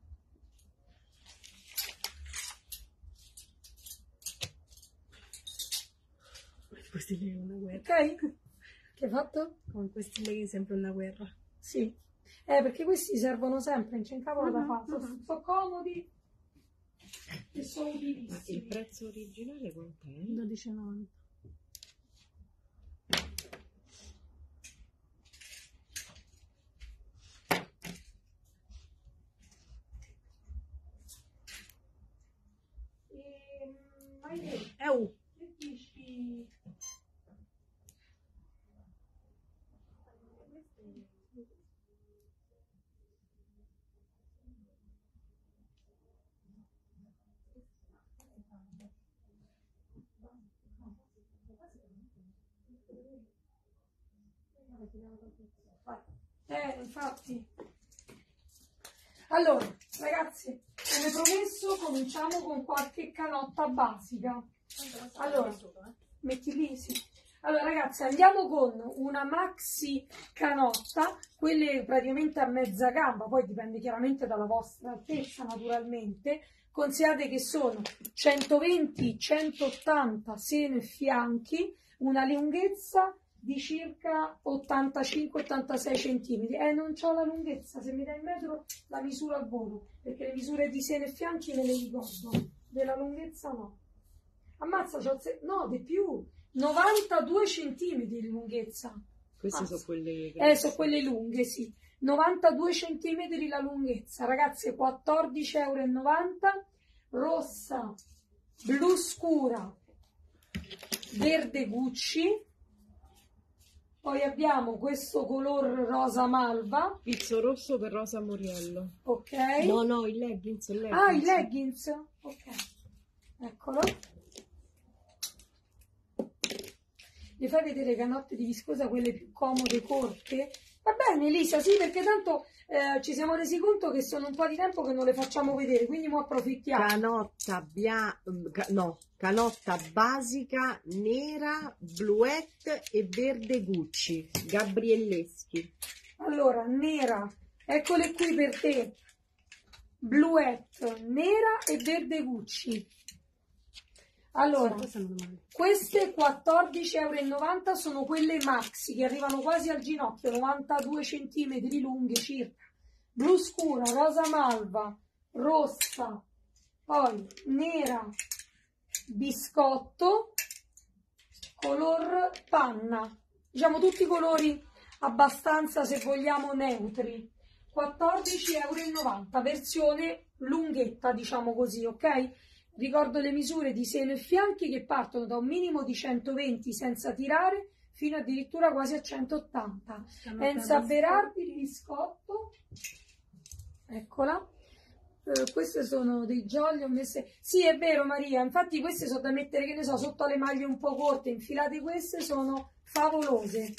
Questi lì è una guerra. Ok? Che hai fatto? Con questi lì è sempre una guerra. Sì. Perché questi servono sempre, non c'è un cavolo da fare. Sono comodi e sono Ma utilissimi. il prezzo originale quant'è? 12,90. Che dici? Infatti. Allora, ragazzi, come promesso, cominciamo con qualche canotta basica. Allora, metti lì, sì. Allora, ragazzi, andiamo con una maxi canotta, quelle praticamente a mezza gamba, poi dipende chiaramente dalla vostra altezza, naturalmente. Considerate che sono 120-180 seno e fianchi, una lunghezza di circa 85-86 cm. Non c'ho la lunghezza, se mi dai il metro la misura al volo, perché le misure di seno e fianchi me le ricordo, della lunghezza no. Ammazza, no, di più, 92 cm di lunghezza. Queste sono quelle sono quelle lunghe, sì. 92 cm la lunghezza, ragazze, 14,90 €, rossa, blu scura, verde Gucci. Poi abbiamo questo color rosa malva. pizzo rosso per Rosa Moriello. Ok. No, i leggings. Ah, i leggings. Ok. Eccolo. Mi fai vedere le canotte di viscosa, quelle più comode, corte? Va bene, Elisa, sì, perché tanto ci siamo resi conto che sono un po' di tempo che non le facciamo vedere, quindi mo approfittiamo. Canotta basica, nera, bluette e verde Gucci, Gabrielleschi. Allora, nera, eccole qui per te. Bluette, nera e verde Gucci. Allora, queste 14,90 € sono quelle maxi che arrivano quasi al ginocchio, 92 cm lunghe circa. Blu scura, rosa malva, rossa, poi nera, biscotto, color panna. Diciamo tutti i colori abbastanza, se vogliamo, neutri. 14,90 €, versione lunghetta, diciamo così, ok? Ricordo le misure di seno e fianchi che partono da un minimo di 120 senza tirare fino addirittura quasi a 180. Enza Berardi, il biscotto, eccola. Queste sono dei jolly, ho messe. Sì, è vero Maria, infatti queste sono da mettere, che ne so, sotto le maglie un po' corte, infilate, queste sono favolose.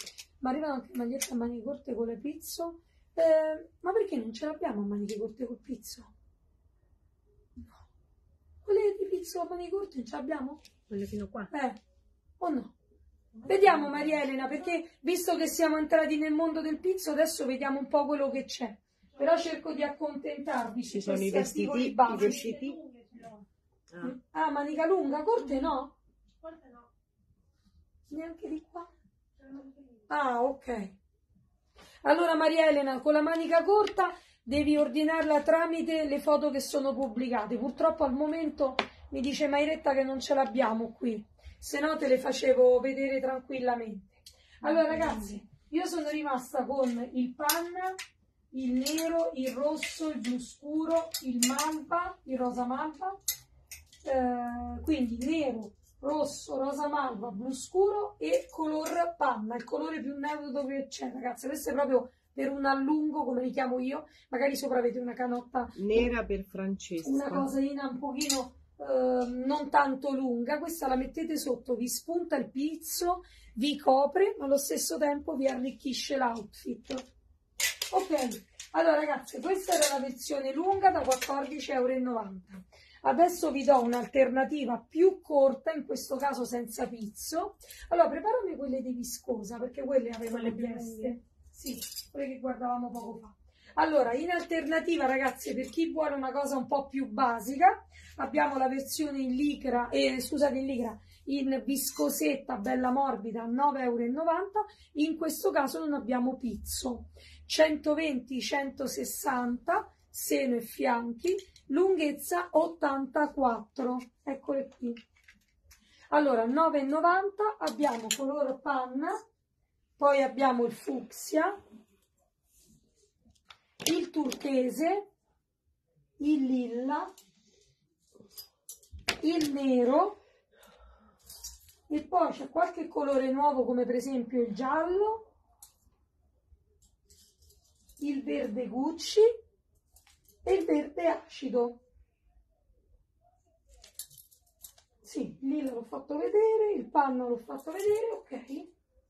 ma arrivano anche magliette a maniche corte con le pizzo. Ma perché non ce l'abbiamo a maniche corte col pizzo? No. Quelle di pizzo a maniche corte non ce l'abbiamo? Quelle fino qua. O no? Vediamo Maria Elena, perché visto che siamo entrati nel mondo del pizzo, adesso vediamo un po' quello che c'è. Però cerco di accontentarvi. Ci sono i questi articoli vestiti, i basici. vestiti. Ah, manica lunga, corte no? Corte no. Neanche di qua? Ah, ok. Allora Maria Elena, con la manica corta devi ordinarla tramite le foto che sono pubblicate. Purtroppo al momento mi dice Mairetta che non ce l'abbiamo qui, se no te le facevo vedere tranquillamente. Allora ragazzi, io sono rimasta con il panna, il nero, il rosso, il blu scuro, il malva, il rosa malva, quindi nero, rosso, rosa malva, blu scuro e color panna, il colore più neutro che c'è, ragazzi. Questo è proprio per un allungo, come li chiamo io. Magari sopra avete una canotta Nera per Francesca. una cosina un pochino non tanto lunga. Questa la mettete sotto, vi spunta il pizzo, vi copre, ma allo stesso tempo vi arricchisce l'outfit. Ok, allora ragazzi, questa era la versione lunga da 14,90 €. Adesso vi do un'alternativa più corta, in questo caso senza pizzo. Allora, preparami quelle di viscosa, perché quelle avevano chieste. Sì, quelle che guardavamo poco fa. Allora, in alternativa, ragazzi, per chi vuole una cosa un po' più basica, abbiamo la versione in licra, in viscosetta, bella morbida, 9,90 €. In questo caso non abbiamo pizzo. 120-160, seno e fianchi, lunghezza 84, eccole qui. Allora 9,90 abbiamo color panna, poi abbiamo il fucsia, il turchese, il lilla, il nero e poi c'è qualche colore nuovo come per esempio il giallo, il verde Gucci e il verde acido. Sì, il lilla l'ho fatto vedere, il panno l'ho fatto vedere, ok.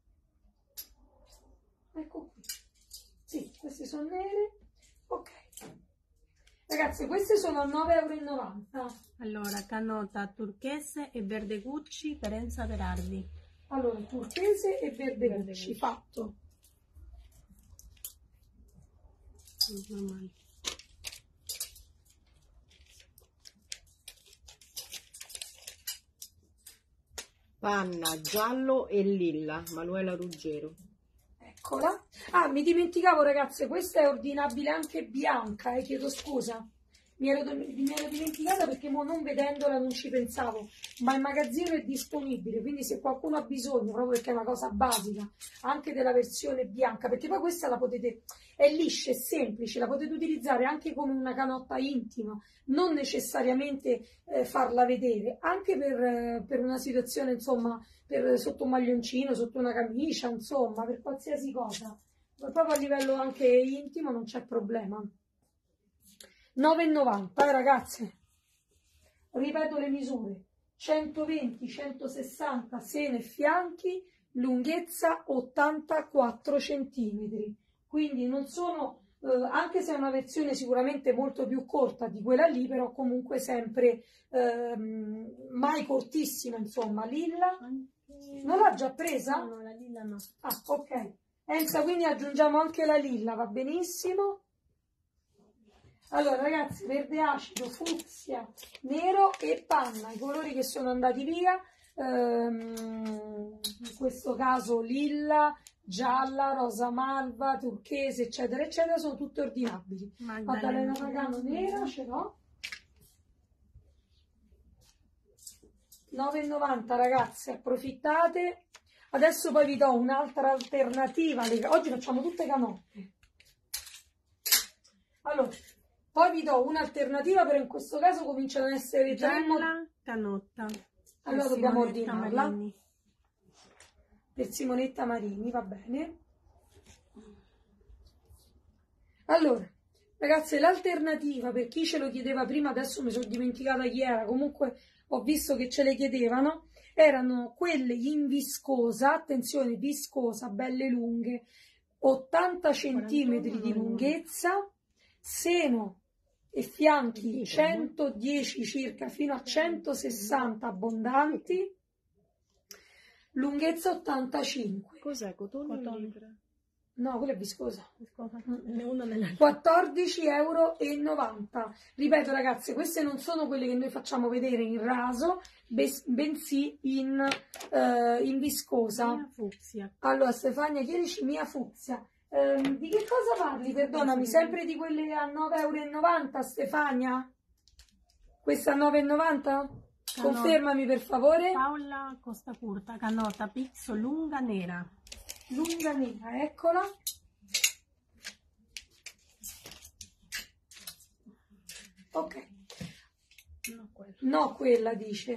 Ecco qui. Sì, queste sono nere, ok. Ragazzi, queste sono a 9,90 €. Allora, canotta turchese e verde Gucci per Enza Berardi. Allora, turchese e verde Gucci, fatto. Normale. Panna, giallo e lilla, Manuela Ruggero. Eccola. Ah, mi dimenticavo ragazze, questa è ordinabile anche bianca, chiedo scusa. Mi ero dimenticata perché mo non vedendola non ci pensavo, ma il magazzino è disponibile, quindi se qualcuno ha bisogno, proprio perché è una cosa basica, anche della versione bianca, perché poi questa la potete, è liscia, è semplice, la potete utilizzare anche come una canotta intima, non necessariamente farla vedere, anche per una situazione, insomma, sotto un maglioncino, sotto una camicia, insomma, per qualsiasi cosa, proprio a livello anche intimo non c'è problema. 9,90 ragazze, ripeto le misure, 120-160 seno e fianchi, lunghezza 84 cm, quindi non sono, anche se è una versione sicuramente molto più corta di quella lì, però comunque sempre mai cortissima, insomma. Lilla, non l'ha già presa? No, la lilla no. Ah, ok. Enza, quindi aggiungiamo anche la lilla, va benissimo. Allora ragazzi, verde acido, fucsia, nero e panna, i colori che sono andati via, in questo caso lilla, gialla, rosa malva, turchese, eccetera, eccetera, sono tutte ordinabili. Maddalena Pagano nera, ce l'ho. 9,90 ragazzi, approfittate. Adesso poi vi do un'altra alternativa, oggi facciamo tutte canotte. Allora, poi vi do un'alternativa, però in questo caso cominciano ad essere gialla canotta. Allora dobbiamo ordinarla. Per Simonetta Marini, va bene. Allora, ragazzi, l'alternativa per chi ce lo chiedeva prima, adesso mi sono dimenticata chi era, comunque ho visto che ce le chiedevano, erano quelle in viscosa, attenzione, viscosa, belle lunghe, 80 centimetri di lunghezza, seno e fianchi 110 circa fino a 160 abbondanti, lunghezza 85. Cos'è? Cotone o licra? No, quella è viscosa. Una nella 14,90 €. Ripeto ragazze, queste non sono quelle che noi facciamo vedere in raso, bensì in viscosa. Mia fucsia. Allora Stefania, chiedici Mia fucsia. Di che cosa parli? Perdonami, sempre di quelle a 9,90 € Stefania? Questa a 9,90 €? Confermami per favore. Paola Costa Curta, canotta pizzo lunga nera. Lunga nera, eccola. Ok. No, quella dice.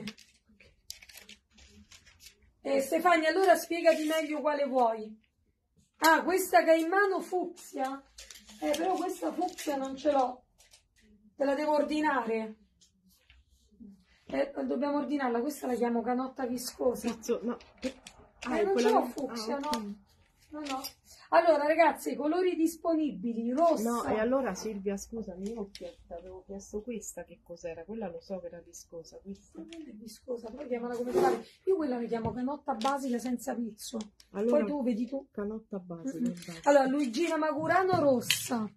Stefania, allora spiegati meglio quale vuoi. Ah, questa che hai in mano fucsia? Però questa fucsia non ce l'ho. Te la devo ordinare. Dobbiamo ordinarla. Questa la chiamo canotta viscosa. No. Non ce l'ho fucsia, okay. no. No. Allora, ragazzi, i colori disponibili, rossa. No, e allora Silvia, scusami, io avevo chiesto questa, che cos'era? Quella lo so che era viscosa, questa. Non è viscosa, però chiamala come pare. Io quella la chiamo canotta basica senza pizzo. Allora, Poi tu vedi tu. Canotta basica. Allora, Luigina Magurano rossa.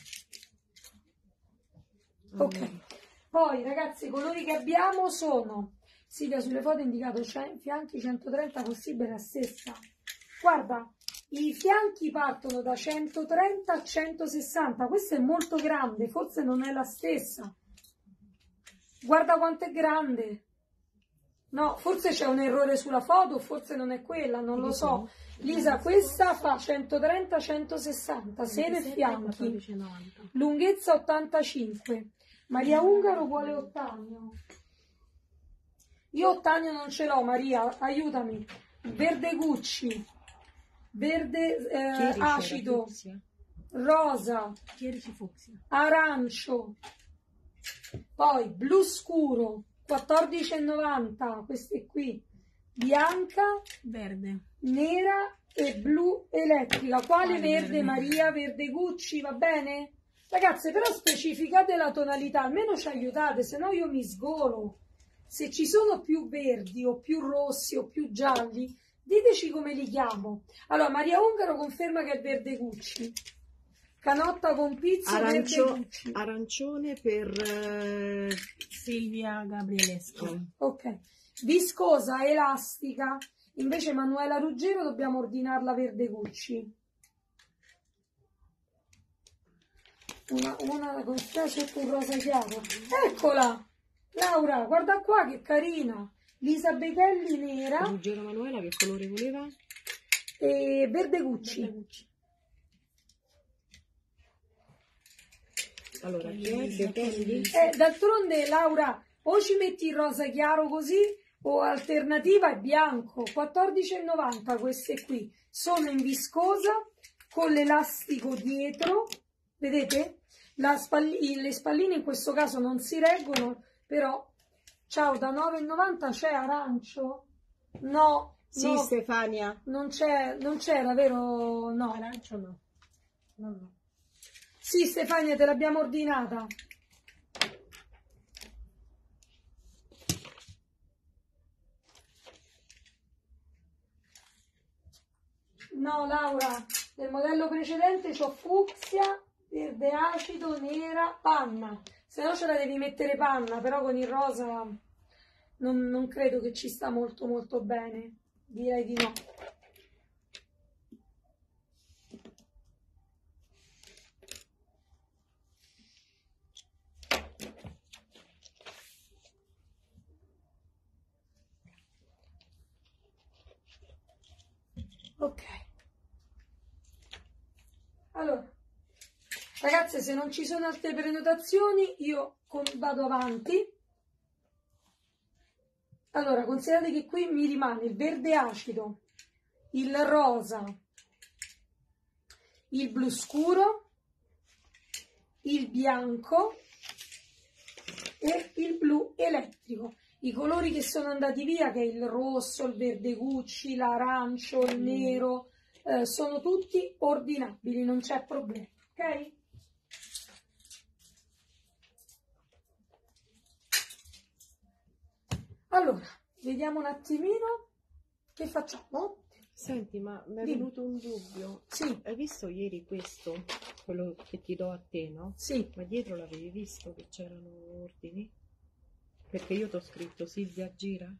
Ok. Poi, ragazzi, i colori che abbiamo sono... Silvia, sulle foto è indicato fianchi 130, possibile la stessa. Guarda, i fianchi partono da 130 a 160. Questa è molto grande, forse non è la stessa. Guarda quanto è grande. No, forse c'è un errore sulla foto, forse non è quella, non lo so. Lisa, questa fa 130-160, seno e fianchi, lunghezza 85. Maria Ungaro vuole ottanio. Io ottanio non ce l'ho, Maria, aiutami. Verde Gucci, verde acido, rosa, arancio, poi blu scuro, 14,90, queste qui, bianca, verde, nera e blu elettrica. Quale verde, Maria? Verde Gucci, va bene? Ragazze, però specificate la tonalità, almeno ci aiutate, se no io mi sgolo. Se ci sono più verdi o più rossi o più gialli, diteci come li chiamo. Allora, Maria Ungaro conferma che è verde Gucci. Canotta con pizzo, verde Gucci. Arancione per Silvia Gabrielesco. Ok. Viscosa, elastica. Invece Manuela Ruggero dobbiamo ordinarla verde Gucci. Una con te sotto un rosa chiaro. Eccola! Laura, guarda qua che carina. Lisa Bechelli nera. Ruggero Manuela, che colore voleva? E verde Gucci. Allora, che è Bechelli? D'altronde, Laura, o ci metti il rosa chiaro così, o alternativa è bianco. 14,90 queste qui. Sono in viscosa, con l'elastico dietro. Vedete? Le spalline in questo caso non si reggono. Però, ciao, da 9,90 c'è arancio? No. Sì, no, Stefania. non c'era, vero? No. Arancio no. No. Sì, Stefania, te l'abbiamo ordinata. No, Laura, nel modello precedente c'ho fucsia, verde acido, nera, panna. Se no ce la devi mettere panna, però con il rosa non credo che ci sta molto molto bene. Direi di no. Ok. Allora, ragazze, se non ci sono altre prenotazioni, io vado avanti. Allora, considerate che qui mi rimane il verde acido, il rosa, il blu scuro, il bianco e il blu elettrico. I colori che sono andati via, che è il rosso, il verde Gucci, l'arancio, il nero, sono tutti ordinabili, non c'è problema, ok? Allora, vediamo un attimino che facciamo. Senti, ma mi è Dimmi. venuto un dubbio. Sì, Hai visto ieri questo, quello che ti do a te, no? sì, Ma dietro l'avevi visto che c'erano ordini? Perché io ti ho scritto Silvia gira.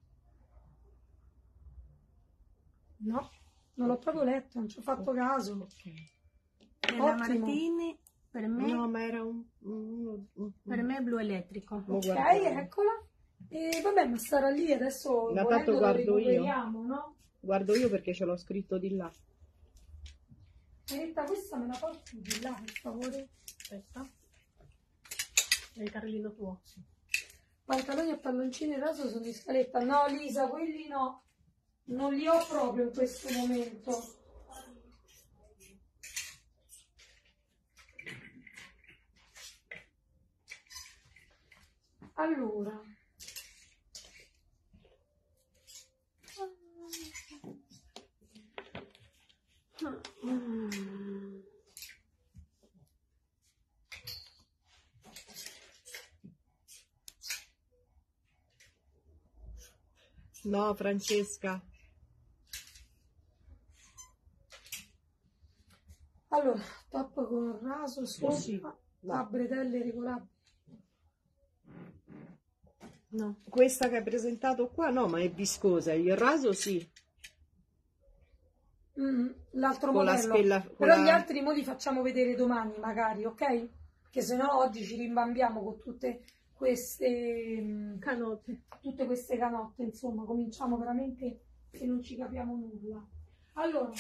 no, non l'ho proprio letto, non ci ho fatto caso. Ok. E la Ottimo. Martini per me, No, ma era per me è blu elettrico. Lo Ok, guardiamo. eccola. E vabbè, ma sarà lì adesso, Da volendo tanto lo guardo io. recuperiamo, no? Guardo io perché ce l'ho scritto di là. Maretta, questa me la porti di là, per favore? Aspetta. È il carrellino tuo. Pantaloni a palloncini raso sono in scaletta. No, Lisa, quelli no. Non li ho proprio in questo momento. Allora. No, Francesca. Allora, top con raso sopra, Sì, no. a bretelle regolabili. No. Questa che hai presentato qua, no, ma è viscosa. Il raso sì. L'altro Con la modello. spella- con Però la- gli altri mo li facciamo vedere domani magari, ok? Che se no oggi ci rimbambiamo con tutte queste canotte, insomma, cominciamo veramente che non ci capiamo nulla. Allora,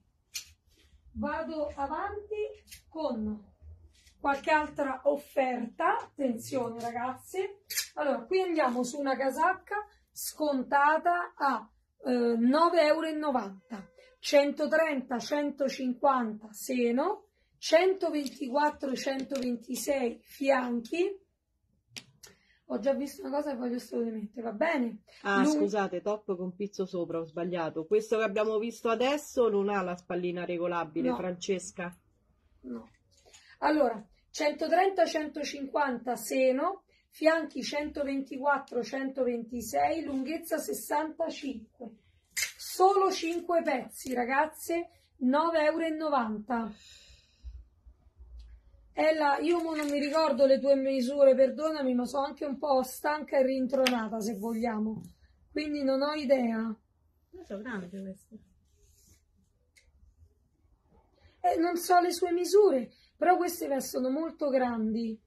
vado avanti con qualche altra offerta. Attenzione ragazze. Allora, qui andiamo su una casacca scontata a 9,90 €. 130, 150 seno, 124, 126 fianchi. Ho già visto una cosa che voglio assolutamente, va bene? Ah, scusate, top con pizzo sopra, ho sbagliato. Questo che abbiamo visto adesso non ha la spallina regolabile, No. Francesca. No. Allora, 130, 150 seno, fianchi 124, 126, lunghezza 65. Solo 5 pezzi, ragazze, 9,90 €. Ella, io mo non mi ricordo le tue misure, perdonami, ma sono anche un po' stanca e rintronata, se vogliamo. Quindi non ho idea. Sono grandi queste. Non so le sue misure, però queste vestono molto grandi.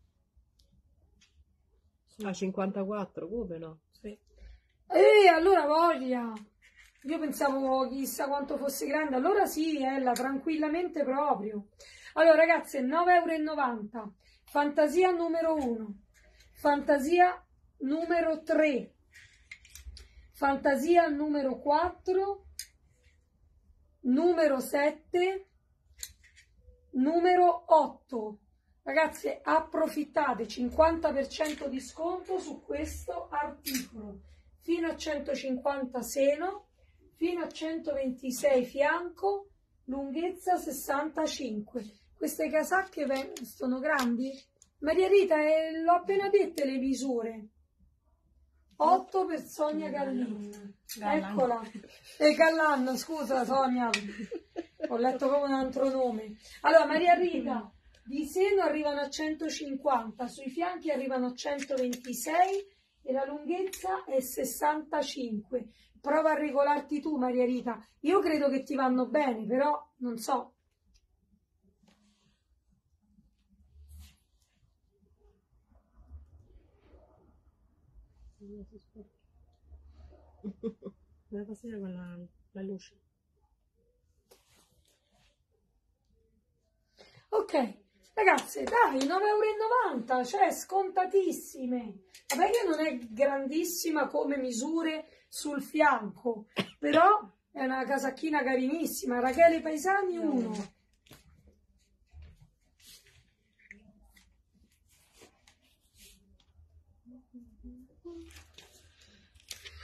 Ah, 54, come no? Sì. Allora voglia. Io pensavo chissà quanto fosse grande. Allora sì, Ella, tranquillamente proprio. Allora ragazze, 9,90 €. Fantasia numero 1. Fantasia numero 3. Fantasia numero 4. Numero 7. Numero 8. Ragazze, approfittate, 50% di sconto su questo articolo. Fino a 150 seno, fino a 126 fianco, lunghezza 65. Queste casacche sono grandi? Maria Rita, l'ho appena dette le misure. 8 per Sonia Gallin. Gallan. Eccola. Gallan, scusa Sonia. Ho letto proprio un altro nome. Allora, Maria Rita, di seno arrivano a 150, sui fianchi arrivano a 126 e la lunghezza è 65. Prova a regolarti tu, Maria Rita. Io credo che ti vanno bene, però non so. Deve passare con la luce. Ok, ragazze, dai, 9,90 €, cioè scontatissime. Vabbè che non è grandissima come misure sul fianco, però è una casacchina carinissima. Rachele Paesani 1.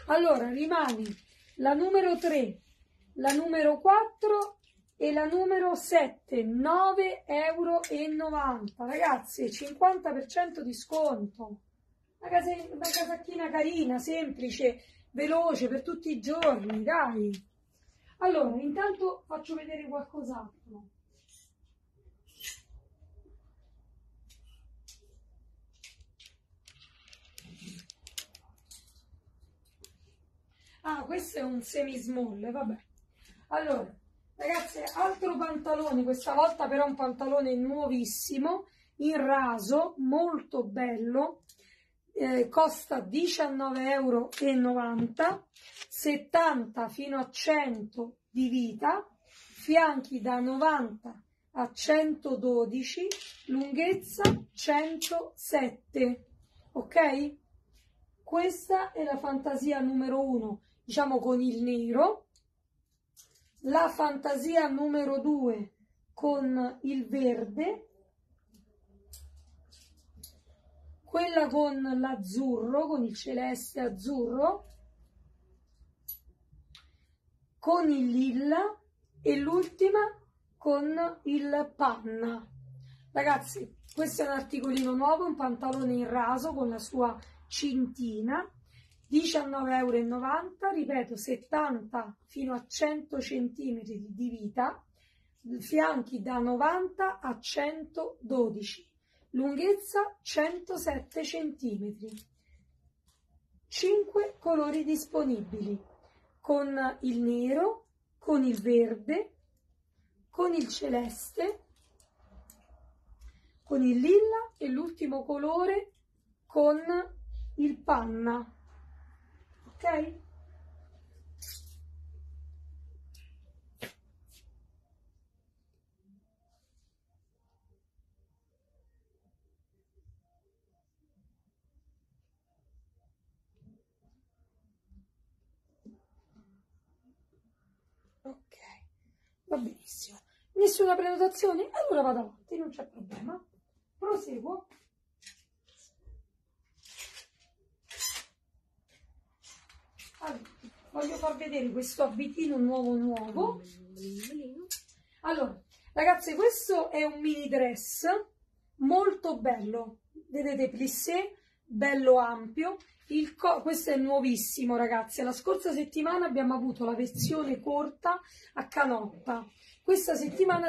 Allora, rimane la numero 3, la numero 4 e la numero 7, 9,90 €. Ragazzi, 50% di sconto. Una casacchina carina, semplice, veloce, per tutti i giorni, dai. Allora, intanto faccio vedere qualcos'altro. Ah, questo è un semi small, vabbè. Allora, ragazzi, altro pantalone, questa volta però un pantalone nuovissimo, in raso, molto bello, costa 19,90 €, 70 fino a 100 di vita, fianchi da 90 a 112, lunghezza 107, ok? Questa è la fantasia numero 1, diciamo con il nero, la fantasia numero 2 con il verde, quella con l'azzurro, con il celeste azzurro, con il lilla e l'ultima con il panna. Ragazzi, questo è un articolino nuovo, un pantalone in raso con la sua cintina, 19,90 €, ripeto, 70 fino a 100 cm di vita, fianchi da 90 a 112, lunghezza 107 cm, 5 colori disponibili, con il nero, con il verde, con il celeste, con il lilla e l'ultimo colore con il panna, ok? Ok, va benissimo. Nessuna prenotazione? Allora vado avanti, non c'è problema. Proseguo. Allora, voglio far vedere questo abitino nuovo. Allora, ragazzi, questo è un mini dress molto bello. Vedete, plissé, bello ampio. Questo è nuovissimo, ragazzi. La scorsa settimana abbiamo avuto la versione corta a canotta. Questa settimana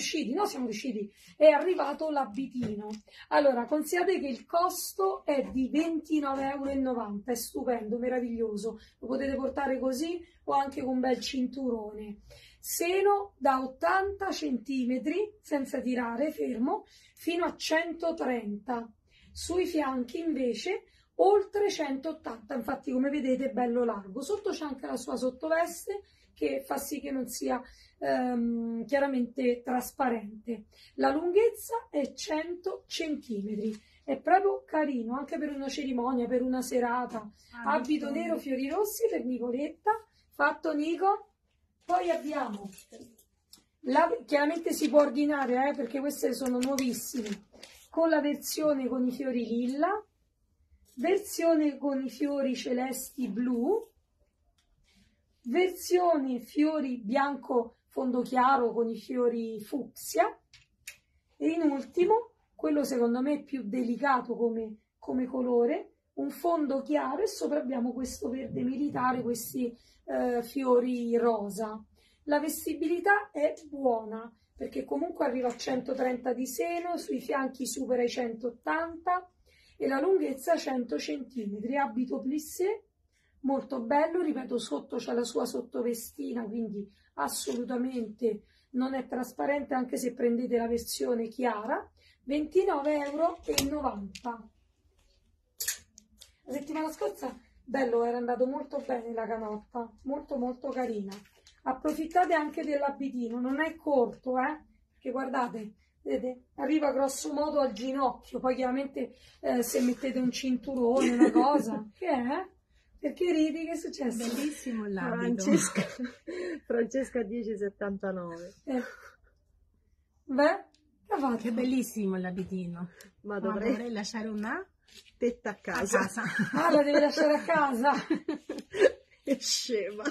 è arrivato l'abitino. Allora, considerate che il costo è di 29,90 €, è stupendo, meraviglioso. Lo potete portare così o anche con un bel cinturone. Seno da 80 cm, senza tirare, fermo, fino a 130. Sui fianchi invece oltre 180, infatti come vedete è bello largo. Sotto c'è anche la sua sottoveste che fa sì che non sia chiaramente trasparente. La lunghezza è 100 cm, è proprio carino anche per una cerimonia, per una serata. Abito nero, fiori rossi per Nicoletta, fatto Nico. Poi abbiamo, chiaramente si può ordinare perché queste sono nuovissime, con la versione con i fiori lilla, versione con i fiori celesti blu, versione fiori bianco fondo chiaro con i fiori fucsia e in ultimo, quello secondo me più delicato come colore, un fondo chiaro e sopra abbiamo questo verde militare, questi fiori rosa. La vestibilità è buona perché comunque arriva a 130 di seno, sui fianchi supera i 180 e la lunghezza 100 cm, abito plissé, molto bello, ripeto, sotto c'è la sua sottovestina, quindi assolutamente non è trasparente anche se prendete la versione chiara, 29,90 €. La settimana scorsa, bello, era andato molto bene la canotta, molto carina. Approfittate anche dell'abitino, non è corto, perché guardate, vedete, arriva grosso modo al ginocchio, poi chiaramente se mettete un cinturone, una cosa, che è? Perché ridi? Che è successo? Bellissimo l'abito. Francesca 1079. Beh, che ha fatto? Che bellissimo l'abitino. Ma Dovrei lasciare una? Tetta a casa. Ah, la devi lasciare a casa. È scema.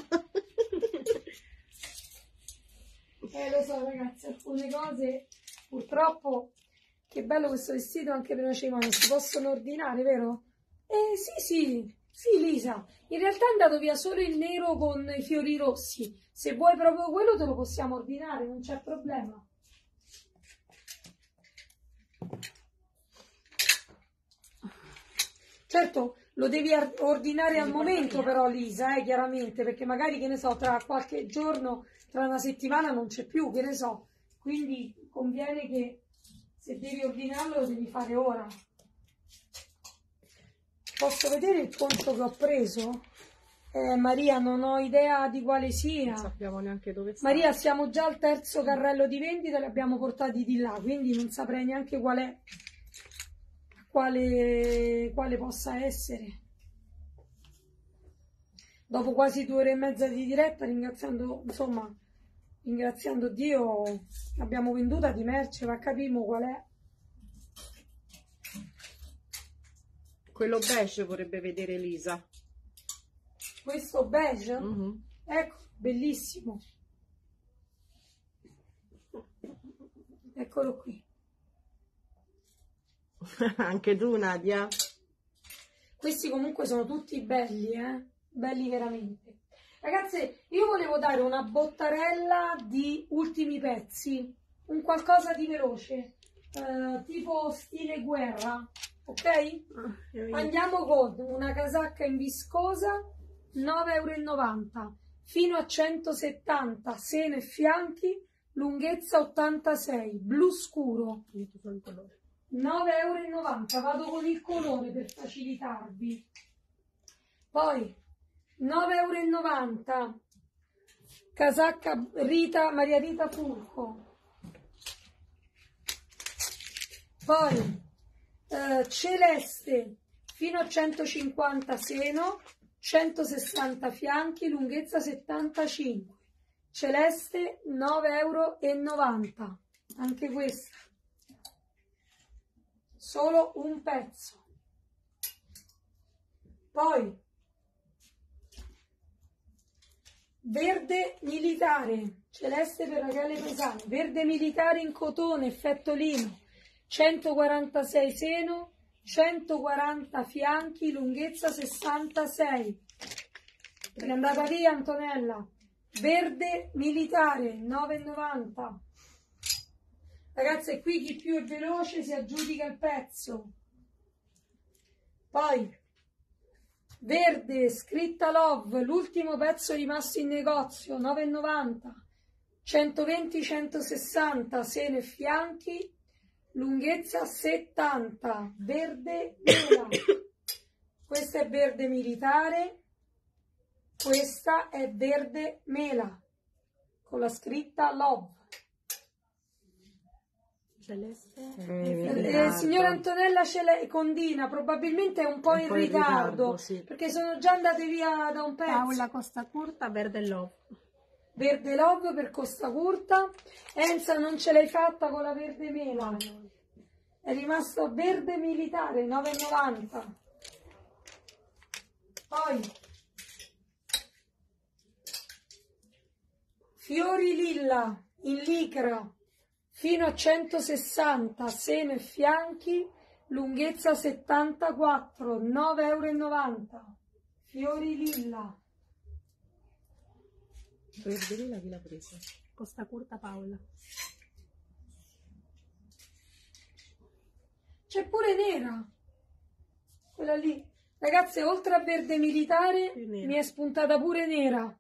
Lo so ragazzi, alcune cose purtroppo, che bello questo vestito anche per una cerimonia, si possono ordinare, vero? Sì Lisa, in realtà è andato via solo il nero con i fiori rossi, se vuoi proprio quello te lo possiamo ordinare, non c'è problema. Certo, lo devi ordinare al momento però Lisa, chiaramente, perché magari, che ne so, tra qualche giorno, tra una settimana non c'è più, che ne so, quindi conviene che se devi ordinarlo lo devi fare ora. Posso vedere il conto che ho preso? Maria, non ho idea di quale sia. Non sappiamo neanche dove sta. Maria, siamo già al terzo carrello di vendita, li abbiamo portati di là, quindi non saprei neanche quale possa essere. Dopo quasi 2 ore e mezza di diretta, ringraziando Dio, abbiamo venduta di merce, ma capimo qual è. Quello beige vorrebbe vedere Elisa. Questo beige? Ecco, bellissimo. Eccolo qui. Anche tu, Nadia? Questi comunque sono tutti belli, belli veramente. Ragazze, io volevo dare una bottarella di ultimi pezzi, un qualcosa di veloce, tipo stile guerra, ok? Andiamo con una casacca in viscosa, 9,90 € fino a 170, seno e fianchi, lunghezza 86, blu scuro, 9,90 €, vado con il colore per facilitarvi. Poi 9,90 € casacca Maria Rita Fulco. Poi celeste fino a 150 seno, 160 fianchi, lunghezza 75, celeste 9,90 €, anche questa, solo un pezzo. Poi verde militare, celeste per Rachele Pesani, verde militare in cotone, effetto lino, 146 seno, 140 fianchi, lunghezza 66. È andata via Antonella. Verde militare, 9,90 €. Ragazzi, qui chi più è veloce si aggiudica il pezzo. Poi verde scritta Love, l'ultimo pezzo rimasto in negozio, 9,90 €, 120-160 seno e fianchi, lunghezza 70, verde mela. Questa è verde militare, questa è verde mela con la scritta Love. Signora Antonella Condina, probabilmente è un po' in ritardo, sì, perché sono già andate via da un pezzo. Paola Costa Curta, verde love. Verde love per Costa Curta. Enza, non ce l'hai fatta con la verde mela, è rimasto verde militare, 9,90 €. Poi fiori lilla in licra fino a 160, seno e fianchi, lunghezza 74, 9,90 €. Fiori lilla. Verde lilla chi l'ha presa? Costa Curta Paola. C'è pure nera, quella lì. Ragazze, oltre a verde militare, mi è spuntata pure nera.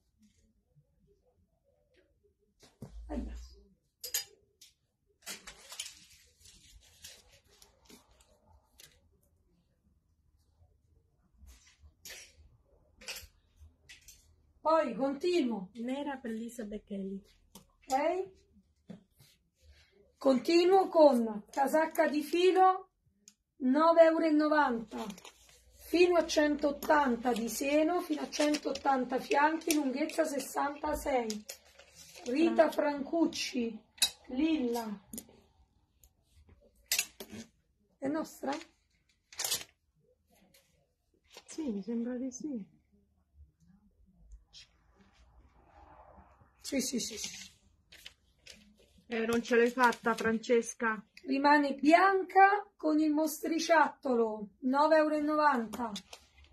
Poi continuo. Nera per Lisa Becchelli. Ok? Continuo con casacca di filo, 9,90 € fino a 180 di seno, fino a 180 fianchi, lunghezza 66. Rita Francucci, lilla. È nostra? mi sembra di sì. Sì, sì, sì, sì. Non ce l'hai fatta, Francesca? Rimane bianca con il mostriciattolo, 9,90 €.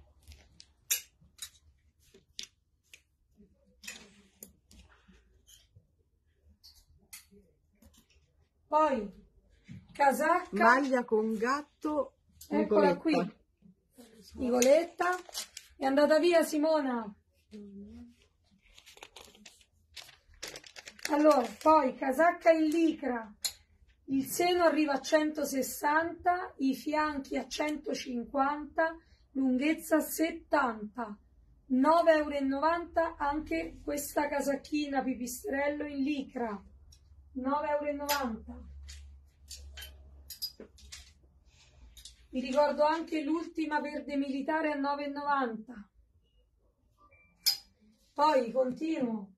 Poi, casacca, Maglia con gatto, eccola Nicoletta. qui, Nicoletta, è andata via Simona. Allora, poi casacca in licra, il seno arriva a 160, i fianchi a 150, lunghezza 70, 9,90 € anche questa casacchina pipistrello in licra, 9,90 €. Vi ricordo anche l'ultima verde militare a 9,90 €. Poi continuo.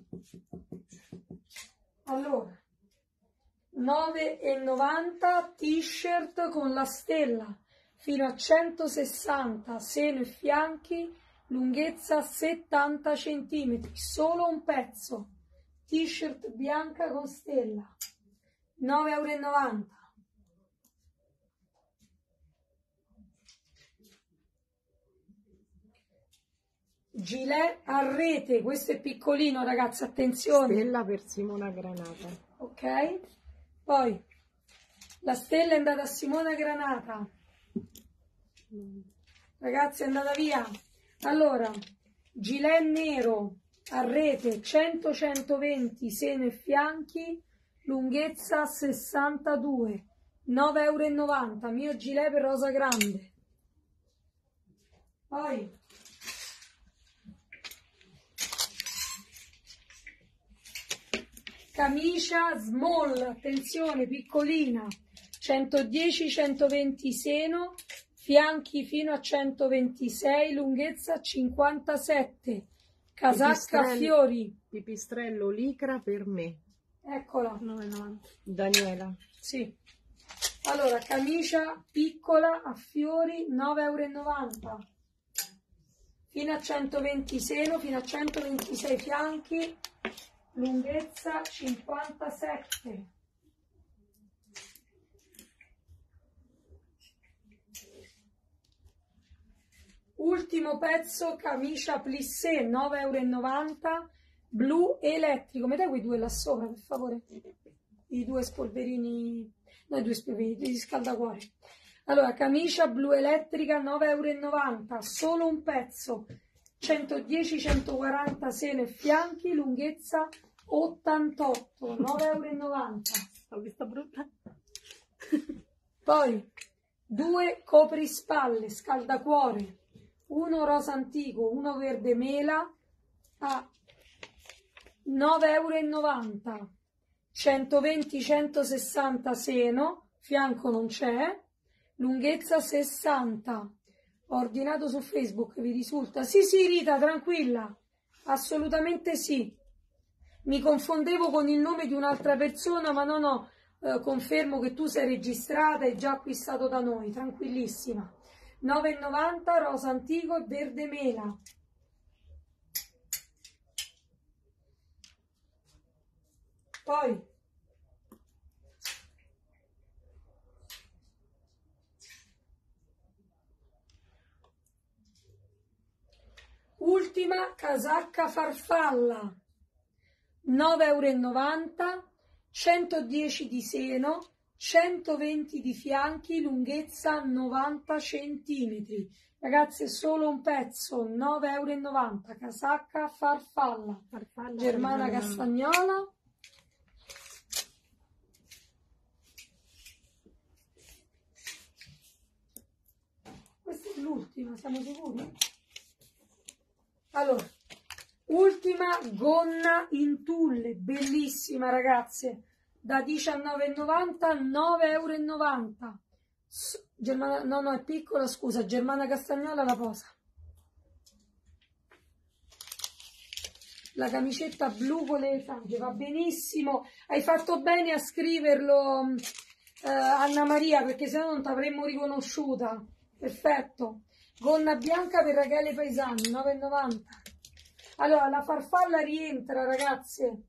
Allora, 9,90 t-shirt con la stella fino a 160, seno e fianchi, lunghezza 70 cm, solo un pezzo, t-shirt bianca con stella, 9,90 €. Gilet a rete, questo è piccolino ragazzi, attenzione. Stella per Simona Granata. Ok, poi la stella è andata a Simona Granata, ragazzi è andata via. Allora, gilet nero a rete 100-120, seno e fianchi, lunghezza 62, 9,90 €, mio gilet per rosa grande. Poi camicia small, attenzione, piccolina, 110-120 seno, fianchi fino a 126, lunghezza 57, casacca a fiori, Pipistrello licra per me. eccola, 9,90 €. Daniela. sì. Allora, camicia piccola a fiori, 9,90 €, fino a 120 seno, fino a 126 fianchi, lunghezza 57. Ultimo pezzo, camicia plissé, 9,90 €, blu elettrico. Mi dai quei due là sopra, per favore? I due spolverini, no, i due spolverini di scaldacuore. Allora, camicia blu elettrica, 9,90 €, solo un pezzo, 110-140 seno e fianchi, lunghezza 88, 9,90 €. Ho visto brutta. Poi, due coprispalle, scaldacuore, uno rosa antico, uno verde mela, a 9,90 €, 120-160 seno, fianco non c'è, lunghezza 60. Ho ordinato su Facebook, vi risulta? Sì, sì, Rita, tranquilla, assolutamente sì. Mi confondevo con il nome di un'altra persona, ma no, confermo che tu sei registrata e già acquistato da noi, tranquillissima. 9,90 €, rosa antico e verde mela. Poi ultima casacca farfalla, 9,90 €, 110 di seno, 120 di fianchi, lunghezza 90 cm. Ragazzi, è solo un pezzo, 9,90 €, casacca farfalla, Germana Castagnola. Questa è l'ultima, siamo sicuri? Allora, ultima gonna in tulle, bellissima ragazze, da 19,90 a 9,90 €. Germana, no, è piccola, scusa, Germana Castagnola la posa. La camicetta blu con le frange va benissimo, hai fatto bene a scriverlo Anna Maria, perché sennò non ti avremmo riconosciuta. Perfetto. Gonna bianca per Rachele Paesani, 9,90. Allora, la farfalla rientra, ragazze.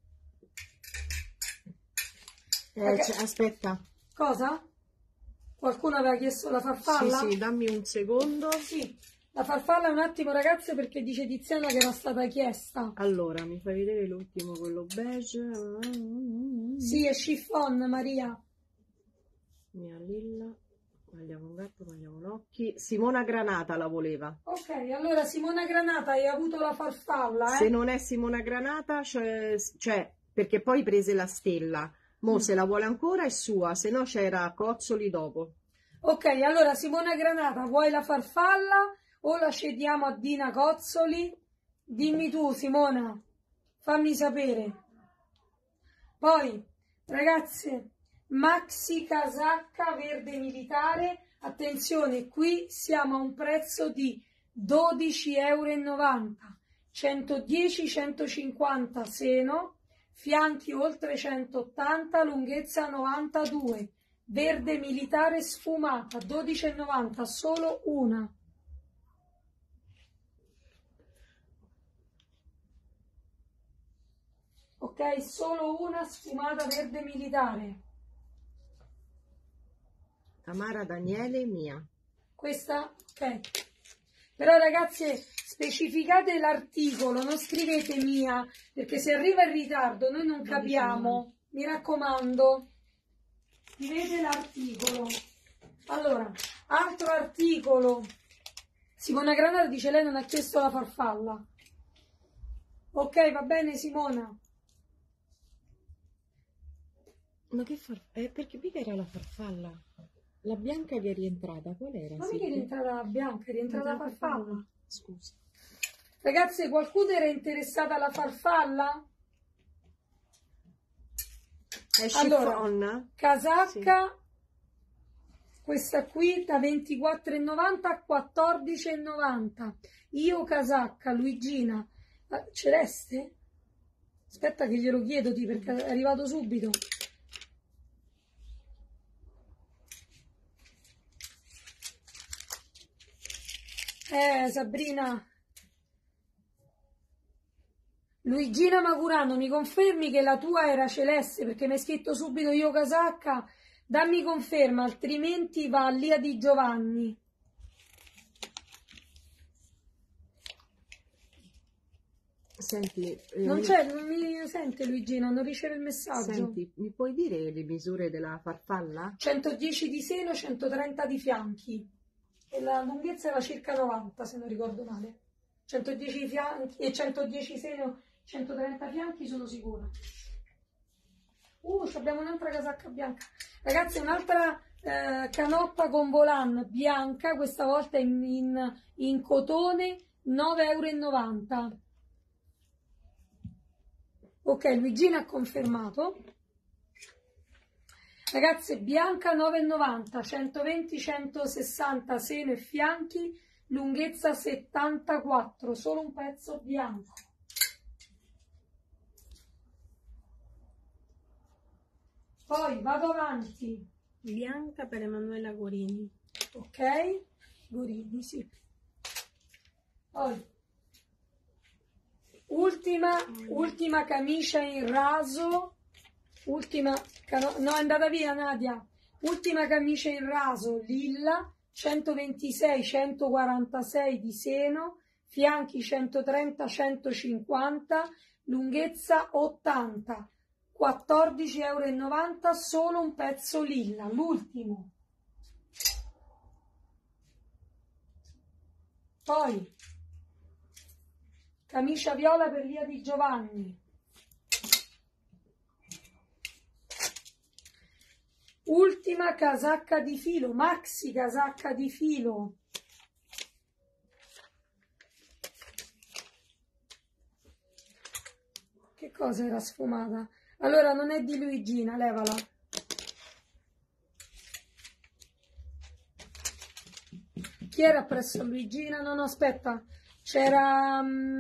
Aspetta. Cosa? Qualcuno aveva chiesto la farfalla? Sì, dammi un secondo. Sì, la farfalla un attimo, ragazze, perché dice Tiziana che era stata chiesta. Allora, mi fai vedere l'ultimo, quello beige. Sì, è chiffon, Maria. Mia Lilla. Tagliamo un gatto, tagliamo un occhi. Simona Granata la voleva. Ok, allora Simona Granata, hai avuto la farfalla, Se non è Simona Granata, cioè, perché poi prese la stella. Mo se la vuole ancora è sua, se no c'era Cozzoli dopo. Ok, allora Simona Granata, vuoi la farfalla o la cediamo a Dina Cozzoli? Dimmi tu, Simona, fammi sapere. Poi, ragazze, maxi casacca verde militare, attenzione, qui siamo a un prezzo di 12,90 €, 110-150 seno, fianchi oltre 180, lunghezza 92, verde militare sfumata, 12,90, solo una. Ok, solo una sfumata verde militare. Tamara Daniele mia. Questa, ok. Però ragazze, specificate l'articolo, non scrivete mia, perché se arriva in ritardo noi non capiamo. Mi raccomando, scrivete l'articolo. Allora, altro articolo. Simona Granata dice lei non ha chiesto la farfalla. Ok, va bene Simona. Ma che farfalla? Perché mica era la farfalla? La bianca che è rientrata, qual era? Ma mica è rientrata la bianca, è rientrata la farfalla. Scusa. Ragazze, qualcuno era interessata alla farfalla? È Allora, chiffon? casacca, questa qui da 24,90 a 14,90. Io casacca, Luigina, celeste? Aspetta che glielo chiedo, perché è arrivato subito. Sabrina. Luigina Macurano, mi confermi che la tua era celeste? Perché mi hai scritto subito io casacca. Dammi conferma, altrimenti va a Lia Di Giovanni. Senti, Non c'è, non mi sente Luigina, non riceve il messaggio. senti, mi puoi dire le misure della farfalla? 110 di seno, 130 di fianchi. E la lunghezza era circa 90, se non ricordo male. 110 fianchi e 110 seno, 130 fianchi, sono sicura. Abbiamo un'altra casacca bianca. Ragazzi, un'altra canoppa con volan bianca, questa volta in cotone, 9,90 €. Ok, Luigina ha confermato. Ragazze, bianca 9,90, 120-160 seno e fianchi, lunghezza 74, solo un pezzo bianco. Poi vado avanti. Bianca per Emanuela Gorini. Ok, Gorini, sì. Poi, ultima camicia in raso. No, è andata via Nadia. Ultima camicia in raso lilla, 126-146 di seno, fianchi 130-150, lunghezza 80, 14,90 €, solo un pezzo lilla, l'ultimo. Poi, camicia viola per Lia Di Giovanni. Ultima casacca di filo, maxi casacca di filo. Che cosa era sfumata? Allora non è di Luigina, levala. Chi era presso Luigina? No, no, aspetta. C'era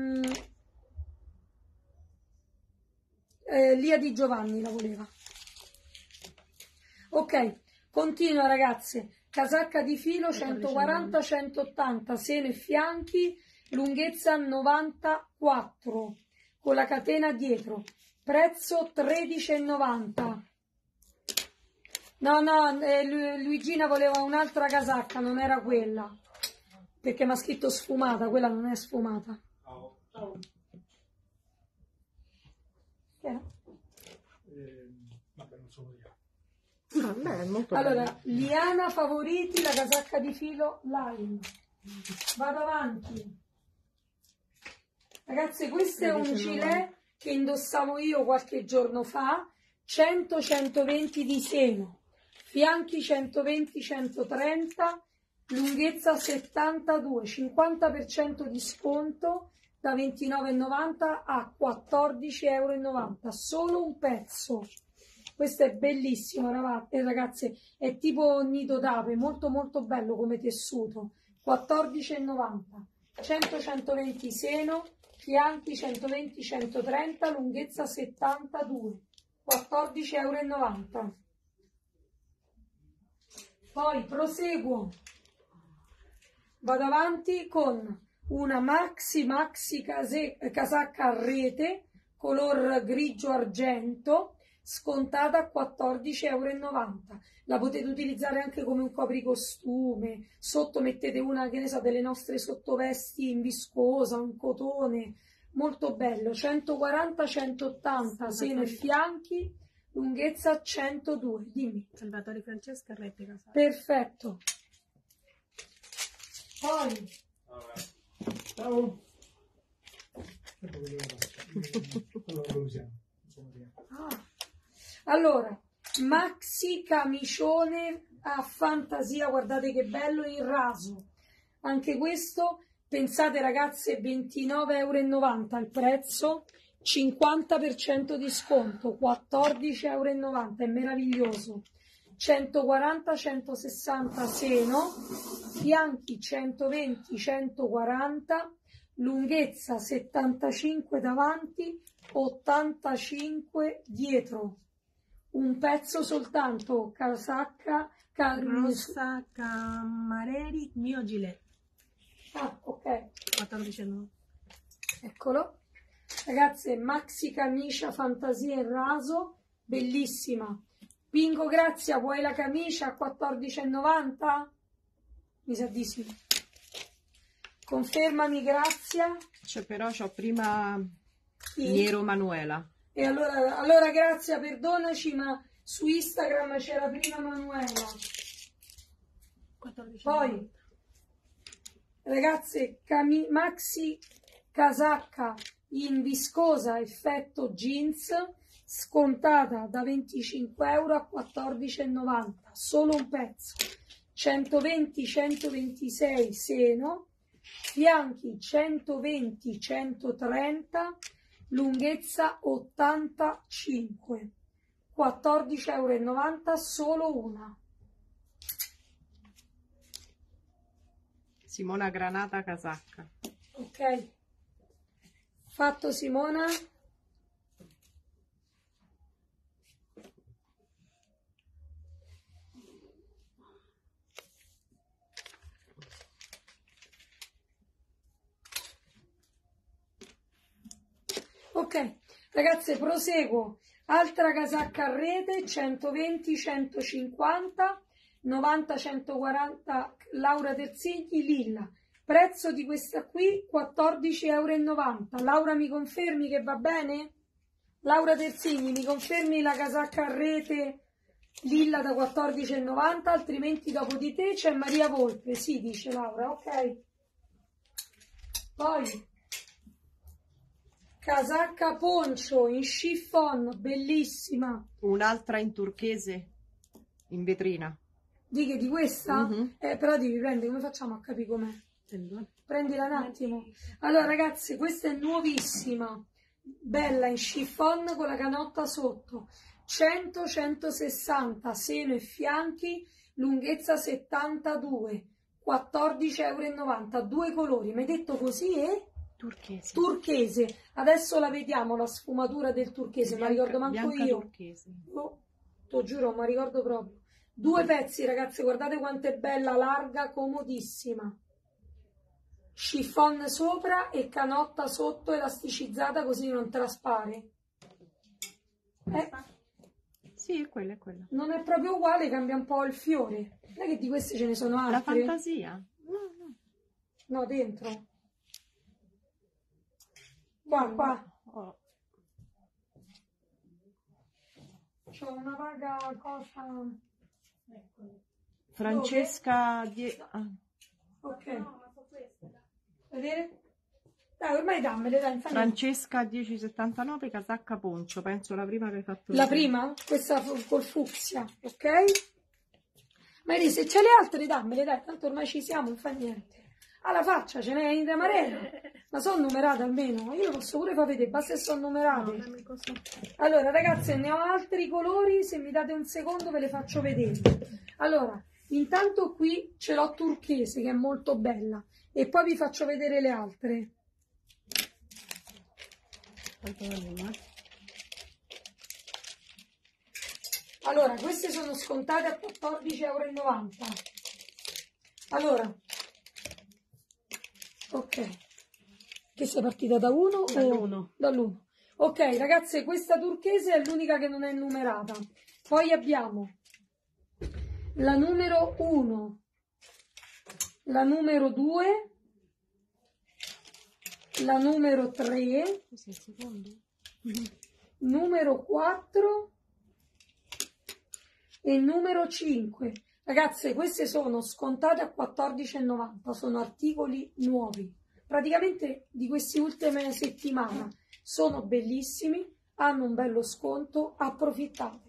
Lia Di Giovanni la voleva. Ok, continua ragazze. casacca di filo 140-180, seno e fianchi, lunghezza 94, con la catena dietro, prezzo 13,90. No, Luigina voleva un'altra casacca, non era quella, perché mi ha scritto sfumata, quella non è sfumata. Vabbè, non sono io. Vabbè, è molto Allora, bello. Liana Favoriti, la casacca di filo Line. Vado avanti. Ragazzi, questo è un gilet che indossavo io qualche giorno fa, 100-120 di seno, fianchi 120-130, lunghezza 72, 50% di sconto da 29,90 a 14,90 €, solo un pezzo. Questo è bellissimo, ragazze, è tipo nido d'ape, molto molto bello come tessuto, 14,90, 100-120 seno, fianchi 120-130, lunghezza 72, 14,90 €. Poi proseguo, vado avanti con una maxi casacca a rete, color grigio argento, scontata a 14,90 €. La potete utilizzare anche come un copricostume, sotto mettete una, che ne so, delle nostre sottovesti in viscosa, un cotone, molto bello, 140-180, seno e fianchi, lunghezza 102, dimmi. Salvatore Francesca Rete Casacca. Perfetto. Poi, Ciao. Allora, lo usiamo. allora, maxi camicione a fantasia, guardate che bello in raso. Anche questo, pensate ragazze, 29,90 € il prezzo, 50% di sconto, 14,90 €, è meraviglioso. 140-160 seno, fianchi 120-140, lunghezza 75 davanti, 85 dietro. Un pezzo soltanto, casacca Rossa Camareri, mio gilet. Ah, ok, 14,90 €. eccolo. Ragazze, maxi camicia fantasia in raso, bellissima. Bingo, Grazia, vuoi la camicia a 14,90 €? Mi sa di sì. Confermami, Grazia. Però c'ho prima Sì. Niero Manuela. E allora Grazia, perdonaci, ma su Instagram c'era prima Manuela. 14,90 €. Poi, ragazze, maxi casacca in viscosa effetto jeans, scontata da 25 € a 14,90 €, solo un pezzo, 120-126 seno, fianchi 120-130, lunghezza 85, 14,90 €, solo una. Simona Granata Casacca. Ok, fatto Simona. Ok, ragazze, proseguo. Altra casacca a rete, 120-150, 90-140, Laura Terzigli, lilla. Prezzo di questa qui, 14,90 €. Laura, mi confermi che va bene? Laura Terzigli, mi confermi la casacca a rete lilla da 14,90, altrimenti dopo di te c'è Maria Volpe. Sì, dice Laura, ok. Poi, casacca poncio in chiffon, bellissima. Un'altra in turchese, in vetrina. Di questa? Mhm. Però devi prendere, come facciamo a capire com'è? Prendila un attimo. Allora ragazzi, questa è nuovissima, bella in chiffon con la canotta sotto, 100-160, seno e fianchi, lunghezza 72, 14,90 €, due colori, mi hai detto così e? Turchese. Turchese. Adesso la vediamo, la sfumatura del turchese, ma ricordo manco Bianca io. turchese. Oh, te lo giuro, ma ricordo proprio. 2 pezzi, ragazze, guardate quanto è bella, larga, comodissima. Chiffon sopra e canotta sotto, elasticizzata così non traspare. Sì, è quella, è quella. Non è proprio uguale, cambia un po' il fiore. Non è che di queste ce ne sono La altre. fantasia. No. No, dentro. Qua. Oh. C'ho una vaga cosa. Francesca... Ok. Vedere? Dai, ormai dammele, dai. Francesca 1079, casacca poncio, penso la prima che hai fatto. La prima? Questa col fucsia, ok? Ma se c'è le altre dammele, dai, tanto ormai ci siamo, non fa niente. Alla faccia, ce n'è in amarella. Ma sono numerate almeno? Io lo posso pure far vedere, basta che sono numerate. Allora, ragazze, ne ho altri colori, se mi date un secondo ve le faccio vedere. Allora, intanto qui ce l'ho turchese, che è molto bella. E poi vi faccio vedere le altre. Allora, queste sono scontate a 14,90 €. Allora, ok. Che sei partita da 1 Dall'1. Dall'1. Ok, ragazze, questa turchese è l'unica che non è numerata. Poi abbiamo la numero 1, la numero 2, la numero 3, numero 4 e il numero 5. Ragazze, queste sono scontate a 14,90 €, sono articoli nuovi, praticamente di queste ultime settimane. Sono bellissimi, hanno un bello sconto, approfittate.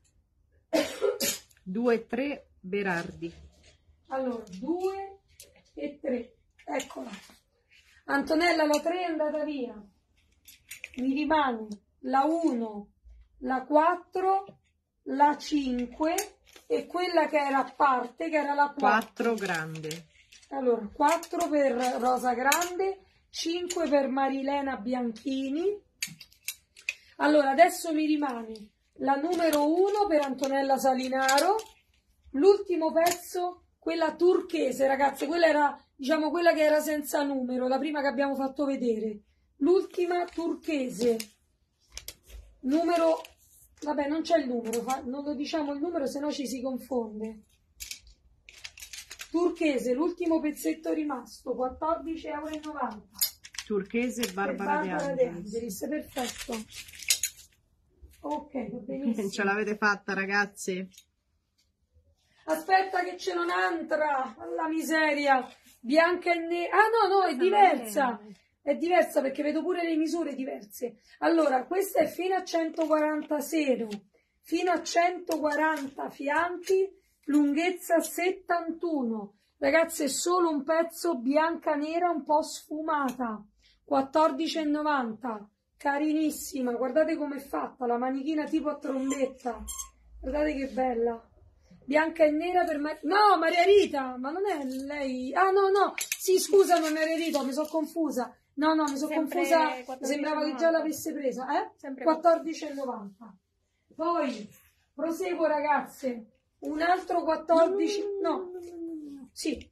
2 e 3 Berardi. Allora, 2 e 3, eccola. Antonella, la 3 è andata via. Mi rimane la 1, la 4, la 5 e quella che era a parte, che era la 4. 4 grande. Allora, 4 per Rosa Grande, 5 per Marilena Bianchini. Allora, adesso mi rimane la numero 1 per Antonella Salinaro. L'ultimo pezzo, quella turchese, ragazze, quella era, diciamo, quella che era senza numero, la prima che abbiamo fatto vedere. L'ultima turchese. Numero... Vabbè, non c'è il numero, non lo diciamo il numero, se no ci si confonde. Turchese, l'ultimo pezzetto rimasto, 14,90 €. Turchese Barbara De Angelis. Perfetto. Ok, va benissimo. Ce l'avete fatta, ragazzi? Aspetta che c'è un'altra, alla miseria, bianca e nera. Ah no, è diversa. È diversa perché vedo pure le misure diverse. Allora, questa è fino a 140 seno, fino a 140 fianchi, lunghezza 71. Ragazze, è solo un pezzo bianca nera un po' sfumata, 14,90 €. Carinissima, guardate com'è fatta, la manichina tipo a trombetta. Guardate che bella. Bianca e nera per No, Maria Rita, ma non è lei? Ah, no, sì, scusa, non Maria Rita, mi sono confusa. No, mi sono confusa, sembrava che già l'avesse presa, 14,90 €. Poi, proseguo, ragazze, un altro 14, no, sì.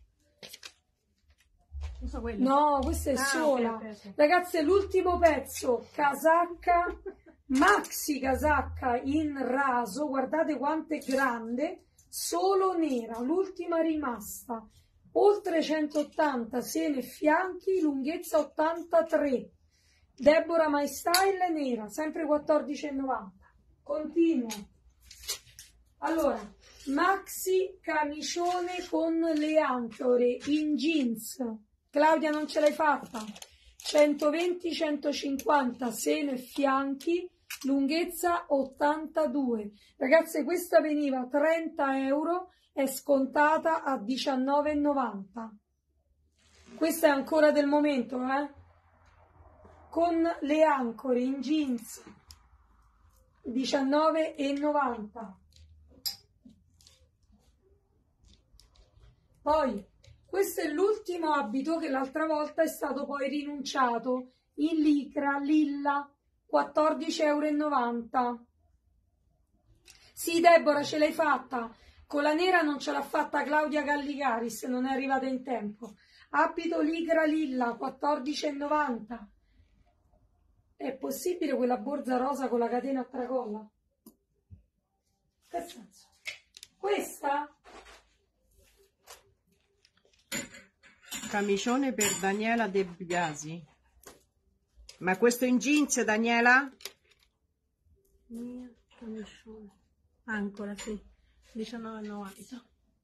No, questa è sola. Okay. Ragazze, l'ultimo pezzo, casacca, maxi casacca in raso, guardate quanto è grande, solo nera, l'ultima rimasta. Oltre 180 seno e fianchi, lunghezza 83. Deborah My Style nera, sempre 14,90 €. Continuo. Allora, maxi camicione con le ancore in jeans. Claudia, non ce l'hai fatta? 120-150 seno e fianchi, lunghezza 82. Ragazze, questa veniva 30 €, è scontata a 19,90 €. Questa è ancora del momento, con le ancore in jeans, 19,90 €. Poi, questo è l'ultimo abito che l'altra volta è stato poi rinunciato, in licra, lilla, 14,90 €. Sì, Deborah, ce l'hai fatta. con la nera non ce l'ha fatta Claudia Galligaris, non è arrivata in tempo. Abito Ligra Lilla, 14,90. È possibile quella borsa rosa con la catena a tracolla? Che senso? Questa? Camicione per Daniela De Biasi. Ma questo in jeans, Daniela? Mia camicione. Ancora sì, 19,90.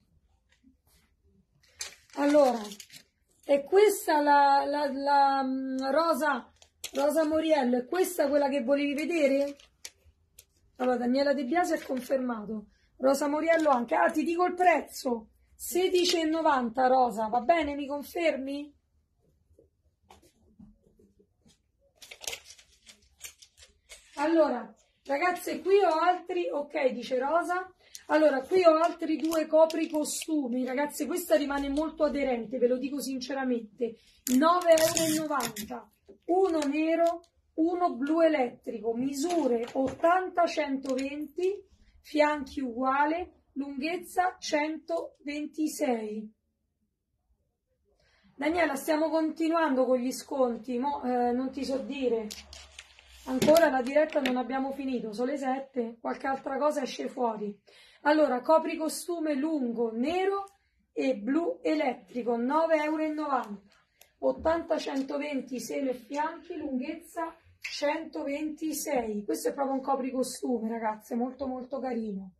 Allora, è questa la Rosa Moriello, è questa quella che volevi vedere? Allora, Daniela De Biasi è confermato. Rosa Moriello anche. Ah, ti dico il prezzo. 16,90 Rosa, va bene? Mi confermi? Allora, ragazze, qui ho altri, ok, dice Rosa. Allora, qui ho altri 2 copricostumi, ragazze, questa rimane molto aderente, ve lo dico sinceramente. 9,90 €, uno nero, uno blu elettrico, misure 80-120, fianchi uguale, lunghezza 126. Daniela, stiamo continuando con gli sconti, non ti so dire. Ancora la diretta non abbiamo finito, sono le 7, qualche altra cosa esce fuori. Allora, copricostume lungo, nero e blu elettrico, 9,90 €, 80-120 seno e fianchi, lunghezza 126. Questo è proprio un copricostume, ragazze, molto molto carino.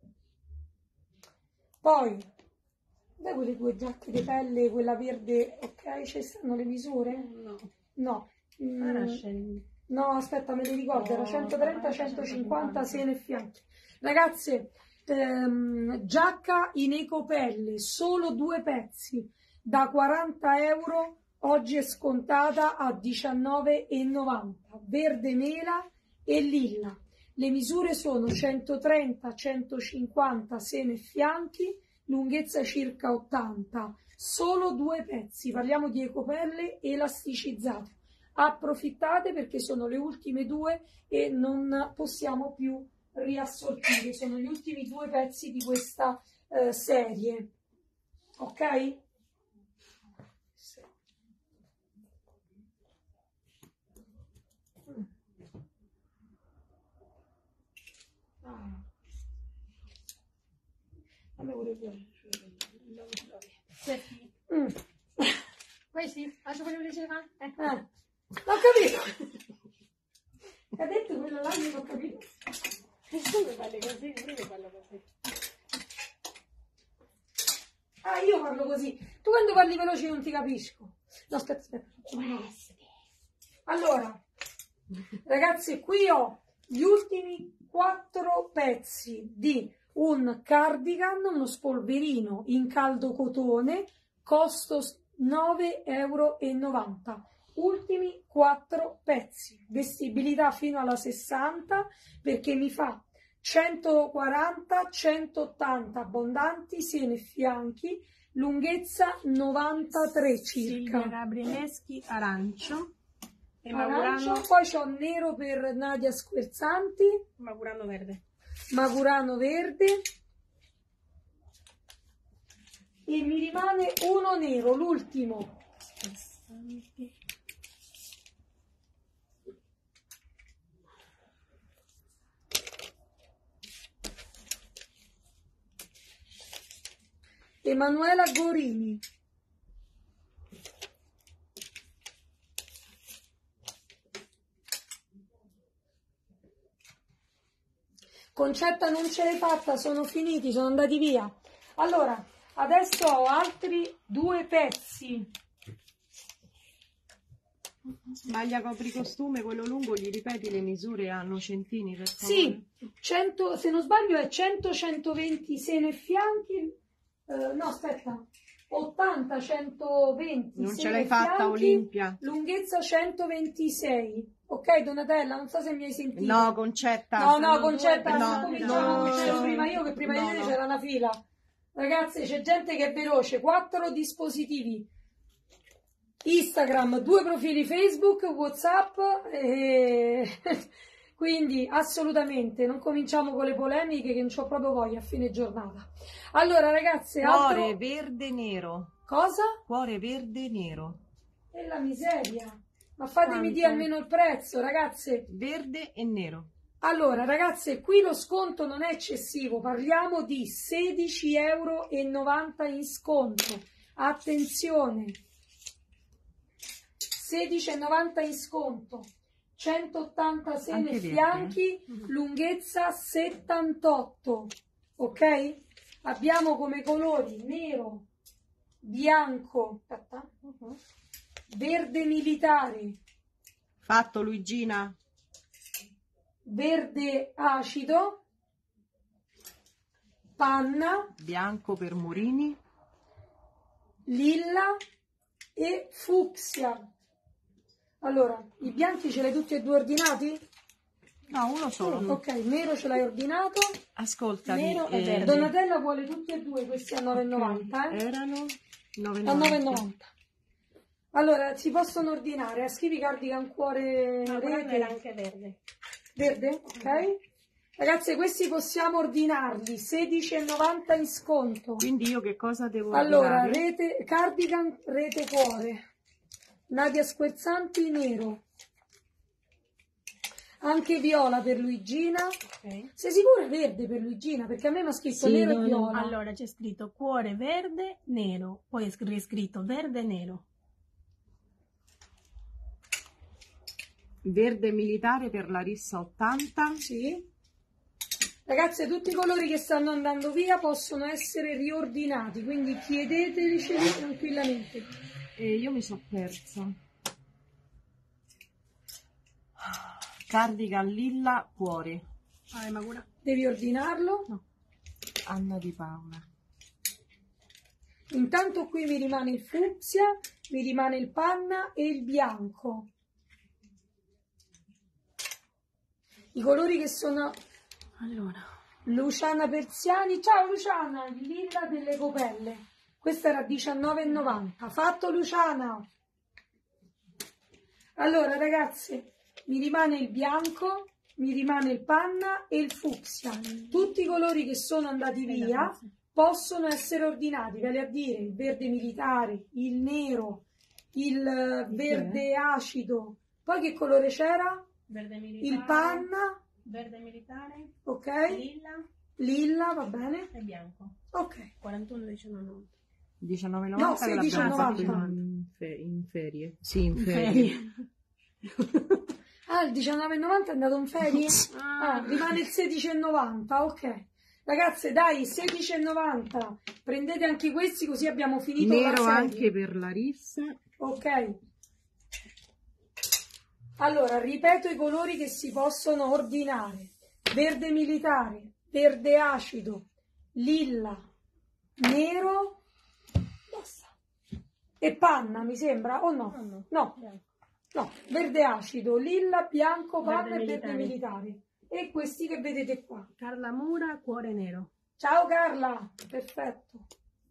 Poi, dai quelle 2 giacche di pelle, quella verde, ok, ci stanno le misure? No. No. No, aspetta, me li ricordo, era 130-150 seno e fianchi. Ragazze, giacca in ecopelle, solo 2 pezzi, da 40 €, oggi è scontata a 19,90, verde mela e lilla. Le misure sono 130-150 seno e fianchi, lunghezza circa 80, solo 2 pezzi, parliamo di ecopelle elasticizzate. Approfittate perché sono le ultime 2 e non possiamo più riassortire, sono gli ultimi 2 pezzi di questa serie, ok? Questi? Adesso voglio vedere se fa? L'ho capito. Ha detto quello là, io l'ho capito. Tu parli così, io parlo così. Ah, io parlo così. Tu quando parli veloce non ti capisco. No, aspetta. Allora, ragazzi, qui ho gli ultimi 4 pezzi di un cardigan, uno spolverino in caldo cotone, costo 9,90 €. Ultimi 4 pezzi, vestibilità fino alla 60 perché mi fa 140-180 abbondanti seno e fianchi, lunghezza 93 circa. Silvia Gabrieleschi, arancio. E Arancio, poi c'ho nero per Nadia Squerzanti, Magurano verde. Magurano verde e mi rimane uno nero, l'ultimo. Emanuela Gorini. Concetta non ce l'hai fatta, sono finiti, sono andati via. Allora, adesso ho altri 2 pezzi. Maglia copricostume, quello lungo, gli ripeti le misure a nocentini, per favore? Sì, 100, se non sbaglio è 100-120 seno e fianchi. No, aspetta, 80-120 Non seno ce l'hai e fatta, fianchi, Olimpia? lunghezza 126. Ok, Donatella, non so se mi hai sentito. No, Concetta. No, Concetta, no, non cominciamo, no, cominciamo no, prima io che prima di te no. c'era una fila. Ragazze, c'è gente che è veloce, 4 dispositivi. Instagram, 2 profili Facebook, WhatsApp e Quindi assolutamente non cominciamo con le polemiche che non c'ho proprio voglia a fine giornata. Allora ragazze, Cuore altro... verde nero. Cosa? Cuore verde nero. E la miseria. Ma fatemi Quanto? dire almeno il prezzo, ragazze. Verde e nero. Allora, ragazze, qui lo sconto non è eccessivo, parliamo di 16,90 € in sconto. Attenzione, 16,90 € in sconto, 180 sene Anche e verde, fianchi, lunghezza 78, ok? Abbiamo come colori nero, bianco, aspetta, verde militare, Fatto, Luigina? verde acido, panna, Bianco per Morini. lilla e fucsia. Allora, i bianchi ce l'hai tutti e due ordinati? No, uno solo. Ok, nero ce l'hai ordinato. Ascoltami, Nero e verde. Donatella vuole tutti e due questi a 9,90, erano A 9,90. 9,90. Allora, si possono ordinare. Scrivi cardigan cuore Ma quello era rete. anche verde. Verde, ok? Ragazze, questi possiamo ordinarli 16,90 in sconto. Quindi io che cosa devo Allora, ordinare? rete, cardigan rete cuore, Nadia Squerzanti nero, anche viola per Luigina. Ok. Sei sicura è verde per Luigina? Perché a me mi ha scritto Sì, nero no, e no. viola. Allora c'è scritto cuore verde, nero. Poi è riscritto verde e nero. Verde militare per Larissa 80. Sì. Ragazze, tutti i colori che stanno andando via possono essere riordinati, quindi chiedeteli tranquillamente. E io mi sono persa. Cardigan lilla cuore. Ma cura. Devi ordinarlo. No. Anna Di Paola. Intanto qui mi rimane il fucsia, mi rimane il panna e il bianco. I colori che sono Allora. Luciana Persiani. Ciao Luciana, il lilla delle copelle. Questa era 19,90. Fatto Luciana. Allora ragazze, mi rimane il bianco, mi rimane il panna e il fucsia. Tutti i colori che sono andati via possono essere ordinati, vale a dire il verde militare, il nero, il verde acido. Poi che colore c'era? Verde militare. Il panna, Verde militare. ok? Lilla Lilla, va bene? e bianco. Ok. 41, 19. 19,90 No, che l'abbiamo 16,90. fatto in ferie. Sì, in ferie. Ah, il 19,90 è andato in ferie? Ah, rimane il 16,90, ok. Ragazze, dai, 16,90. Prendete anche questi così abbiamo finito la Nero serie. anche per Larissa. Ok. Allora, ripeto i colori che si possono ordinare. Verde militare, verde acido, lilla, nero, basta. E panna, mi sembra, o no? No. No, no, verde acido, lilla, bianco, panna Verde e verde militare. militare. E questi che vedete qua. Carla Mura, cuore nero. Ciao Carla, perfetto.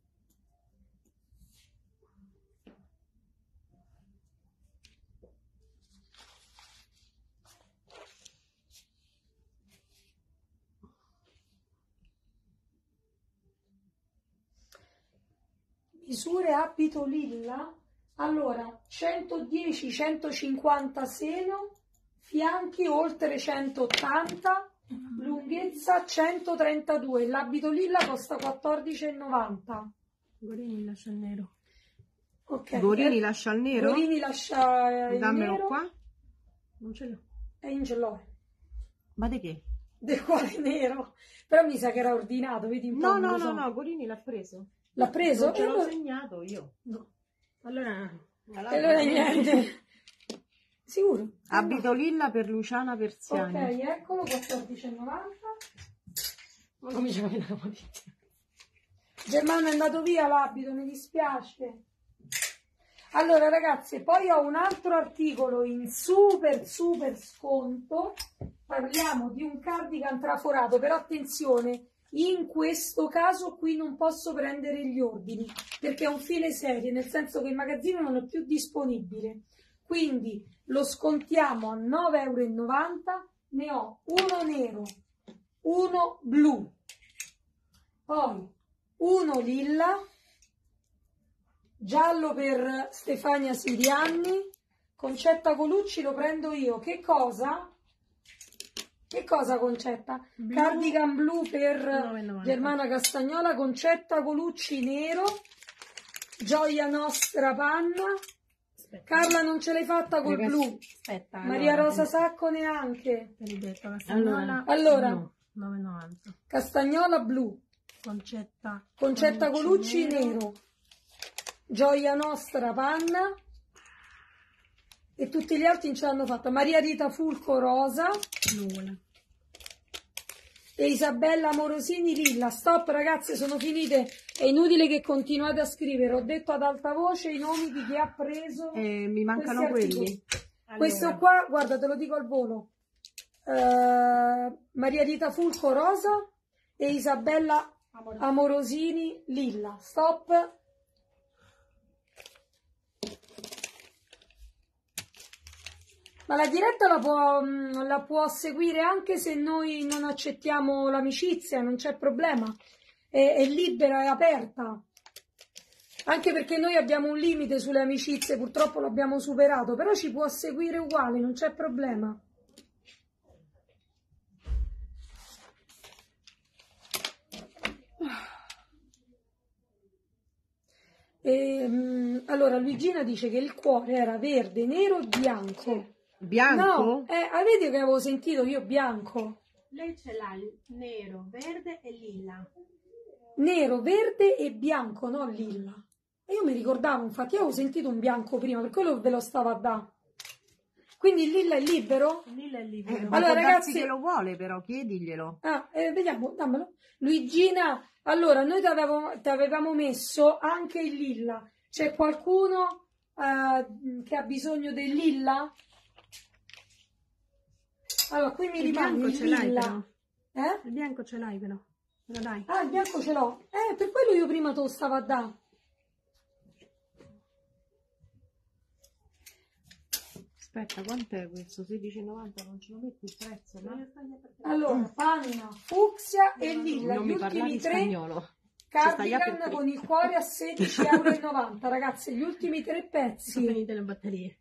Misure abito lilla. Allora, 110-150 seno, fianchi oltre 180, lunghezza 132. L'abito lilla costa 14,90. Gorini lascia il nero. Ok. Gorini lascia il nero. Gorini lascia il Dammelo nero. qua. Non ce l'ho. È in gelò. Ma di che? Del cuore nero. Però mi sa che era ordinato, vedi un po'. No, non no, lo no, so. no, Gorini l'ha preso. L'ha preso? Non ce E l'ho allora- segnato io. No. Allora. E allora niente. Sicuro? Abito lilla per Luciana Ok, Persiani. eccolo, 14,90. Ma come ci vediamo di Germano è andato via l'abito, mi dispiace. Allora ragazzi, poi ho un altro articolo in super sconto. Parliamo di un cardigan traforato, però attenzione, in questo caso qui non posso prendere gli ordini perché è un file serie, nel senso che il magazzino non è più disponibile. Quindi lo scontiamo a 9,90 € ne ho uno nero, uno blu, poi uno lilla, giallo per Stefania Sirianni, Concetta Colucci lo prendo io. Che cosa? Che cosa Concetta? Blu. Cardigan blu per 9,90. Germana Castagnola, Concetta Colucci nero, Gioia Nostra panna, Aspetta. Carla non ce l'hai fatta col Ragazzi, blu, Aspetta. Maria allora, Rosa Sacco neanche, te l'ho detto, Castagnola. Allora. No, 9,90. Castagnola blu, Concetta Colucci nero, Gioia Nostra panna e tutti gli altri non ce l'hanno fatta. Maria Rita Fulco rosa Nuvola. e Isabella Morosini lilla. Stop ragazze, sono finite, è inutile che continuate a scrivere, ho detto ad alta voce i nomi di chi ha preso Mi mancano questi quelli. articoli. Questo qua, guarda, te lo dico al volo, Maria Rita Fulco rosa e Isabella Amorosini lilla. Stop. Ma la diretta la può seguire anche se noi non accettiamo l'amicizia, non c'è problema, è libera, è aperta. Anche perché noi abbiamo un limite sulle amicizie, purtroppo l'abbiamo superato, però ci può seguire uguale, non c'è problema. Allora, Luigina dice che il cuore era verde, nero e bianco. Bianco? No, avete che avevo sentito io bianco. Lei ce l'ha il nero, verde e lilla. Nero, verde e bianco, no lilla. E io mi ricordavo, infatti, io avevo sentito un bianco prima, per quello ve lo stavo a dare. Quindi il lilla è libero? Lilla è libero. Ma Allora, può darsi ragazzi- che lo vuole, però, chiediglielo. Vediamo, dammelo. Luigina, allora, noi ti avevamo messo anche il lilla. C'è qualcuno che ha bisogno del lilla? Allora, qui mi Il rimane bianco il ce l'hai lilla. però. Il bianco ce l'hai però. Me lo dai? Ah, il bianco ce l'ho. Per quello io prima te lo stavo a dare. Aspetta, quant'è questo? 16,90, non ce lo metti il prezzo, no? Allora, panna, fucsia e lilla. Non Gli mi parlare ultimi in tre spagnolo. cardigan con il cuore a 16,90 €. Ragazzi, gli ultimi tre Sono pezzi. finite le batterie.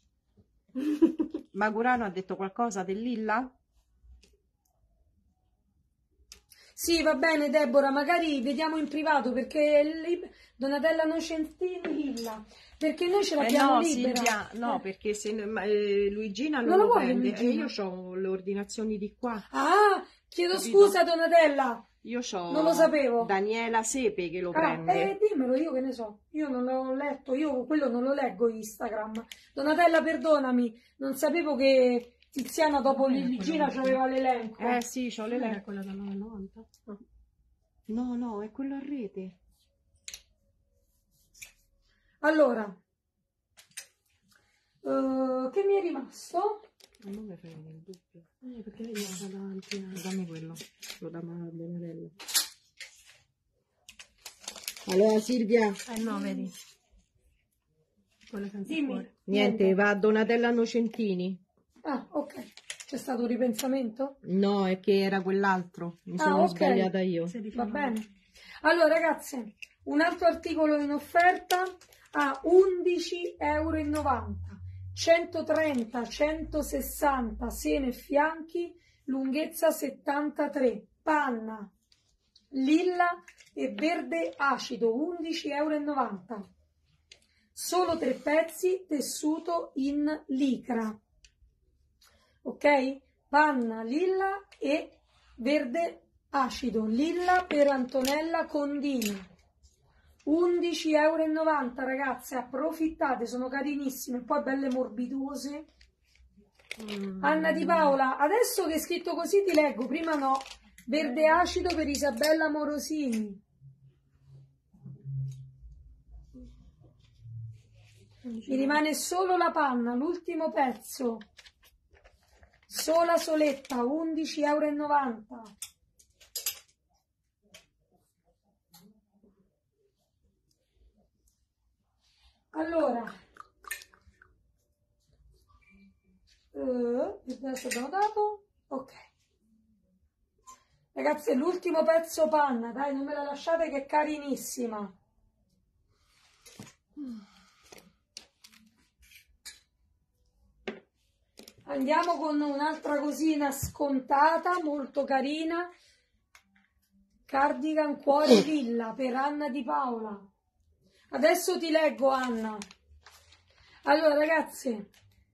Magurano ha detto qualcosa del lilla? Sì, va bene Deborah, magari vediamo in privato perché Donatella Nocentini lilla, perché noi ce l'abbiamo no, libera. Silvia, no, perché se Luigina Non non lo lo vuole prende. Luigina? Io ho le ordinazioni di qua. Ah, chiedo Capito? scusa Donatella. Io ho Non lo sapevo. Daniela Sepe che lo prende. Dimmelo, io che ne so, io non l'ho letto, io quello non lo leggo Instagram. Donatella, perdonami, non sapevo che Tiziana dopo Luigina c'aveva l'elenco. Sì, c'ho Non era l'elenco. quella da 9,90? No, no, è quello a rete. Allora, che mi è rimasto? Non mi fai nel dubbio. Perché lei era davanti a... Dammi quello, lo dammi a Donatella. Allora Silvia, no, vedi. Quello senza Dimmi. cuore. niente, va a Donatella Nocentini. Ah, ok. C'è stato un ripensamento? No, è che era quell'altro, mi sono ok. sbagliata io. 16,90. Va bene. Allora, ragazze, un altro articolo in offerta a 11,90 €. 130, 160 seno e fianchi, lunghezza 73, panna, lilla e verde acido, 11,90 €. Solo 3 pezzi, tessuto in licra. Ok? Panna, lilla e verde acido. Lilla per Antonella Condini. 11,90 €, ragazze, approfittate, sono carinissime, poi belle morbidose. Anna Di Paola, adesso che è scritto così ti leggo, prima no. Verde acido per Isabella Morosini. Mi rimane solo la panna, l'ultimo pezzo. Sola soletta, 11,90 €. Allora, adesso abbiamo dato Ok. Ragazzi, è l'ultimo pezzo panna, dai, non me la lasciate che è carinissima. Andiamo con un'altra cosina scontata, molto carina. Cardigan cuore villa per Anna Di Paola. Adesso ti leggo, Anna. Allora, ragazzi,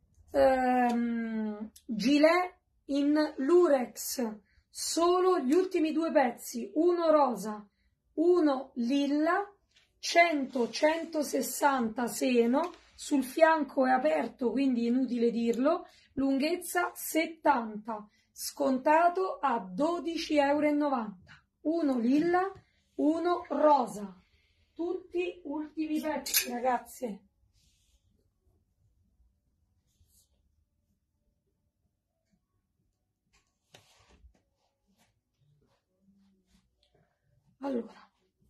gilet in lurex, solo gli ultimi due pezzi, uno rosa, uno lilla, 100-160 seno, sul fianco è aperto, quindi inutile dirlo, lunghezza 70, scontato a 12,90 €. Uno lilla, uno rosa, tutti ultimi pezzi, ragazzi. Allora,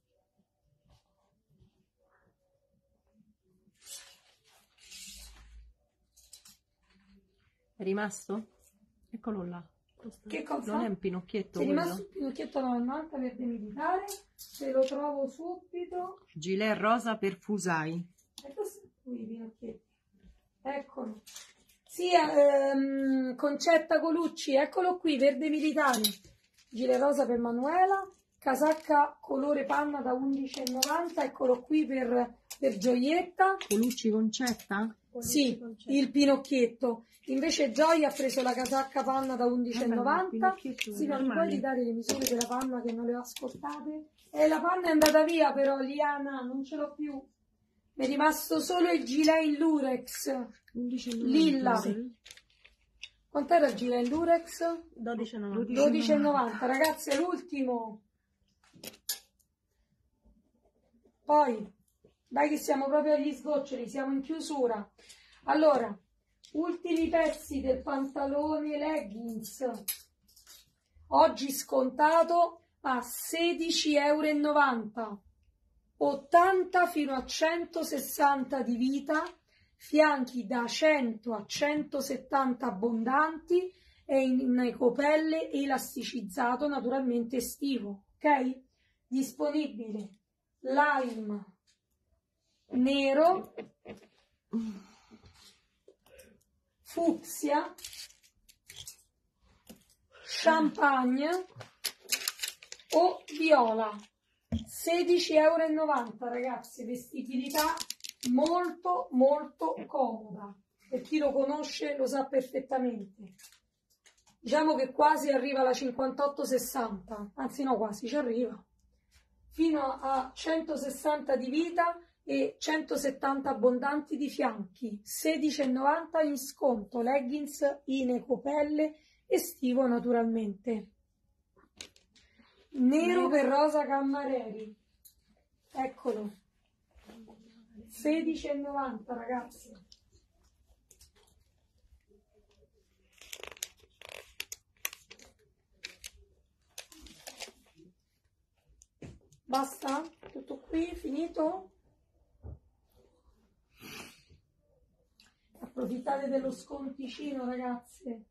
È rimasto? Eccolo là. che cosa? Non è un pinocchietto È quello? rimasto un pinocchietto alla manca verde militare, se lo trovo subito. Gilet rosa per Fusai. E questo qui i pinocchietti. Eccolo. Sì, Concetta Colucci, eccolo qui, verde militare. Gilet rosa per Manuela, casacca colore panna da 11,90, eccolo qui per Gioietta. Colucci Concetta? Sì, il pinocchietto. Invece Gioia ha preso la casacca panna da 11,90. Sì, ma mi puoi ridare le misure della panna che non le ho ascoltate? La panna è andata via però, Liana, non ce l'ho più. Mi è rimasto solo il gilet in lurex. 11,90. Lilla. Quant'era il gilet in lurex? 12,90. 12,90. Ragazzi, è l'ultimo. Poi, dai che siamo proprio agli sgoccioli, siamo in chiusura. Allora, ultimi pezzi del pantalone leggings. Oggi scontato a 16,90 €. 80 fino a 160 di vita, fianchi da 100 a 170 abbondanti e in ecopelle elasticizzato, naturalmente estivo, ok? Disponibile lime nero, fucsia, champagne o viola. 16,90 €, ragazzi, vestibilità molto molto comoda, per chi lo conosce lo sa perfettamente. Diciamo che quasi arriva alla 58-60, anzi no, quasi ci arriva, fino a 160 di vita e 170 abbondanti di fianchi. 16,90 € in sconto, leggings in ecopelle, estivo naturalmente. Nero per Rosa Cammareri, eccolo, 16,90 € ragazzi. Basta? Tutto qui? Finito? Approfittate dello sconticino, ragazzi.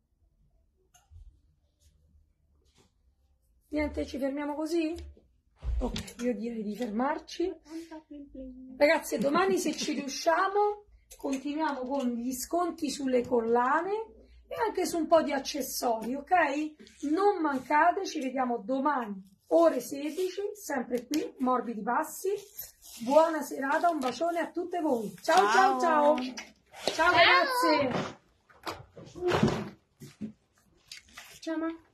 Niente, ci fermiamo così? Ok, io direi di fermarci. Ragazzi, domani se ci riusciamo continuiamo con gli sconti sulle collane e anche su un po' di accessori, ok? Non mancate, ci vediamo domani ore 16, sempre qui, Morbidi Passi. Buona serata, un bacione a tutte voi. Ciao ciao ciao! Ciao ragazze! Ciao, ma.